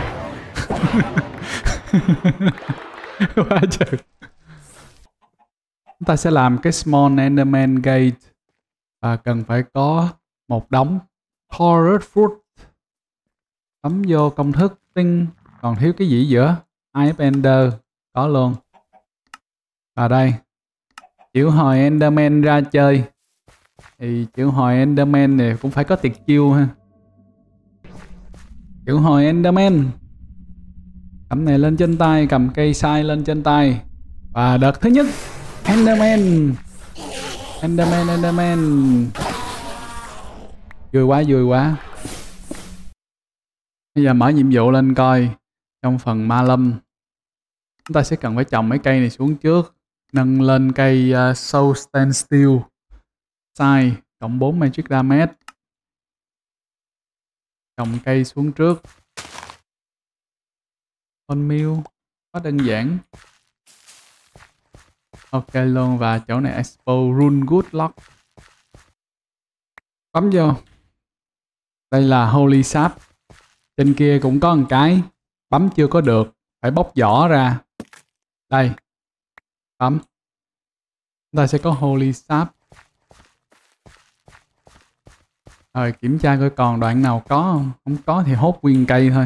Quá trời. Chúng ta sẽ làm cái Small Enderman Gate. Và cần phải có một đống Horror Fruit. Bấm vô công thức tinh. Còn thiếu cái gì giữa? Eye of Ender. Có luôn. Và đây. Triệu hồi Enderman ra chơi. Thì triệu hồi Enderman này cũng phải có tiệt chiêu ha. Triệu hồi Enderman. Cầm này lên trên tay. Cầm cây sai lên trên tay. Và đợt thứ nhất. Enderman. Enderman, Enderman. Vui quá, vui quá. Bây giờ mở nhiệm vụ lên coi. Trong phần ma lâm. Chúng ta sẽ cần phải trồng mấy cây này xuống trước. Nâng lên cây uh, Soul Standstill. Sai. Cộng bốn magic damage. Trồng cây xuống trước. Con mill. Quá đơn giản. Ok luôn. Và chỗ này Expo Rune Good Luck. Bấm vô. Đây là Holy Sap. Trên kia cũng có một cái. Bấm chưa có được. Phải bóc vỏ ra. Đây. Bấm. Chúng ta sẽ có Holy Sap. Rồi kiểm tra coi còn đoạn nào có không. Không có thì hốt nguyên cây thôi.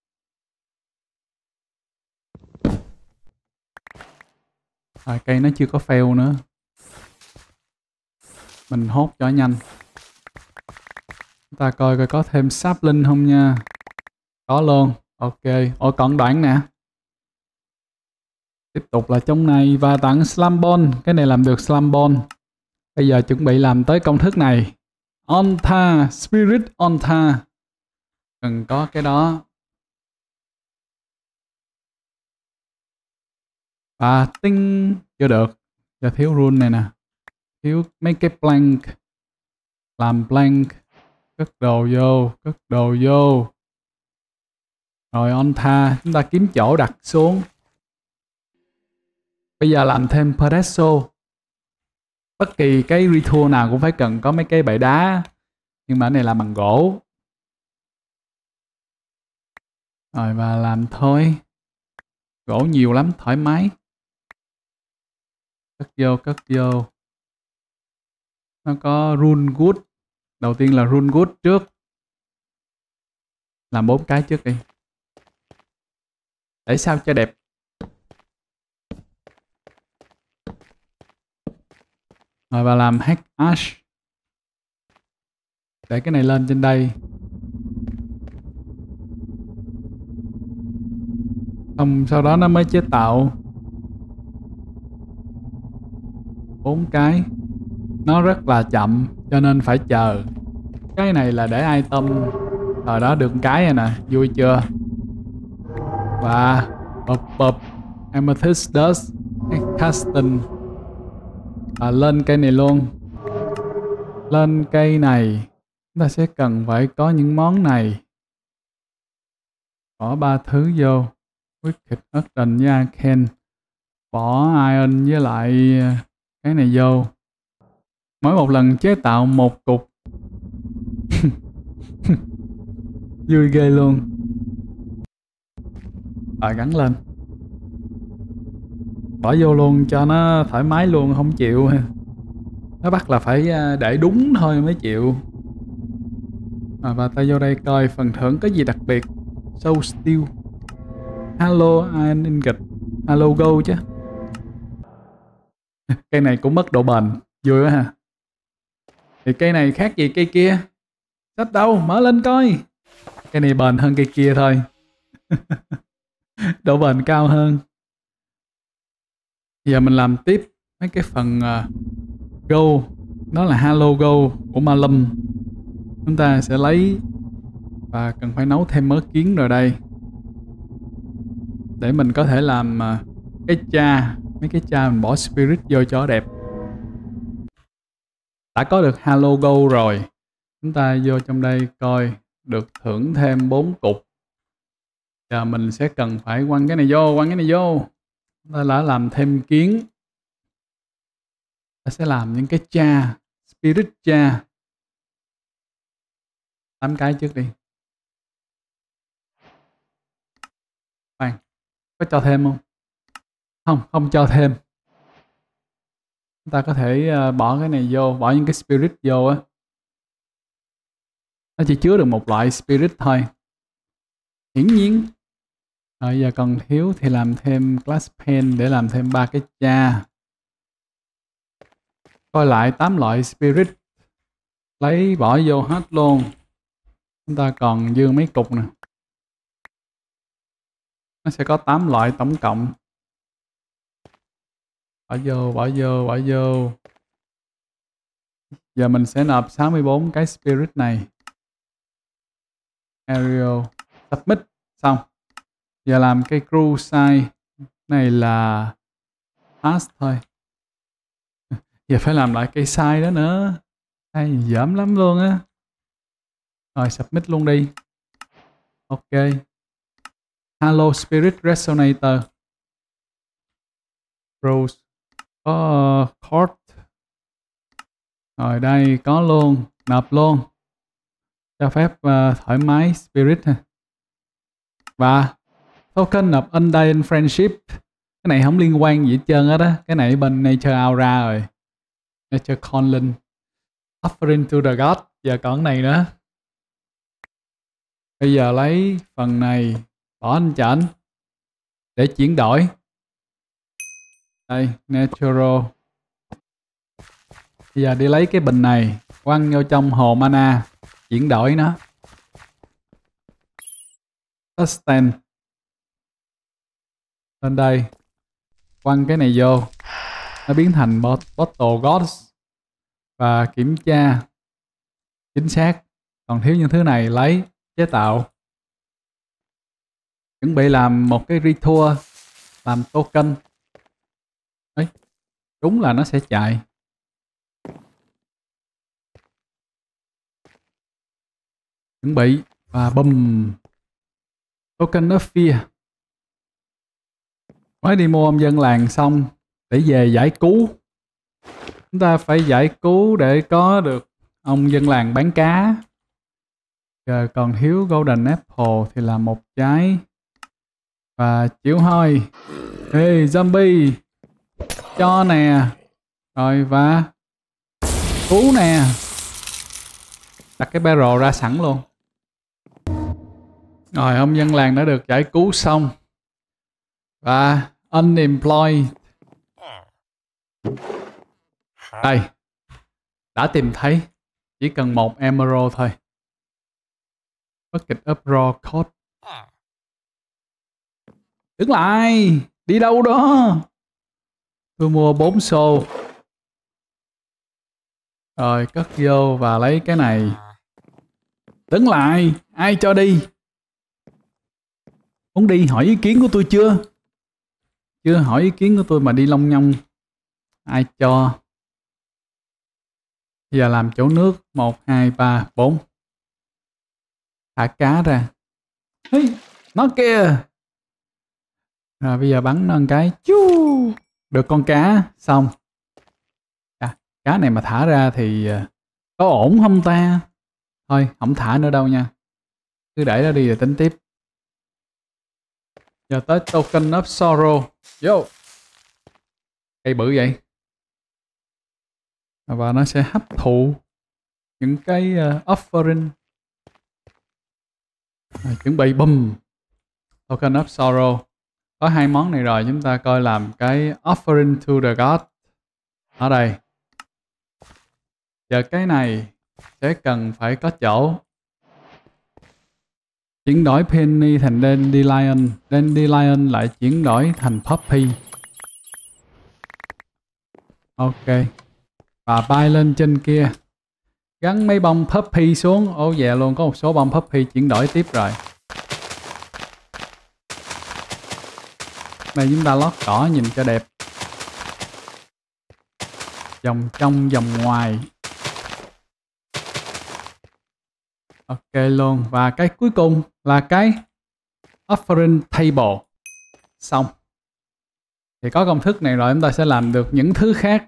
Rồi cây nó chưa có fail nữa. Mình hốt cho nhanh. Chúng ta coi coi có thêm sapling không nha. Có luôn. Ok. Ủa còn đoạn nè. Tiếp tục là trong này và tặng slam ball. Cái này làm được slam ball. Bây giờ chuẩn bị làm tới công thức này. Onta, spirit onta. Cần có cái đó. Và tinh chưa được. Giờ thiếu rune này nè. Thiếu mấy cái plank. Làm plank. Cất đồ vô. Cất đồ vô. Rồi onta. Chúng ta kiếm chỗ đặt xuống. Bây giờ làm thêm pedesso. Bất kỳ cái retool nào cũng phải cần có mấy cái bệ đá. Nhưng mà cái này làm bằng gỗ. Rồi và làm thôi. Gỗ nhiều lắm, thoải mái. Cất vô, cất vô. Nó có rune wood. Đầu tiên là rune wood trước. Làm bốn cái trước đi. Để sao cho đẹp. Rồi và làm hack ash. Để cái này lên trên đây. Xong sau đó nó mới chế tạo bốn cái. Nó rất là chậm cho nên phải chờ. Cái này là để item. Rồi đó được cái này nè, vui chưa? Và bập bập amethyst dust casting. Và lên cây này luôn. Lên cây này chúng ta sẽ cần phải có những món này. Bỏ ba thứ vô. Wicked Ardent với Arcane. Bỏ Iron với lại cái này vô. Mỗi một lần chế tạo một cục. Vui ghê luôn. Rồi gắn lên. Bỏ vô luôn cho nó thoải mái luôn, không chịu. Nó bắt là phải để đúng thôi mới chịu. À, và ta vô đây coi phần thưởng có gì đặc biệt. Soul Steel. Hello Iron Ingot. Hello Go chứ. Cây này cũng mất độ bền. Vui quá ha. Thì cây này khác gì cây kia? Sách đâu? Mở lên coi. Cây này bền hơn cây kia thôi. Độ bền cao hơn. Giờ mình làm tiếp mấy cái phần uh, Go. Đó là Hello Go của Malum. Chúng ta sẽ lấy và cần phải nấu thêm mớ kiến rồi đây. Để mình có thể làm uh, cái cha. Mấy cái cha mình bỏ spirit vô cho đẹp. Đã có được Hello Go rồi. Chúng ta vô trong đây coi. Được thưởng thêm bốn cục. Giờ mình sẽ cần phải quăng cái này vô. Quăng cái này vô. Chúng ta đã làm thêm kiến. Ta sẽ làm những cái cha. Spirit cha. tám cái trước đi. Khoan. Có cho thêm không? Không, không cho thêm. Chúng ta có thể uh, bỏ cái này vô. Bỏ những cái spirit vô á. Nó chỉ chứa được một loại spirit thôi. Hiển nhiên. Rồi giờ còn thiếu thì làm thêm glass pen để làm thêm ba cái cha. Coi lại tám loại spirit. Lấy bỏ vô hết luôn. Chúng ta còn dư mấy cục nè. Nó sẽ có tám loại tổng cộng. Bỏ vô, bỏ vô, bỏ vô. Giờ mình sẽ nộp sáu mươi bốn cái spirit này. Aerial. Submit. Xong. Giờ làm cái crew size. Này là pass thôi. Giờ phải làm lại cây size đó nữa. Hay dởm lắm luôn á. Rồi submit luôn đi. Ok. Hello Spirit Resonator. Rose. Có uh, Court. Rồi đây có luôn. Nộp luôn. Cho phép uh, thoải mái Spirit. Và Token of Undying Friendship. Cái này không liên quan gì hết trơn hết á. Cái này bên Nature Aura rồi. Nature Conlin. Offering to the God. Giờ còn cái này nữa. Bây giờ lấy phần này. Bỏ anh chảnh. Để chuyển đổi. Đây. Natural. Bây giờ đi lấy cái bình này. Quăng vô trong hồ mana. chuyển đổi nó. Sustain. Lên đây. Quăng cái này vô. Nó biến thành Bottle Gods. Và kiểm tra. Chính xác. Còn thiếu những thứ này lấy chế tạo. Chuẩn bị làm một cái retour. Làm token. Đấy. Đúng là nó sẽ chạy. Chuẩn bị. Và bùm. Token of Fear. Mới đi mua ông dân làng xong. Để về giải cứu. Chúng ta phải giải cứu để có được ông dân làng bán cá. Giờ còn thiếu Golden Apple thì là một trái. Và chịu thôi. Ê zombie. Cho nè. Rồi và cứu nè. Đặt cái barrel ra sẵn luôn. Rồi ông dân làng đã được giải cứu xong. Và unemployed. Đây. Đã tìm thấy. Chỉ cần một emerald thôi. Bucket of raw code. Đứng lại. Đi đâu đó. Tôi mua bốn xô. Rồi cất vô và lấy cái này. Đứng lại. Ai cho đi? Muốn đi hỏi ý kiến của tôi chưa? Chưa hỏi ý kiến của tôi mà đi long nhong. Ai cho? Bây giờ làm chỗ nước. một, hai, ba, bốn. Thả cá ra. Hey, nó kìa. Rồi bây giờ bắn nó một cái. Chú. Được con cá. Xong. À, cá này mà thả ra thì có ổn không ta? Thôi không thả nữa đâu nha. Cứ để nó đi rồi tính tiếp. Giờ tới Token of Sorrow. Vô. Cây bự vậy. Và nó sẽ hấp thụ những cái uh, offering. Rồi, chuẩn bị bùm. Token of Sorrow. Có hai món này rồi. Chúng ta coi làm cái offering to the god. Ở đây. Giờ cái này sẽ cần phải có chỗ. Chuyển đổi Penny thành Dandelion. Dandelion lại chuyển đổi thành Poppy. Ok. Và bay lên trên kia. Gắn mấy bông Poppy xuống. Ố dạ luôn. Có một số bông Poppy chuyển đổi tiếp rồi. Đây chúng ta lót cỏ nhìn cho đẹp. Vòng trong vòng ngoài. Ok luôn. Và cái cuối cùng là cái offering table. Xong. Thì có công thức này rồi chúng ta sẽ làm được những thứ khác.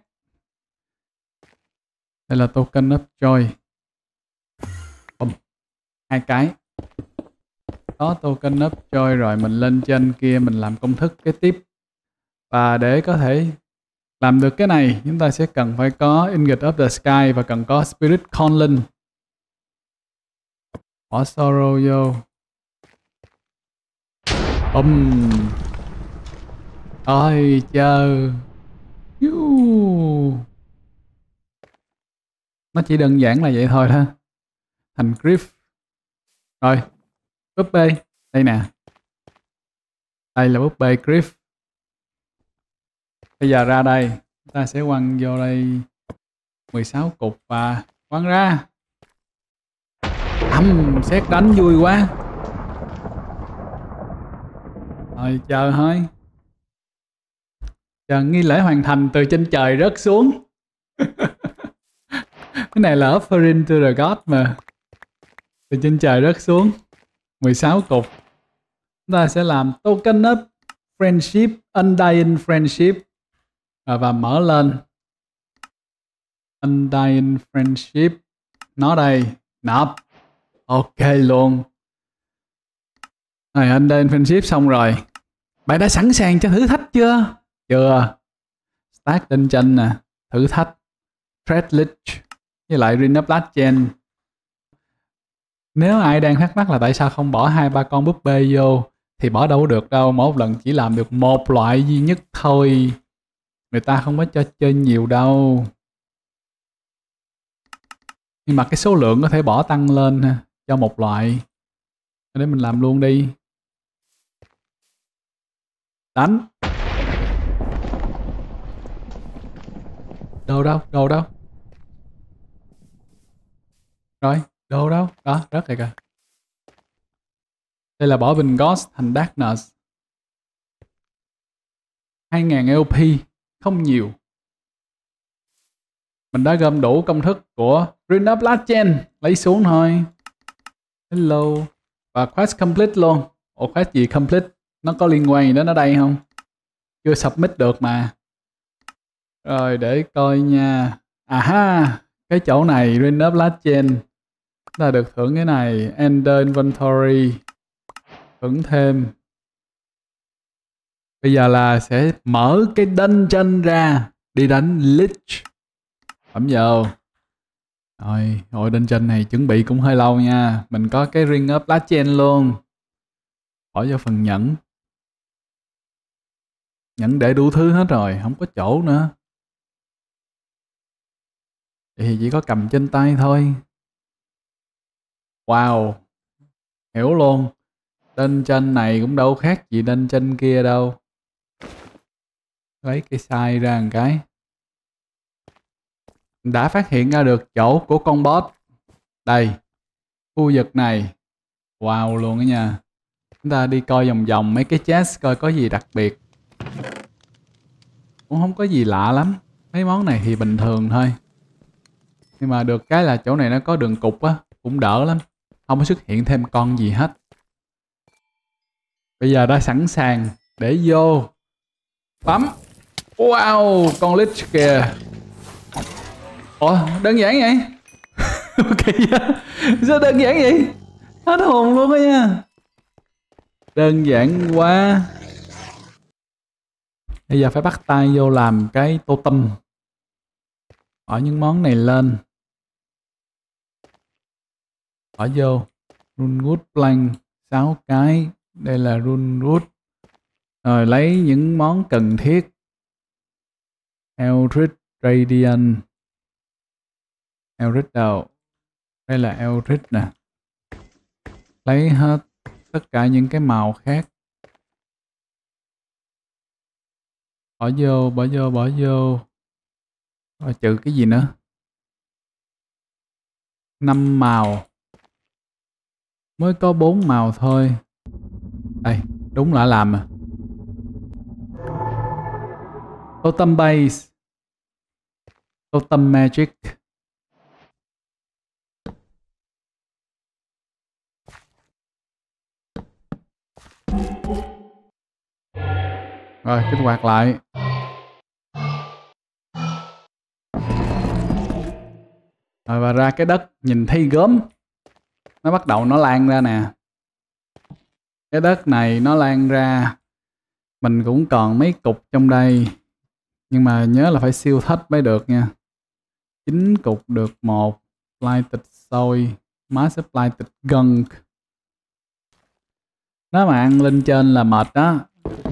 Đây là token of joy. Bùm. Hai cái. Có token of joy rồi mình lên trên kia mình làm công thức kế tiếp. Và để có thể làm được cái này chúng ta sẽ cần phải có Ingot of the Sky và cần có Spirit Conlin. Bỏ Sorrow vô. Bùm. Ôi chờ. Nó chỉ đơn giản là vậy thôi đó. Thành Griff. Rồi. Búp bê. Đây nè. Đây là búp bê Griff. Bây giờ ra đây. Ta sẽ quăng vô đây mười sáu cục và quăng ra. Âm, xét đánh vui quá. Rồi chờ thôi. Chờ nghi lễ hoàn thành từ trên trời rớt xuống. Cái này là offering to the god mà. Từ trên trời rớt xuống. mười sáu cục. Chúng ta sẽ làm token of friendship, undying friendship. Rồi và mở lên. Undying friendship. Nó đây. Nộp. Ok luôn. Rồi Undying friendship xong rồi. Bạn đã sẵn sàng cho thử thách chưa? Chưa. Start lên trên nè. Thử thách. Thread Lich. Với lại Ring of Last Gen. Nếu ai đang thắc mắc là tại sao không bỏ hai ba con búp bê vô thì bỏ đâu được đâu. Mỗi lần chỉ làm được một loại duy nhất thôi. Người ta không có cho chơi nhiều đâu. Nhưng mà cái số lượng có thể bỏ tăng lên ha, cho một loại. Để mình làm luôn đi. Đánh. Đồ đâu, đồ đâu. Rồi, đồ đâu. Đó, rớt rồi kìa. Đây là bỏ bình Ghost thành Darkness. hai nghìn e lờ pê, không nhiều. Mình đã gom đủ công thức của Green Up Last Gen. Lấy xuống thôi. Hello. Và quest complete luôn. Ủa quest gì complete? Nó có liên quan gì đến ở đây không? Chưa submit được mà. Rồi để coi nha. À ha, cái chỗ này Green Up Last Gen là được thưởng cái này. Ender Inventory. Thưởng thêm. Bây giờ là sẽ mở cái dungeon ra. Đi đánh Lich. Bấm vô. Rồi, hội dungeon này chuẩn bị cũng hơi lâu nha. Mình có cái Ring Up Last Gen luôn. Bỏ vô phần nhẫn. Nhẫn để đủ thứ hết rồi, không có chỗ nữa. Thì chỉ có cầm trên tay thôi. Wow. Hiểu luôn. Dungeon này cũng đâu khác gì dungeon kia đâu. Lấy cái size ra một cái. Đã phát hiện ra được chỗ của con boss. Đây. Khu vực này. Wow luôn đó nha. Chúng ta đi coi vòng vòng mấy cái chest coi có gì đặc biệt. Cũng không có gì lạ lắm. Mấy món này thì bình thường thôi. Nhưng mà được cái là chỗ này nó có đường cục á. Cũng đỡ lắm. Không có xuất hiện thêm con gì hết. Bây giờ đã sẵn sàng để vô. Bấm. Wow, con Lich kìa. Ủa, đơn giản vậy? Ok, sao đơn giản vậy? Hết hồn luôn á nha. Đơn giản quá. Bây giờ phải bắt tay vô làm cái totem. Bỏ những món này lên. Bỏ vô. Runewood plank sáu cái. Đây là Runewood. Rồi lấy những món cần thiết. Eldritch Radiant. Eldritch đâu? Đây là Eldritch nè. Lấy hết tất cả những cái màu khác. Bỏ vô, bỏ vô, bỏ vô. Rồi trừ cái gì nữa? năm màu. Mới có bốn màu thôi. Đây, đúng là làm à. Totem base. Totem magic. Rồi, kích hoạt lại. Rồi và ra cái đất nhìn thấy gớm. Nó bắt đầu nó lan ra nè. Cái đất này nó lan ra. Mình cũng còn mấy cục trong đây. Nhưng mà nhớ là phải siêu thách mới được nha. chín cục được một. Blighted Soul. Massive Blighted Gunk. Nếu mà ăn lên trên là mệt đó.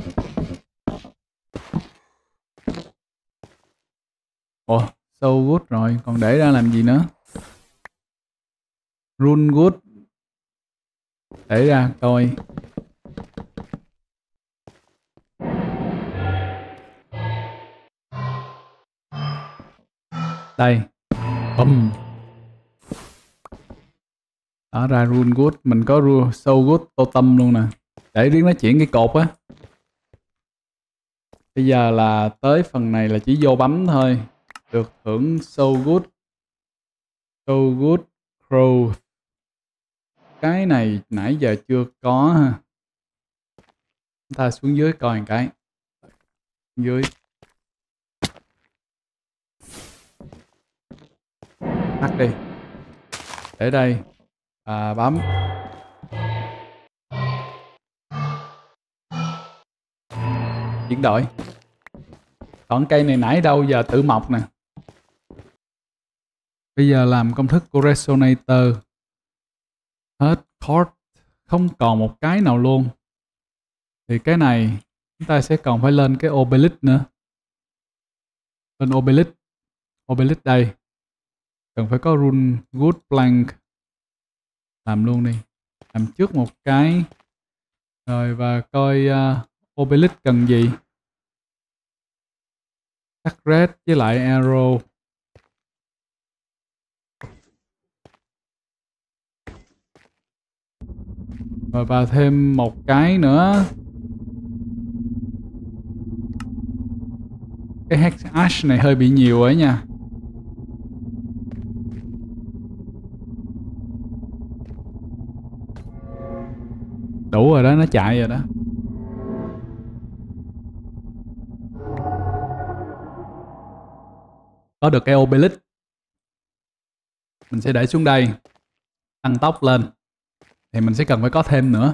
Ủa, so good rồi. Còn để ra làm gì nữa? Runewood. Để ra coi. Đây. Bum. Đó ra Runewood. Mình có so good totem luôn nè. Để riêng nó chuyển cái cột á. Bây giờ là tới phần này là chỉ vô bấm thôi. Được thưởng so good. So good crow. Cái này nãy giờ chưa có ha. Chúng ta xuống dưới coi một cái. Dưới. Tắt đi. Để đây. À, bấm. Chuyển đổi. Còn cây này nãy đâu giờ tự mọc nè. Bây giờ làm công thức của Resonator. Hết chord. Không còn một cái nào luôn. Thì cái này chúng ta sẽ còn phải lên cái Obelisk nữa. Lên Obelisk. Obelisk đây. Cần phải có rune wood plank. Làm luôn đi. Làm trước một cái. Rồi và coi uh, obelisk cần gì. Cắt red với lại arrow. Rồi và thêm một cái nữa. Cái hex ash này hơi bị nhiều ấy nha. Đủ rồi đó, nó chạy rồi đó. Có được cái obelisk. Mình sẽ để xuống đây. Tăng tốc lên. Thì mình sẽ cần phải có thêm nữa.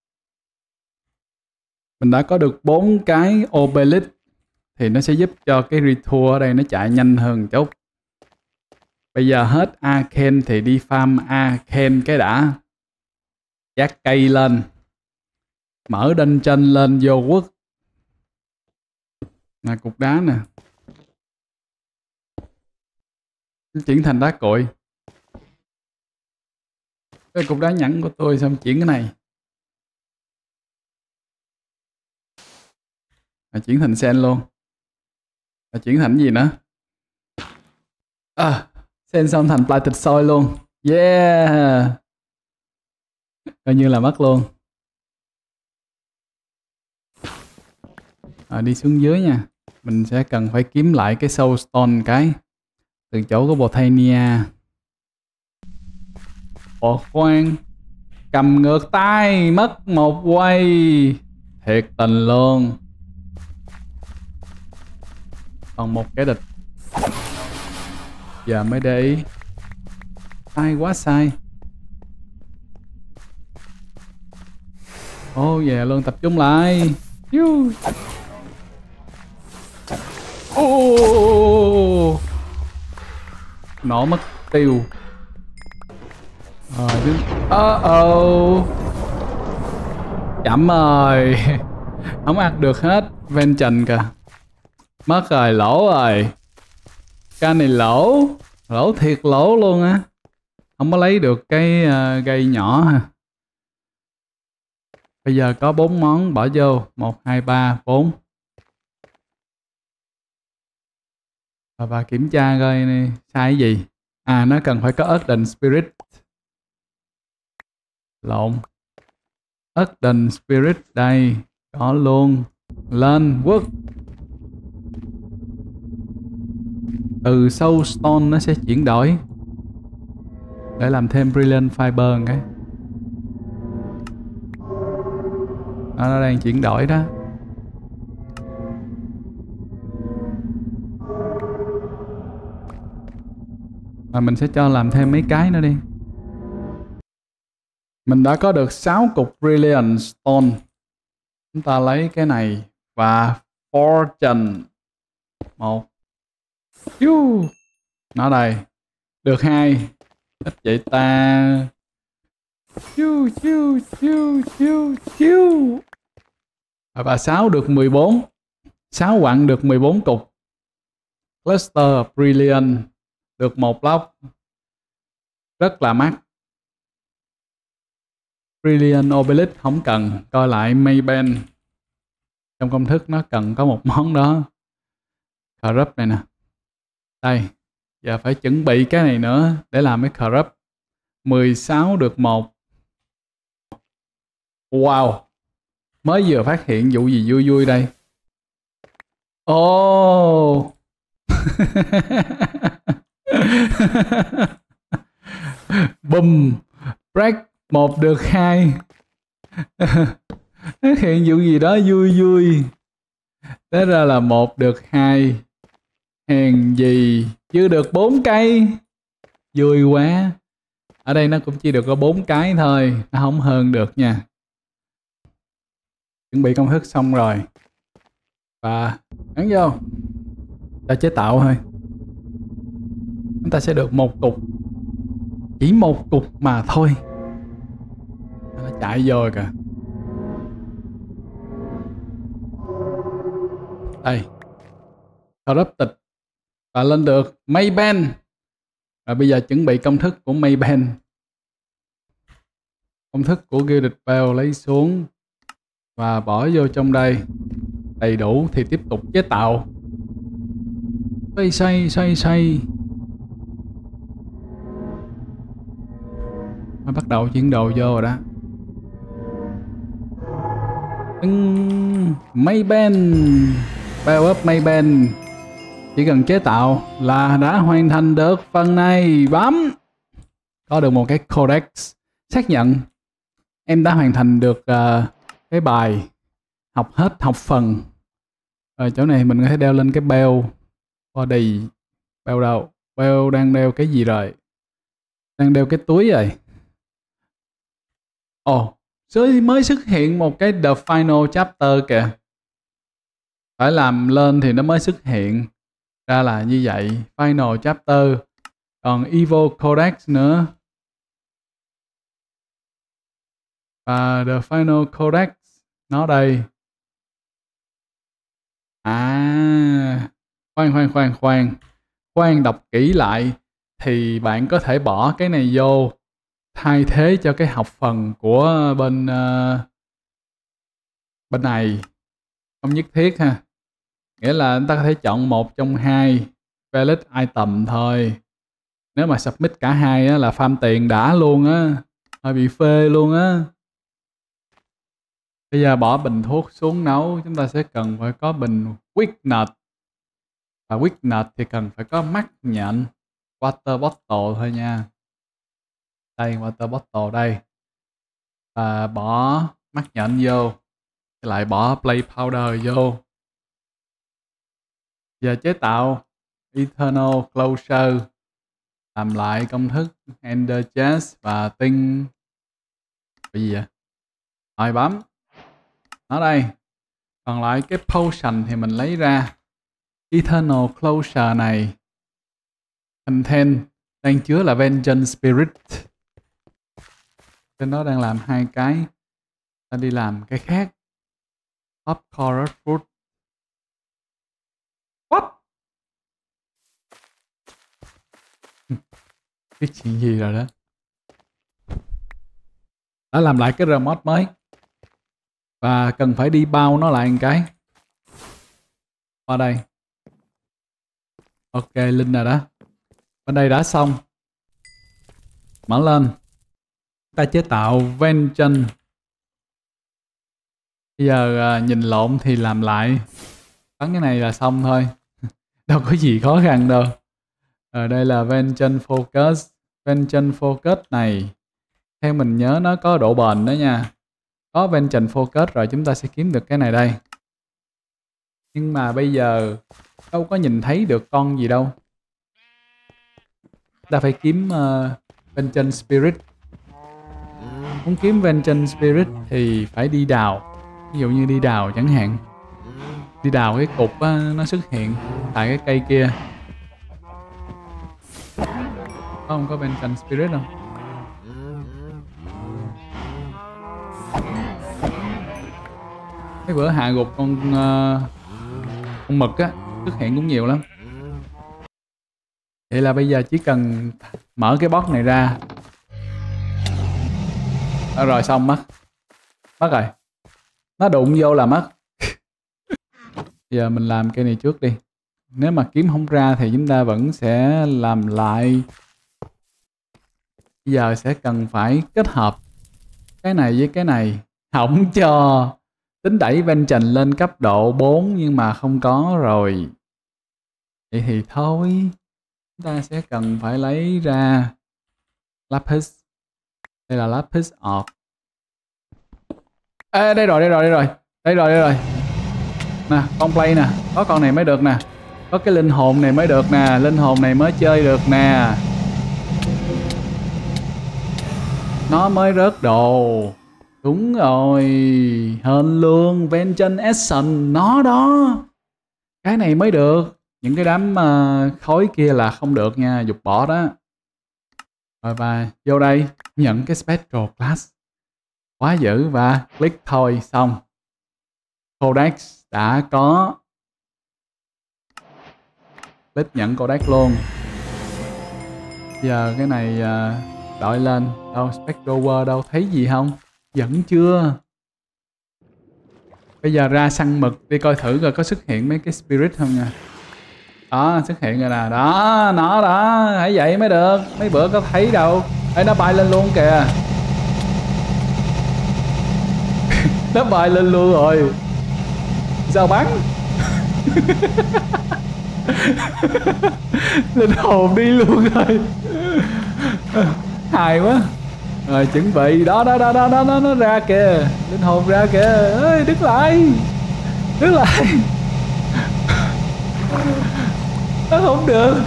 Mình đã có được bốn cái obelisk. Thì nó sẽ giúp cho cái retour ở đây nó chạy nhanh hơn chút. Bây giờ hết arcane thì đi farm arcane cái đã. Chát cây lên. Mở dungeon lên vô quốc. Nè cục đá nè. Chuyển thành đá cội. Cái cục đá nhẵn của tôi xong chuyển cái này. À, chuyển thành sen luôn. À, chuyển thành gì nữa? À, sen xong thành plated soil luôn. Yeah. Coi như là mất luôn. À, đi xuống dưới nha. Mình sẽ cần phải kiếm lại cái soulstone cái. Từ chỗ của Botania. Ồ khoan. Cầm ngược tay. Mất một quay. Thiệt tình luôn. Còn một cái địch. Giờ mới để ý. Sai quá sai. Ô về luôn, tập trung lại. Ô nổ mất tiêu. Rồi chứ. Uh-oh. Chậm rồi. Không ăn được hết Vengeance kìa. Mất rồi, lỗ rồi. Cái này lỗ. Lỗ thiệt lỗ luôn á. Không có lấy được cái uh, gây nhỏ ha. Bây giờ có bốn món bỏ vô. một, hai, ba, bốn. Và, và kiểm tra coi này, sai cái gì. À nó cần phải có Earthen Spirit. Lộn. Earthen Spirit đây. Có luôn. Lên quốc. Từ Soulstone nó sẽ chuyển đổi. Để làm thêm Brilliant Fiber cái. Đó, nó đang chuyển đổi đó. Và mình sẽ cho làm thêm mấy cái nữa đi. Mình đã có được sáu cục Brilliant Stone. Chúng ta lấy cái này và Fortune. Một. Chú. Nó đây. Được hai. Ít vậy ta. Chú chú chú chú chú. Và sáu được mười bốn. sáu quặng được mười bốn cục. Cluster Brilliant được một lốc. Rất là mắc. Brilliant Obelisk không cần. Coi lại Mayben. Trong công thức nó cần có một món đó. Corrupt này nè. Đây. Giờ phải chuẩn bị cái này nữa để làm cái Corrupt. mười sáu được một. Wow. Mới vừa phát hiện vụ gì vui vui đây. Ồ. Oh. Bùm. Break một được hai. Phát hiện vụ gì đó vui vui. Thế ra là một được hai. Hèn gì chưa được bốn cây. Vui quá. Ở đây nó cũng chỉ được có bốn cái thôi. Nó không hơn được nha. Chuẩn bị công thức xong rồi. Và ấn vô. Cho chế tạo thôi. Chúng ta sẽ được một cục. Chỉ một cục mà thôi. Nó chạy vô kìa. Đây. Corrupted. Và lên được Mayben. Rồi bây giờ chuẩn bị công thức của Mayben. Công thức của Gilded Bell lấy xuống và bỏ vô trong đây. Đầy đủ thì tiếp tục chế tạo. Xoay xoay xoay xoay. Mới bắt đầu chuyển đồ vô rồi đó. Uhm, Mayben. Bell up Mayben. Chỉ cần chế tạo là đã hoàn thành được phần này. Bấm. Có được một cái codex xác nhận em đã hoàn thành được uh, cái bài học hết học phần. Ở chỗ này mình có thể đeo lên cái bell body. Bell đâu? Bell đang đeo cái gì rồi? Đang đeo cái túi rồi. Ồ, oh, mới xuất hiện một cái The Final Chapter kìa. Phải làm lên thì nó mới xuất hiện. Ra là như vậy. Final Chapter. Còn Evo Codex nữa. Và The Final Codex. Nó đây. À, khoan khoan khoan khoan. Khoan đọc kỹ lại. Thì bạn có thể bỏ cái này vô. Thay thế cho cái học phần của bên uh, bên này. Không nhất thiết ha. Nghĩa là chúng ta có thể chọn một trong hai valid item thôi. Nếu mà submit cả hai á, là farm tiền đã luôn á. Hơi bị phê luôn á. Bây giờ bỏ bình thuốc xuống nấu. Chúng ta sẽ cần phải có bình Quicknut. Và Quicknut thì cần phải có mắt nhện. Water bottle thôi nha. Đây, water bottle đây. Và bỏ mắt nhện vô. Lại bỏ play powder vô. Giờ chế tạo Eternal Closure. Làm lại công thức Ender Chest và tinh. Cái gì vậy? Rồi bấm. Nó đây. Còn lại cái potion thì mình lấy ra. Eternal Closure này contain đang chứa là Vengeance Spirit. Trên đó đang làm hai cái. Ta đi làm cái khác. Top Coral Fruit. What? Cái chuyện gì rồi đó. Đã làm lại cái remote mới. Và cần phải đi bao nó lại một cái. Qua đây. Ok, link rồi đó. Bên đây đã xong. Mở lên. Ta chế tạo Vengeance. Bây giờ à, nhìn lộn thì làm lại. Bắn cái này là xong thôi. Đâu có gì khó khăn đâu. Ở đây là Vengeance Focus. Vengeance Focus này theo mình nhớ nó có độ bền đó nha. Có Vengeance Focus rồi chúng ta sẽ kiếm được cái này đây. Nhưng mà bây giờ đâu có nhìn thấy được con gì đâu. Ta phải kiếm uh, Vengeance Spirit. Muốn kiếm Vengeance Spirit thì phải đi đào. Ví dụ như đi đào chẳng hạn. Đi đào cái cục á, nó xuất hiện tại cái cây kia. Có không có Vengeance Spirit không? Cái bữa hạ gục con uh, con mực á xuất hiện cũng nhiều lắm. Vậy là bây giờ chỉ cần mở cái box này ra. À, rồi xong mất. Mất rồi. Nó đụng vô là mất. Giờ mình làm cái này trước đi. Nếu mà kiếm không ra thì chúng ta vẫn sẽ làm lại. Bây giờ sẽ cần phải kết hợp cái này với cái này. Không cho. Tính đẩy Vengeance lên cấp độ bốn nhưng mà không có rồi. Vậy thì thôi. Chúng ta sẽ cần phải lấy ra Lapis. Đây là Lapis Orc. Ê, đây rồi, đây rồi, đây rồi. Đây rồi, đây rồi. Nè, con play nè. Có con này mới được nè. Có cái linh hồn này mới được nè. Linh hồn này mới chơi được nè. Nó mới rớt đồ. Đúng rồi. Hên luôn. Vengeance Essence. Nó đó. Cái này mới được. Những cái đám uh, khối kia là không được nha. Dục bỏ đó. Rồi và vô đây. Nhận cái Spectral Class. Quá dữ và click thôi. Xong. Codex đã có. Click nhận Codex luôn. Giờ cái này à, đội lên. Đâu Spectrover đâu, thấy gì không? Vẫn chưa. Bây giờ ra săn mực đi coi thử coi có xuất hiện mấy cái spirit không nha. Đó, xuất hiện rồi nè. Đó, nó đó. Hãy vậy mới được. Mấy bữa có thấy đâu. Ê, nó bay lên luôn kìa. Nó bay lên luôn rồi. Sao bắn? Linh hồn đi luôn rồi. Hài quá. Rồi chuẩn bị. Đó đó đó đó đó, nó, nó ra kìa. Linh hồn ra kìa. Ê, đứng lại. Đứng lại. Nó không được.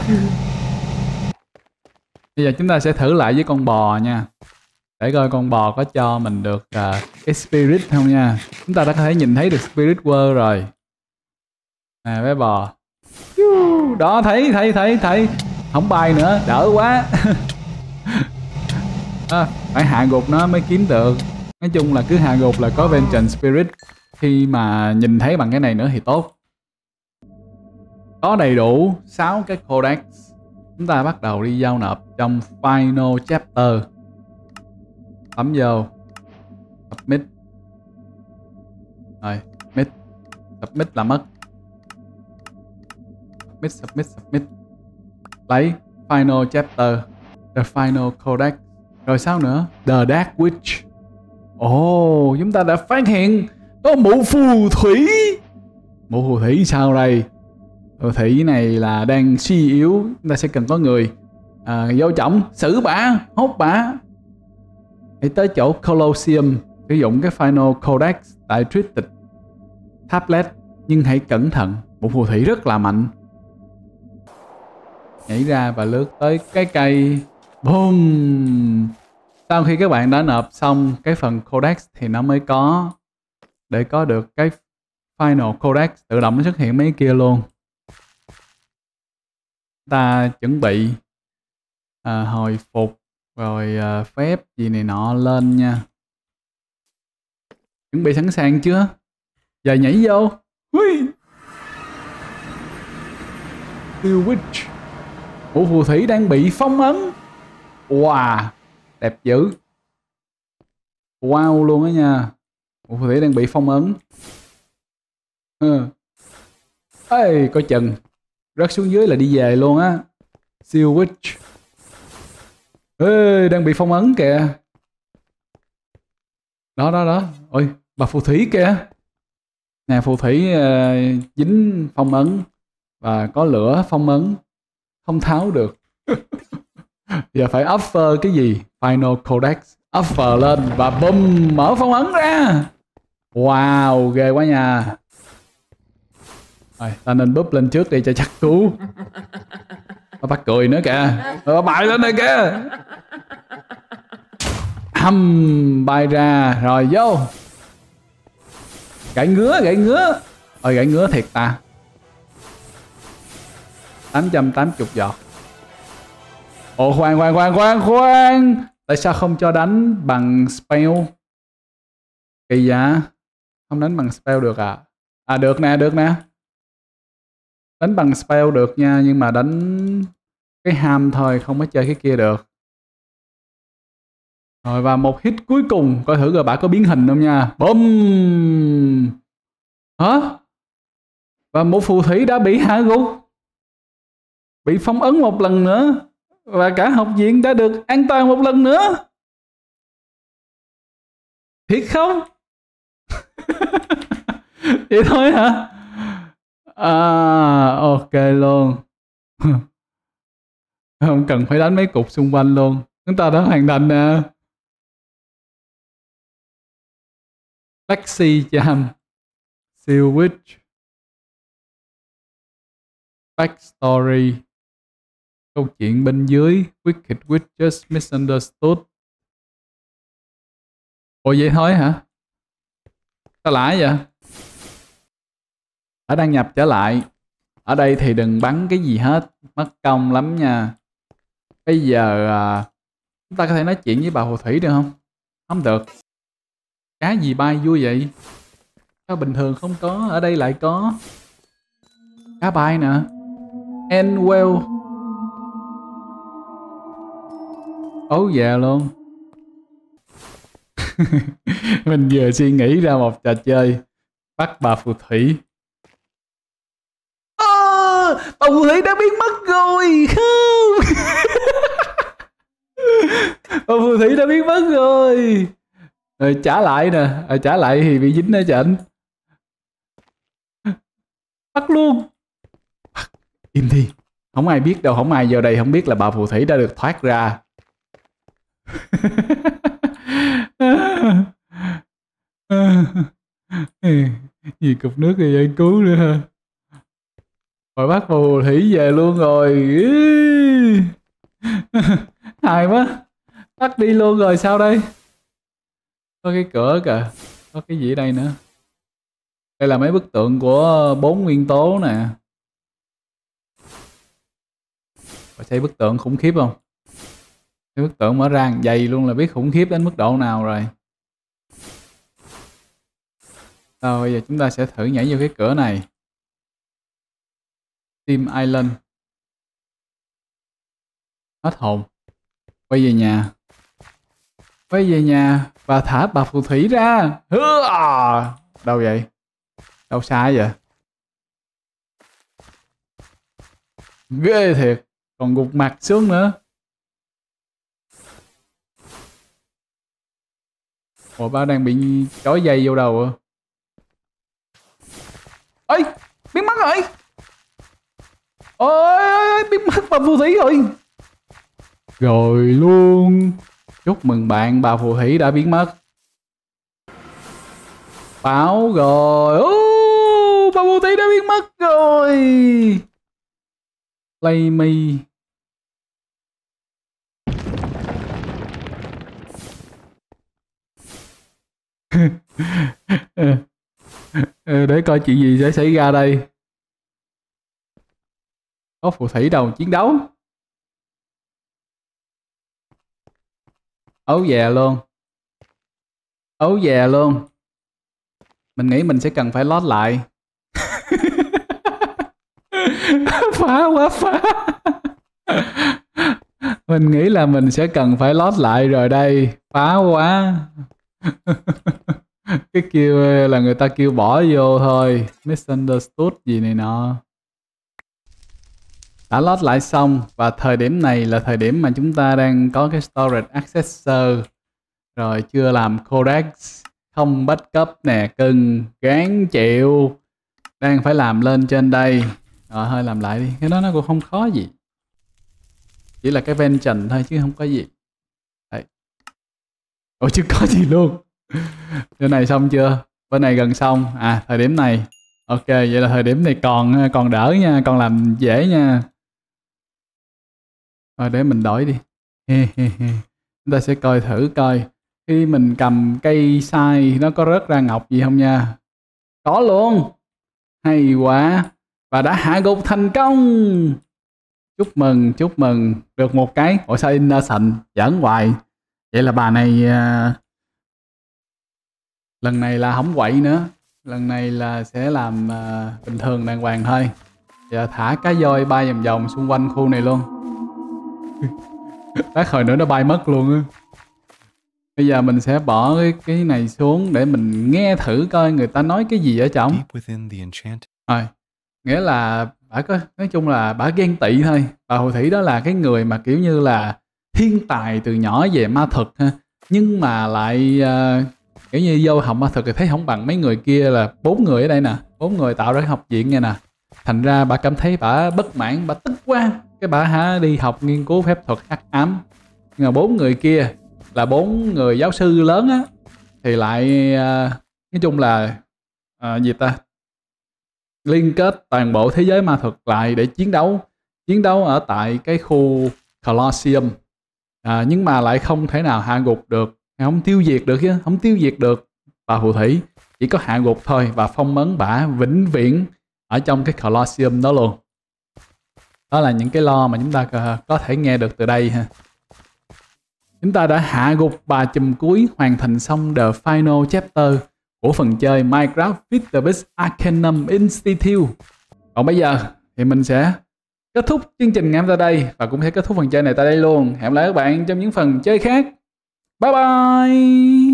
Bây giờ chúng ta sẽ thử lại với con bò nha. Để coi con bò có cho mình được uh, cái spirit không nha. Chúng ta đã có thể nhìn thấy được spirit world rồi. Nè bé bò. Đó, thấy thấy thấy thấy. Không bay nữa, đỡ quá. À, phải hạ gục nó mới kiếm được. Nói chung là cứ hạ gục là có Vengeance Spirit. Khi mà nhìn thấy bằng cái này nữa thì tốt. Có đầy đủ sáu cái codex. Chúng ta bắt đầu đi giao nộp trong Final Chapter. Bấm vô Submit. Rồi, Submit. Submit là mất. Submit, Submit, Submit. Lấy Final Chapter. The Final Codex. Rồi sao nữa? The Dark Witch. Ồ, oh, chúng ta đã phát hiện có mụ phù thủy. Mụ phù thủy sao đây? Phù thủy này là đang suy yếu. Chúng ta sẽ cần có người à, vô trọng, xử bả, hốt bả. Hãy tới chỗ Colosseum, sử dụng cái Final Codex tại Twisted Tablet. Nhưng hãy cẩn thận, mụ phù thủy rất là mạnh. Nhảy ra và lướt tới cái cây. Boom. Sau khi các bạn đã nộp xong cái phần codex thì nó mới có. Để có được cái Final Codex tự động nó xuất hiện mấy kia luôn. Ta chuẩn bị à, hồi phục rồi à, phép gì này nọ lên nha. Chuẩn bị sẵn sàng chưa? Giờ nhảy vô. Hui. Tiêu Witch. Mụ phù thủy đang bị phong ấn. Wow, đẹp dữ. Wow luôn á nha. Mụ phù thủy đang bị phong ấn. Ừ. Ê, coi chừng rớt xuống dưới là đi về luôn á. Siêu Witch. Ê, đang bị phong ấn kìa. Đó đó đó. Ôi, bà phù thủy kìa. Nè, phù thủy uh, dính phong ấn và có lửa phong ấn, không tháo được. Giờ phải offer cái gì? Final Codex. Offer lên và bum, mở phong ấn ra. Wow, ghê quá nha. Rồi, ta nên búp lên trước đi cho chắc cú. Nó bắt cười nữa kìa. Nó bay lên đây kìa. Hầm, bay ra. Rồi vô. Gãy ngứa, gãy ngứa. Ôi, gãy ngứa thiệt ta. tám trăm tám mươi giọt. Ồ, khoan, khoan, khoan, khoan, khoan. Tại sao không cho đánh bằng spell? Kỳ dạ. Không đánh bằng spell được à? À, được nè, được nè. Đánh bằng spell được nha, nhưng mà đánh cái ham thôi, không có chơi cái kia được. Rồi, và một hit cuối cùng, coi thử rồi bà có biến hình không nha. Bum. Hả? Và một phù thủy đã bị hạ gục, bị phong ấn một lần nữa, và cả học viện đã được an toàn một lần nữa. Thiệt không? Vậy thôi hả? À, ok luôn. Không cần phải đánh mấy cục xung quanh luôn. Chúng ta đã hoàn thành nè. Lexi Jam, Siêu Witch, Backstory, câu chuyện bên dưới, Wicked Witch Just Misunderstood. Ủa vậy thôi hả? Sao lạ vậy? Đã đăng nhập trở lại. Ở đây thì đừng bắn cái gì hết, mất công lắm nha. Bây giờ à, chúng ta có thể nói chuyện với bà phù thủy được không? Không được. Cá gì bay vui vậy? Sao bình thường không có, ở đây lại có. Cá bay nè. And well. Ấu dạ luôn. Mình vừa suy nghĩ ra một trò chơi bắt bà phù thủy. À, bà phù thủy đã biến mất rồi. Không. Bà phù thủy đã biến mất rồi. Rồi trả lại nè. À, trả lại thì bị dính ở trển. Bắt luôn. Im đi. Không ai biết đâu. Không ai vào đây không biết là bà phù thủy đã được thoát ra. Gì cục nước thì vậy cứu nữa ha. Rồi bắt bà phù thủy về luôn rồi. Hài quá. Bắt đi luôn rồi sao đây? Có cái cửa kìa. Có cái gì ở đây nữa? Đây là mấy bức tượng của bốn nguyên tố nè. Có xây bức tượng khủng khiếp không? Cái bức tượng mở ra dày luôn là biết khủng khiếp đến mức độ nào rồi. Rồi bây giờ chúng ta sẽ thử nhảy vô cái cửa này. Team Island. Hết hồn. Quay về nhà. Quay về nhà và thả bà phù thủy ra. Đâu vậy? Đâu xa vậy? Ghê thiệt. Còn gục mặt xuống nữa. Ủa bao đang bị trói dây vô đầu à? Ôi! Biến mất rồi! Ôi! Biến mất bà phù thủy rồi! Rồi luôn! Chúc mừng bạn, bà phù thủy đã biến mất. Báo rồi! Ô, bà phù thủy đã biến mất rồi! Play me. Để coi chuyện gì sẽ xảy ra đây. Có phù thủy đâu chiến đấu. Ấu dè luôn. Ấu dè luôn. Mình nghĩ mình sẽ cần phải lót lại. Phá quá phá. Mình nghĩ là mình sẽ cần phải lót lại rồi đây. Phá quá. Cái kêu là người ta kêu bỏ vô thôi. Misunderstood gì này nọ. Đã lót lại xong. Và thời điểm này là thời điểm mà chúng ta đang có cái storage accessor. Rồi chưa làm codex. Không backup nè cưng. Gán chịu. Đang phải làm lên trên đây. Rồi hơi làm lại đi. Cái đó nó cũng không khó gì. Chỉ là cái vention thôi chứ không có gì. Đây. Ủa chứ có gì luôn. Bên này xong chưa? Bên này gần xong. À thời điểm này. Ok vậy là thời điểm này còn còn đỡ nha. Còn làm dễ nha. Rồi để mình đổi đi. Chúng ta sẽ coi thử coi. Khi mình cầm cây sai nó có rớt ra ngọc gì không nha. Có luôn. Hay quá. Và đã hạ gục thành công. Chúc mừng, chúc mừng. Được một cái. Ủa sao innocent giỡn hoài. Vậy là bà này uh, lần này là không quậy nữa. Lần này là sẽ làm uh, bình thường đàng hoàng thôi. Giờ thả cá voi bay vòng vòng xung quanh khu này luôn. Lát hồi nữa nó bay mất luôn á. Bây giờ mình sẽ bỏ cái, cái này xuống để mình nghe thử coi người ta nói cái gì ở trong. Rồi, nghĩa là bà có, nói chung là bà ghen tị thôi. Bà phù thủy đó là cái người mà kiểu như là thiên tài từ nhỏ về ma thuật ha. Nhưng mà lại uh, kiểu như vô học ma thuật thì thấy không bằng mấy người kia là bốn người ở đây nè. Bốn người tạo ra học viện nha nè. Thành ra bà cảm thấy bà bất mãn, bà tức quá. Cái bà hả đi học nghiên cứu phép thuật hắc ám. Nhưng mà bốn người kia là bốn người giáo sư lớn á. Thì lại uh, nói chung là uh, gì ta? Liên kết toàn bộ thế giới ma thuật lại để chiến đấu. Chiến đấu ở tại cái khu Colosseum. À, nhưng mà lại không thể nào hạ gục được. Không tiêu diệt được chứ. Không tiêu diệt được bà phù thủy. Chỉ có hạ gục thôi. Và phong ấn bả vĩnh viễn ở trong cái Colosseum đó luôn. Đó là những cái lo mà chúng ta có thể nghe được từ đây ha. Chúng ta đã hạ gục bà chùm cuối, hoàn thành xong the final chapter của phần chơi Minecraft with the Best Arcanum Institute. Còn bây giờ thì mình sẽ kết thúc chương trình ngày hôm nay tại đây và cũng sẽ kết thúc phần chơi này tại đây luôn. Hẹn gặp lại các bạn trong những phần chơi khác. Bye bye.